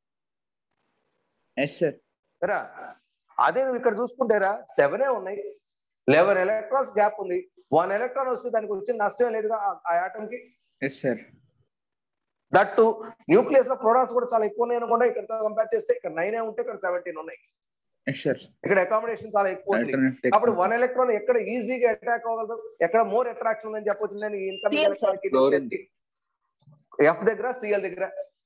అదే నువ్వు ఇక్కడ చూసుకుంటారా 7 ఉన్నాయి, 11 ఎలక్ట్రాన్స్ గ్యాప్ ఉంది. 1 ఎలక్ట్రాన్ వస్తే దానికి వచ్చిన నష్టం లేదుగా ఆ ఆటమ్ కి. దట్టు న్యూక్లియస్ లో ప్రోటాన్స్ కూడా చాలా ఎక్కువ ఉన్నాయి అనుకుంటా. ఇక్కడ కంపేర్ చేస్తే ఇక్కడ 9 ఉంటే ఇక్కడ 17 ఉన్నాయి. ఇక్కడ అకామిడేషన్ చాలా ఎక్కువ ఉంది. అప్పుడు 1 ఎలక్ట్రాన్ ఎక్కడ ఈజీగా అటాక్ అవ్వగలదు, ఎక్కడ మోర్ అట్రాక్షన్ ఉందని చెప్పొచ్చిందని ఇన్కమింగ్ ఎలక్ట్రాన్ కి ఎఫ్ దగ్గర సిఎల్ దగ్గర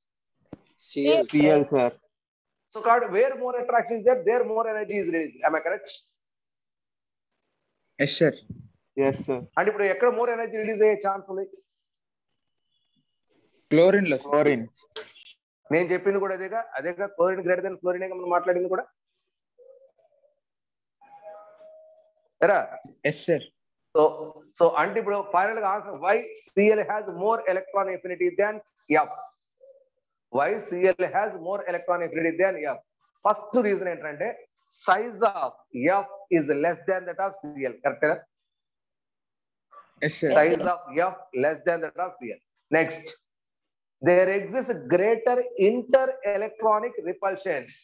CL sir. So called where more attraction is there more energy is released. Am I correct? Yes sir. Yes sir. And ఇప్పుడు ఎక్కడ మోర్ ఎనర్జీ రిలీజ్ అయ్యే ఛాన్స్ ఉంది? క్లోరిన్ లో. క్లోరిన్ నేను చెప్పింది కూడా అదేగా క్లోరిన్ గ్రేటర్ దెన్ ఫ్లోరిన్ మనం మాట్లాడింది కూడా. Yes sir. So అంటే ఇప్పుడు ఫైనల్ గా answer why Cl has more electron affinity than F. Why Cl has more electron affinity than F? First reason ఏంటంటే size of F is less than that of Cl. Correct? Yes sir. Size of F less than that of Cl. Next, there exists greater inter-electronic repulsions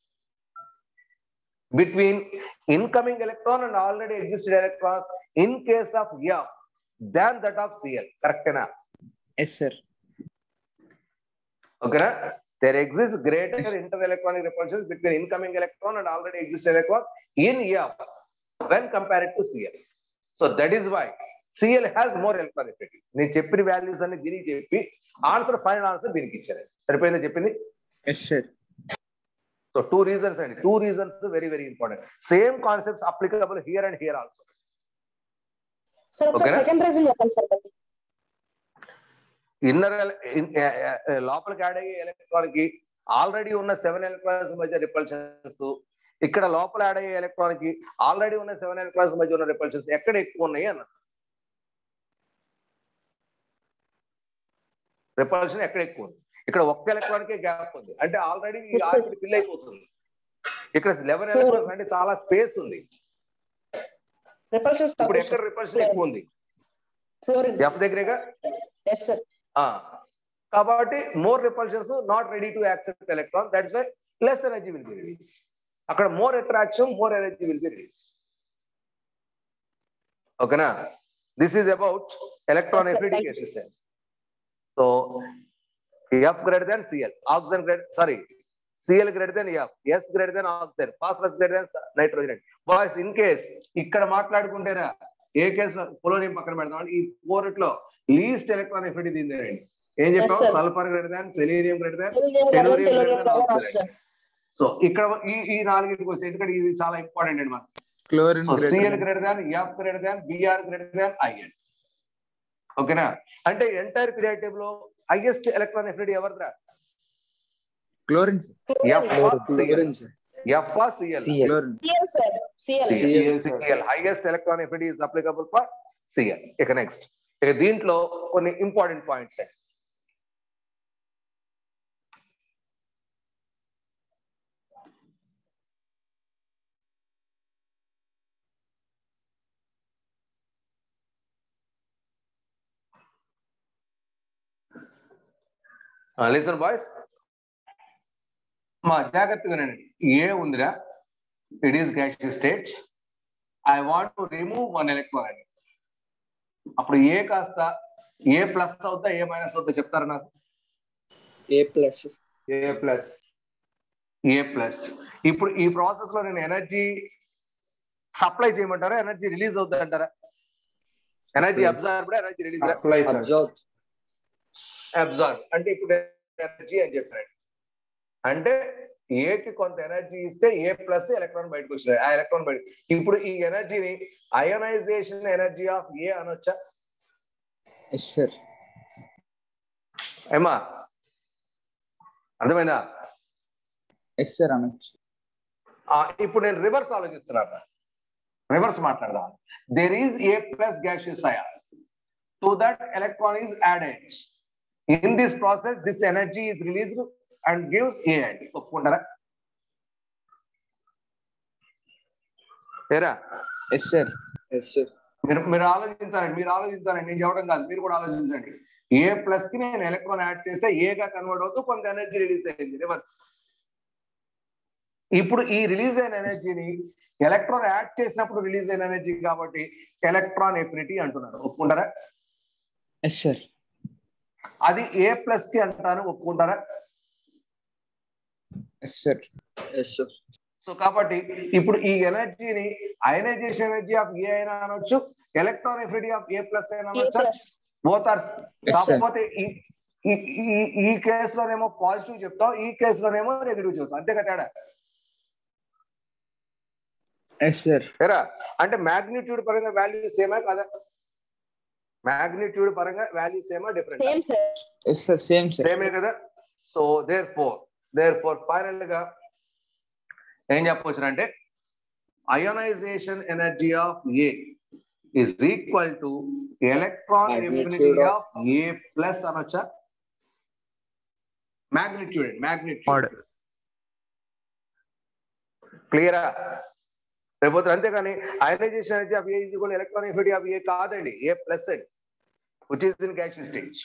between incoming electron and already existed electron in case of F than that of Cl. Correct na? Yes sir. Okay na? There exists greater inter-electronic repulsions between incoming electron and already existed electron in F when compared to Cl. So that is why Cl has more electron affinity. నేను చెప్పిన వాల్యూస్ అన్ని దీనికి చెప్పి ఆన్సర్ ఫైనల్ ఆన్సర్ దీనికి ఇచ్చారు. సరిపోయింది చెప్పింది? Yes sir. So 2 reasons and 2 reasons very very important. Same concepts applicable here and here also. Sir, second reason చెప్పండి sir. ఇన్నర్ లోపలికి యాడ్ అయ్యే ఎలక్ట్రాన్ కి ఆల్రెడీ ఉన్న 7 ఎలక్ట్రాన్స్ మధ్య రిపల్షన్స్, ఇక్కడ లోపల యాడ్ అయ్యే ఎలక్ట్రాన్ కి ఆల్రెడీ ఉన్న 7 ఎలక్ట్రాన్స్ మధ్య ఉన్న రిపల్షన్స్ ఎక్కడ ఎక్కువ ఉన్నాయి అన్న. రిపల్షన్ ఎక్కడ ఎక్కువ ఉంది? ఇక్కడ ఒక్క ఎలక్ట్రానికే గ్యాప్ ఉంది, అంటే ఆల్రెడీ ఈ ఆర్బిట్ ఫిల్ అయిపోతుంది. ఇక్కడ 11 ఎలక్ట్రాన్స్ అంటే చాలా స్పేస్ ఉంది. ఇప్పుడు ఎక్కడ రిపల్షన్ ఎక్కువ ఉంది? ఎఫ్ దగ్గరేగా. కాబట్టి more repulsions not ready to accept electron, that's why less energy will be release. అక్కడ more attraction, more energy will be release. ఓకేనా? This is about electron affinity cases. So F greater than Cl, oxygen greater, sorry, Cl greater than F, S greater than oxygen, phosphorus greater than nitrogen. Boys, in case ఇక్కడ మాట్లాడుకుంటేరా ఏ కేసు పొలోనియం పక్కన పెడతాం, ఈ 4 లో లీస్ట్ ఎలక్ట్రాన్ ఎఫినిటీ దీనిదేనండి. ఏం చెప్పాం? Sulphur greater than, selenium greater than, tellurium greater than oxygen. So ఇక్కడ ఈ 4కి వస్తే, ఎందుకంటే ఇది చాలా ఇంపార్టెంట్ అండి మనకి. Chlorine Cl greater than, F greater than, Br greater than IN. ఓకేనా? అంటే ఎంటైర్ పీరియాడిక్ టేబుల్ లో హైయెస్ట్ ఎలక్ట్రాన్ ఎఫినిటీ ఎవరిదా? Chlorine. Highest electron affinity is applicable for Cl. ఇక నెక్స్ట్, ఇక దీంట్లో కొన్ని ఇంపార్టెంట్ పాయింట్స్. లిసన్ బాయ్స్, మా జాగ్రత్తగా ఏ ఉందిరా, it is gaseous state, I want to remove 1 electron. అప్పుడు ఏ కాస్త ఏ ప్లస్ అవుతా, ఏ మైనస్ అవుతా చెప్తారా నాకు? A plus. ఇప్పుడు ఈ ప్రాసెస్ లో నేను ఎనర్జీ సప్లై చేయమంటారా, ఎనర్జీ రిలీజ్ అవుతా అంటారా? Energy absorbed, energy release? Absorb అంటే ఇప్పుడు ఎనర్జీ అని చెప్పాడు. అంటే ఏకి కొంత ఎనర్జీ ఇస్తే ఏ ప్లస్ ఎలక్ట్రాన్ బయటకు వచ్చింది, ఆ ఎలక్ట్రాన్ బయట. ఇప్పుడు ఈ ఎనర్జీని అయోనైజేషన్ ఎనర్జీ ఆఫ్ ఏ అనొచ్చా? ఏమా అర్థమైందా? అనొచ్చు. ఇప్పుడు నేను రివర్స్ ఆలోచిస్తున్నా, రివర్స్ మాట్లాడదాం. There is A plus gaseous ion, to that electron is added. In this process, this energy is released and gives A and ఒప్పుకుంటారా? మీరు ఆలోచించాలండి, నేను చెప్పడం కాదు, మీరు కూడా ఆలోచించండి. ఏ ప్లస్ కి నేను ఎలక్ట్రాన్ యాడ్ చేస్తే ఏగా కన్వర్ట్ అవుతూ కొంత ఎనర్జీ రిలీజ్ అయింది, రివర్స్. ఇప్పుడు ఈ రిలీజ్ అయిన ఎనర్జీని ఎలక్ట్రాన్ యాడ్ చేసినప్పుడు రిలీజ్ అయిన ఎనర్జీ కాబట్టి ఎలక్ట్రాన్ ఎఫినిటీ అంటున్నారు, ఒప్పుకుంటారా? అది ఏ ప్లస్ కి అంటారు, ఒప్పుకుంటారా? సో కాబట్టి ఇప్పుడు ఈ ఎనర్జీని అయనైజేషన్ ఎనర్జీ ఆఫ్ ఏ అయినా అనొచ్చు, electron affinity of A plus అయినా అనొచ్చు, బోత్ ఆర్. కాకపోతే ఈ కేసులోనేమో పాజిటివ్ చెప్తాం, ఈ కేసులోనేమో నెగిటివ్ చెప్తాం, అంతే కదా తేడా? అంటే మ్యాగ్నిట్యూడ్ పరంగా వాల్యూ సేమా కదా? మ్యాగ్నిట్యూడ్ పరంగా వాల్యూ సేమా, డిఫరెంట్? సేమే కదా. సో దేర్ ఫోర్ ఫైనల్ గా ఏం చెప్పవచ్చు అంటే ionisation energy of A is equal to electron affinity of A plus అనొచ్చా? magnitude క్లియరా? రేపు అంతేగాని ionisation energy of A is equal electron affinity of A కాదండి, ఏ ప్లస్ అండి, which is in gaseous stage.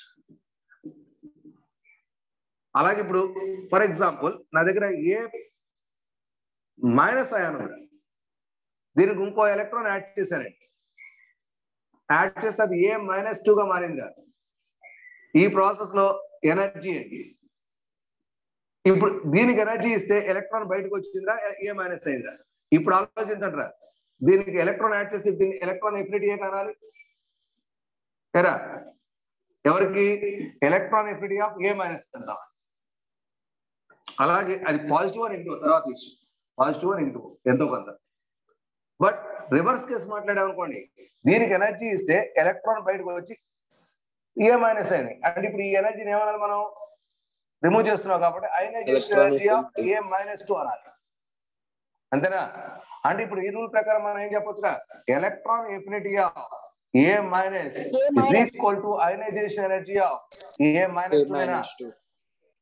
అలాగే ఇప్పుడు ఫర్ ఎగ్జాంపుల్ నా దగ్గర ఏ మైనస్ అయాన్ ఉంది, దీనికి ఇంకో ఎలక్ట్రాన్ యాడ్ చేశానండి, యాడ్ చేస్తే అది ఏ -2 గా మారిందా? ఈ ప్రాసెస్ లో ఎనర్జీ అండి. ఇప్పుడు దీనికి ఎనర్జీ ఇస్తే ఎలక్ట్రాన్ బయటకు వచ్చిందా, ఏ మైనస్ అయిందా? ఇప్పుడు ఆలోచించండి, దీనికి ఎలక్ట్రాన్ యాడ్ చేస్తే దీనికి ఎలక్ట్రాన్ ఎఫినిటీ ఏ కావాలి కదా? ఎవరికి? Electron affinity of A minus అంటాం. అలాగే అది పాజిటివ్ అని నెగిటివ్ తర్వాత ఇష్యూ, పాజిటివ్ అని నెగిటివ్ ఎంతో కొంత. బట్ రివర్స్ కేసు మాట్లాడామనుకోండి, దీనికి ఎనర్జీ ఇస్తే ఎలక్ట్రాన్ బయటకు వచ్చి ఏ మైనస్ అయింది, అంటే ఇప్పుడు ఈ ఎనర్జీని ఏమన్నా మనం రిమూవ్ చేస్తున్నాం కాబట్టి అయనైజేషన్ ఎనర్జీ ఆఫ్ ఏ -2 అనాలి, అంతేనా? అంటే ఇప్పుడు ఈ రూల్ ప్రకారం మనం ఏం చెప్పొచ్చురా, electron affinity of A minus is equal to ionisation energy of A -2.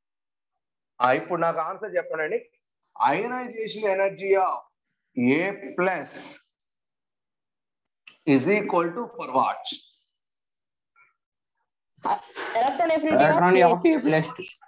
ఇప్పుడు నాకు ఆన్సర్ చెప్పండి. Ionisation energy of A plus is equal to for what? Electron Electron of A plus.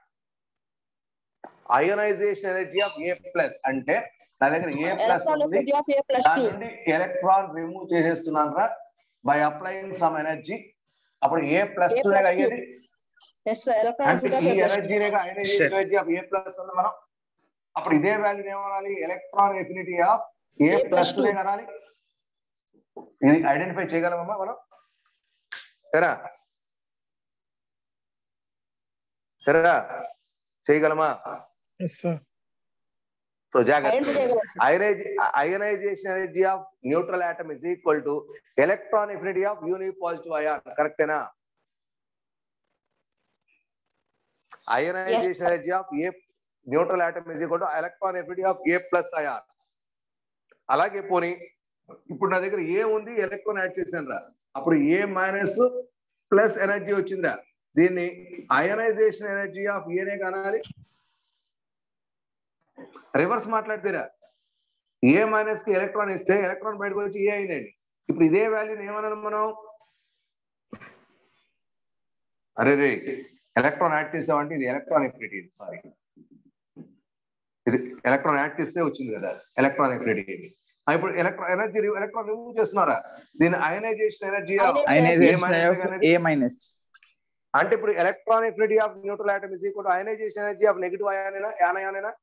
Ionization energy of A plus అంటే నా దగ్గర A plus electron ఉంది, affinity of A plus దాని 2. నుండి ఎలక్ట్రాన్ రిమూవ్ చేసేస్తున్నాను రా బై అప్లయింగ్ సమ్ ఎనర్జీ. అప్పుడు A plus 2 అయ్యేది. Yes sir, electron అంటే affinity ఈ of A plus ఎనర్జీ రేగా ionisation energy of A plus ఉంది మనం. అప్పుడు ఇదే వాల్యూ ఏమనాలి? Electron affinity of A plus 2 కనాలి. ఇది ఐడెంటిఫై చేయగలమమ్మా మనం? సరేనా చేయగలమా? Yes, sir. సో జాగ్రత్త. Ionisation energy of neutral atom is equal to electron affinity of unipositive ion. కరెక్టేనా? Ionisation energy of A neutral atom is equal to electron affinity of A plus ion. అలాగే పోనీ ఇప్పుడు నా దగ్గర ఏ ఉంది, ఎలక్ట్రాన్ యాడ్ చేశాను రా, అప్పుడు A మైనస్ ప్లస్ ఎనర్జీ వచ్చిందిరా. దీన్ని అయనైజేషన్ ఎనర్జీ ఆఫ్ ఏనే కనాలి. రివర్స్ మాట్లాడితేరా A మైనస్ కి ఎలక్ట్రాన్ ఇస్తే ఎలక్ట్రాన్ బయటకు వచ్చి ఏ అయిందండి. ఇప్పుడు ఇదే వాల్యూని ఏమన్నాను మనం? అరే రే ఎలక్ట్రాన్ యాడ్ చేసామంటే ఇది ఎలక్ట్రాన్ ఎఫినిటీ, సారీ ఇది ఎలక్ట్రాన్ యాడ్ చేస్తే వచ్చింది కదా ఎలక్ట్రాన్ ఎఫినిటీ. ఇప్పుడు ఎలక్ట్రాన్ ఎనర్జీ ఎలక్ట్రాన్ రిమూవ్ చేస్తున్నారా, దీని అయనైజేషన్ ఎనర్జీ A మైనస్. అంటే ఇప్పుడు electron affinity of neutral atom is equal to ionisation energy of negative అయానేనా?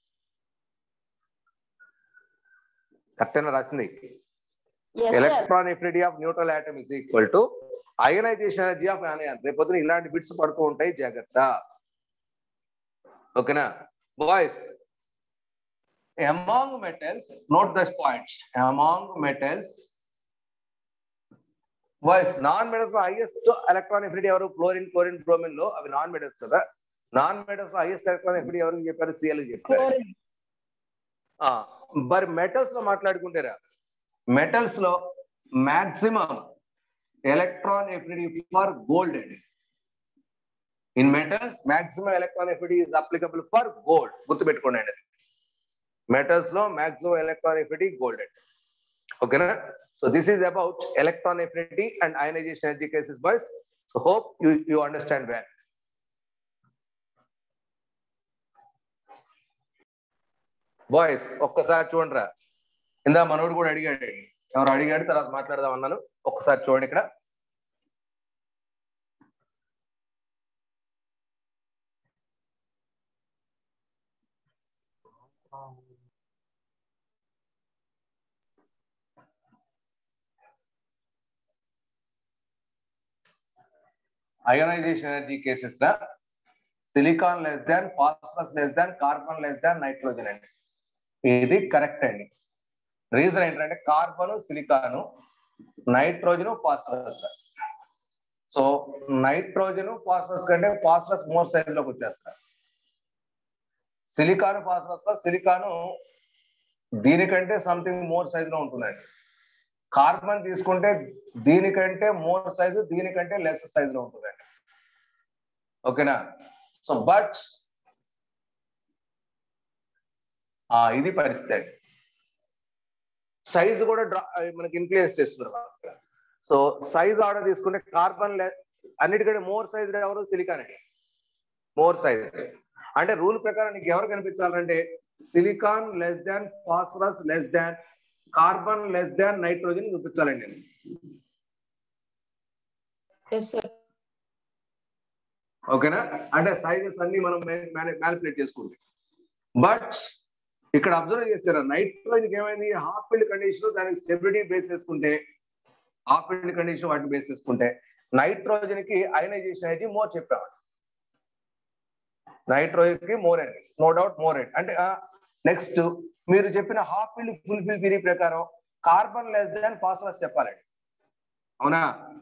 కరెక్టేనా రాసింది? Electron affinity of neutral atom is equal to ionisation energy of anion. రేపొద్దున ఇలాంటి బిట్స్ పడుతూ ఉంటాయి, జాగ్రత్త. ఓకేనా boys? Among metals, note this points. Among metals, boys, non-metals లో highest electron affinity ఎవరు? క్లోరిన్, బ్రోమిన్ లో అవి నాన్ మెటల్స్ కదా. నాన్ మెటల్స్ లో హైయెస్ట్ ఎలక్ట్రాన్ affinity ఎవరికి చెప్పారు? Cl చెప్పారు. మరి మెటల్స్ లో మాట్లాడుకుంటారా, మెటల్స్ లో maximum electron affinity for gold అండి. In metals maximum electron affinity is applicable for gold. గుర్తుపెట్టుకోండి అండి, metals లో maximum electron affinity golden. Okay na? So this is about electron affinity and ionization energy cases, boys. So hope you understand well. Boys ఒక్కసారి చూడండి రా, ఇందా మనోడు కూడా అడిగాడు, ఎవరు అడిగాడు తర్వాత మాట్లాడదాం అన్నాను. ఒక్కసారి చూడండి ఇక్కడ. Ionization energy cases the silicon less than, phosphorus less than, carbon less than, nitrogen అండి. ఇది కరెక్ట్ అండి. రీజన్ ఏంటంటే carbon, silicon, nitrogen, phosphorus. So nitrogen phosphorus కంటే ఫాస్ఫరస్ మోర్ సైజ్ లోకి వచ్చేస్తారు. సిలికాను ఫాస్ఫరస్ లో సిలికాను దీనికంటే సంథింగ్ మోర్ సైజ్ లో ఉంటుందండి. కార్బన్ తీసుకుంటే దీనికంటే మోర్ సైజు, దీనికంటే లెస్ సైజ్ లో ఉంటుందండి. ఓకేనా? సో బట్ ఇది పరిస్థితి. సైజ్ కూడా మనకి ఇన్ఫ్లుయెన్స్ చేస్తున్నారు. సో సైజ్ ఆర్డర్ తీసుకుంటే కార్బన్ అన్నిటికంటే మోర్ సైజ్ ఎవరు? సిలికాన్ అండి, మోర్ సైజ్. అంటే రూల్ ప్రకారం నీకు ఎవరు కనిపించాలంటే silicon less than, phosphorus less than, carbon less than, nitrogen చూపించాలండి. ఓకేనా? అంటే సైజెస్ అన్ని మనం మ్యానిపులేట్ చేసుకుంటాం. బట్ ఇక్కడ అబ్జర్వ్ చేస్తారా, నైట్రోజన్ ఏమైంది? హాఫ్ ఫీల్డ్ కండిషన్ దానికి స్టెబిలిటీ బేస్ చేసుకుంటే, హాఫ్ ఫీల్డ్ కండిషన్ వాటిని బేస్ చేసుకుంటే నైట్రోజన్ కి అయనైజేషన్ అనేది మోర్ చెప్పాము. నైట్రోజన్ కి మోర్ అండి, నో డౌట్ మోర్ అండి. అంటే నెక్స్ట్ మీరు చెప్పిన half filled full filled theory ప్రకారం కార్బన్ లెస్ దాన్ ఫాస్ఫరస్ చెప్పాలండి, అవునా?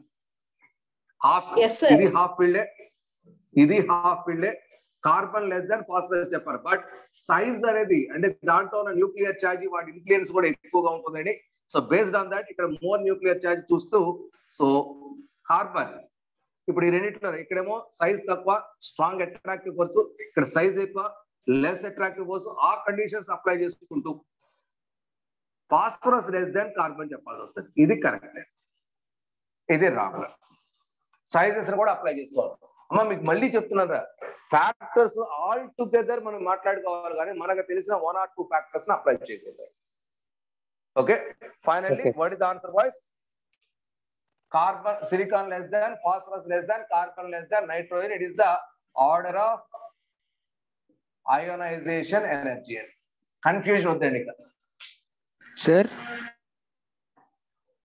ఇది హాఫ్ ఫీల్డే, ఇది హాఫ్ ఫీల్డే, కార్బన్ లెస్ దాన్ ఫాస్ఫరస్ చెప్పారు. బట్ సైజ్ అనేది అంటే దాంట్లో ఉన్న న్యూక్లియర్ ఛార్జ్ వాటి ఇన్ఫ్లుయెన్స్ కూడా ఎక్కువగా ఉంటుందండి. సో బేస్డ్ ఆన్ దాట్ ఇక్కడ మోర్ న్యూక్లియర్ ఛార్జ్ చూస్తూ, సో కార్బన్ ఇప్పుడు ఈ రెండింటిలో ఇక్కడేమో సైజ్ తక్కువ, స్ట్రాంగ్ అట్రాక్టివ్ ఫోర్స్, ఇక్కడ సైజ్ ఎక్కువ, లెస్ అట్రాక్టివ్ ఫోర్స్ ఆ కండిషన్స్ అప్లై చేసుకుంటూ ఫాస్ఫరస్ లెస్ దెన్ కార్బన్ చెప్పాల్సి వస్తుంది. ఇది కరెక్ట్, ఇది రాంగ్. సైజెస్ కూడా అప్లై చేసుకోవాలి. అమ్మ మీకు మళ్ళీ చెప్తున్నారా, ఫ్యాక్టర్స్ ఆల్ టుగెదర్ మనం మాట్లాడుకోవాలి, కానీ మనకు తెలిసిన 1 or 2 ఫ్యాక్టర్స్ అప్లై చేయకూడదు. Okay, finally what is the answer boys? Carbon, silicon less than, phosphorus less than, carbon less than, nitrogen. It is the order of ionization energy. Confusion with the sir.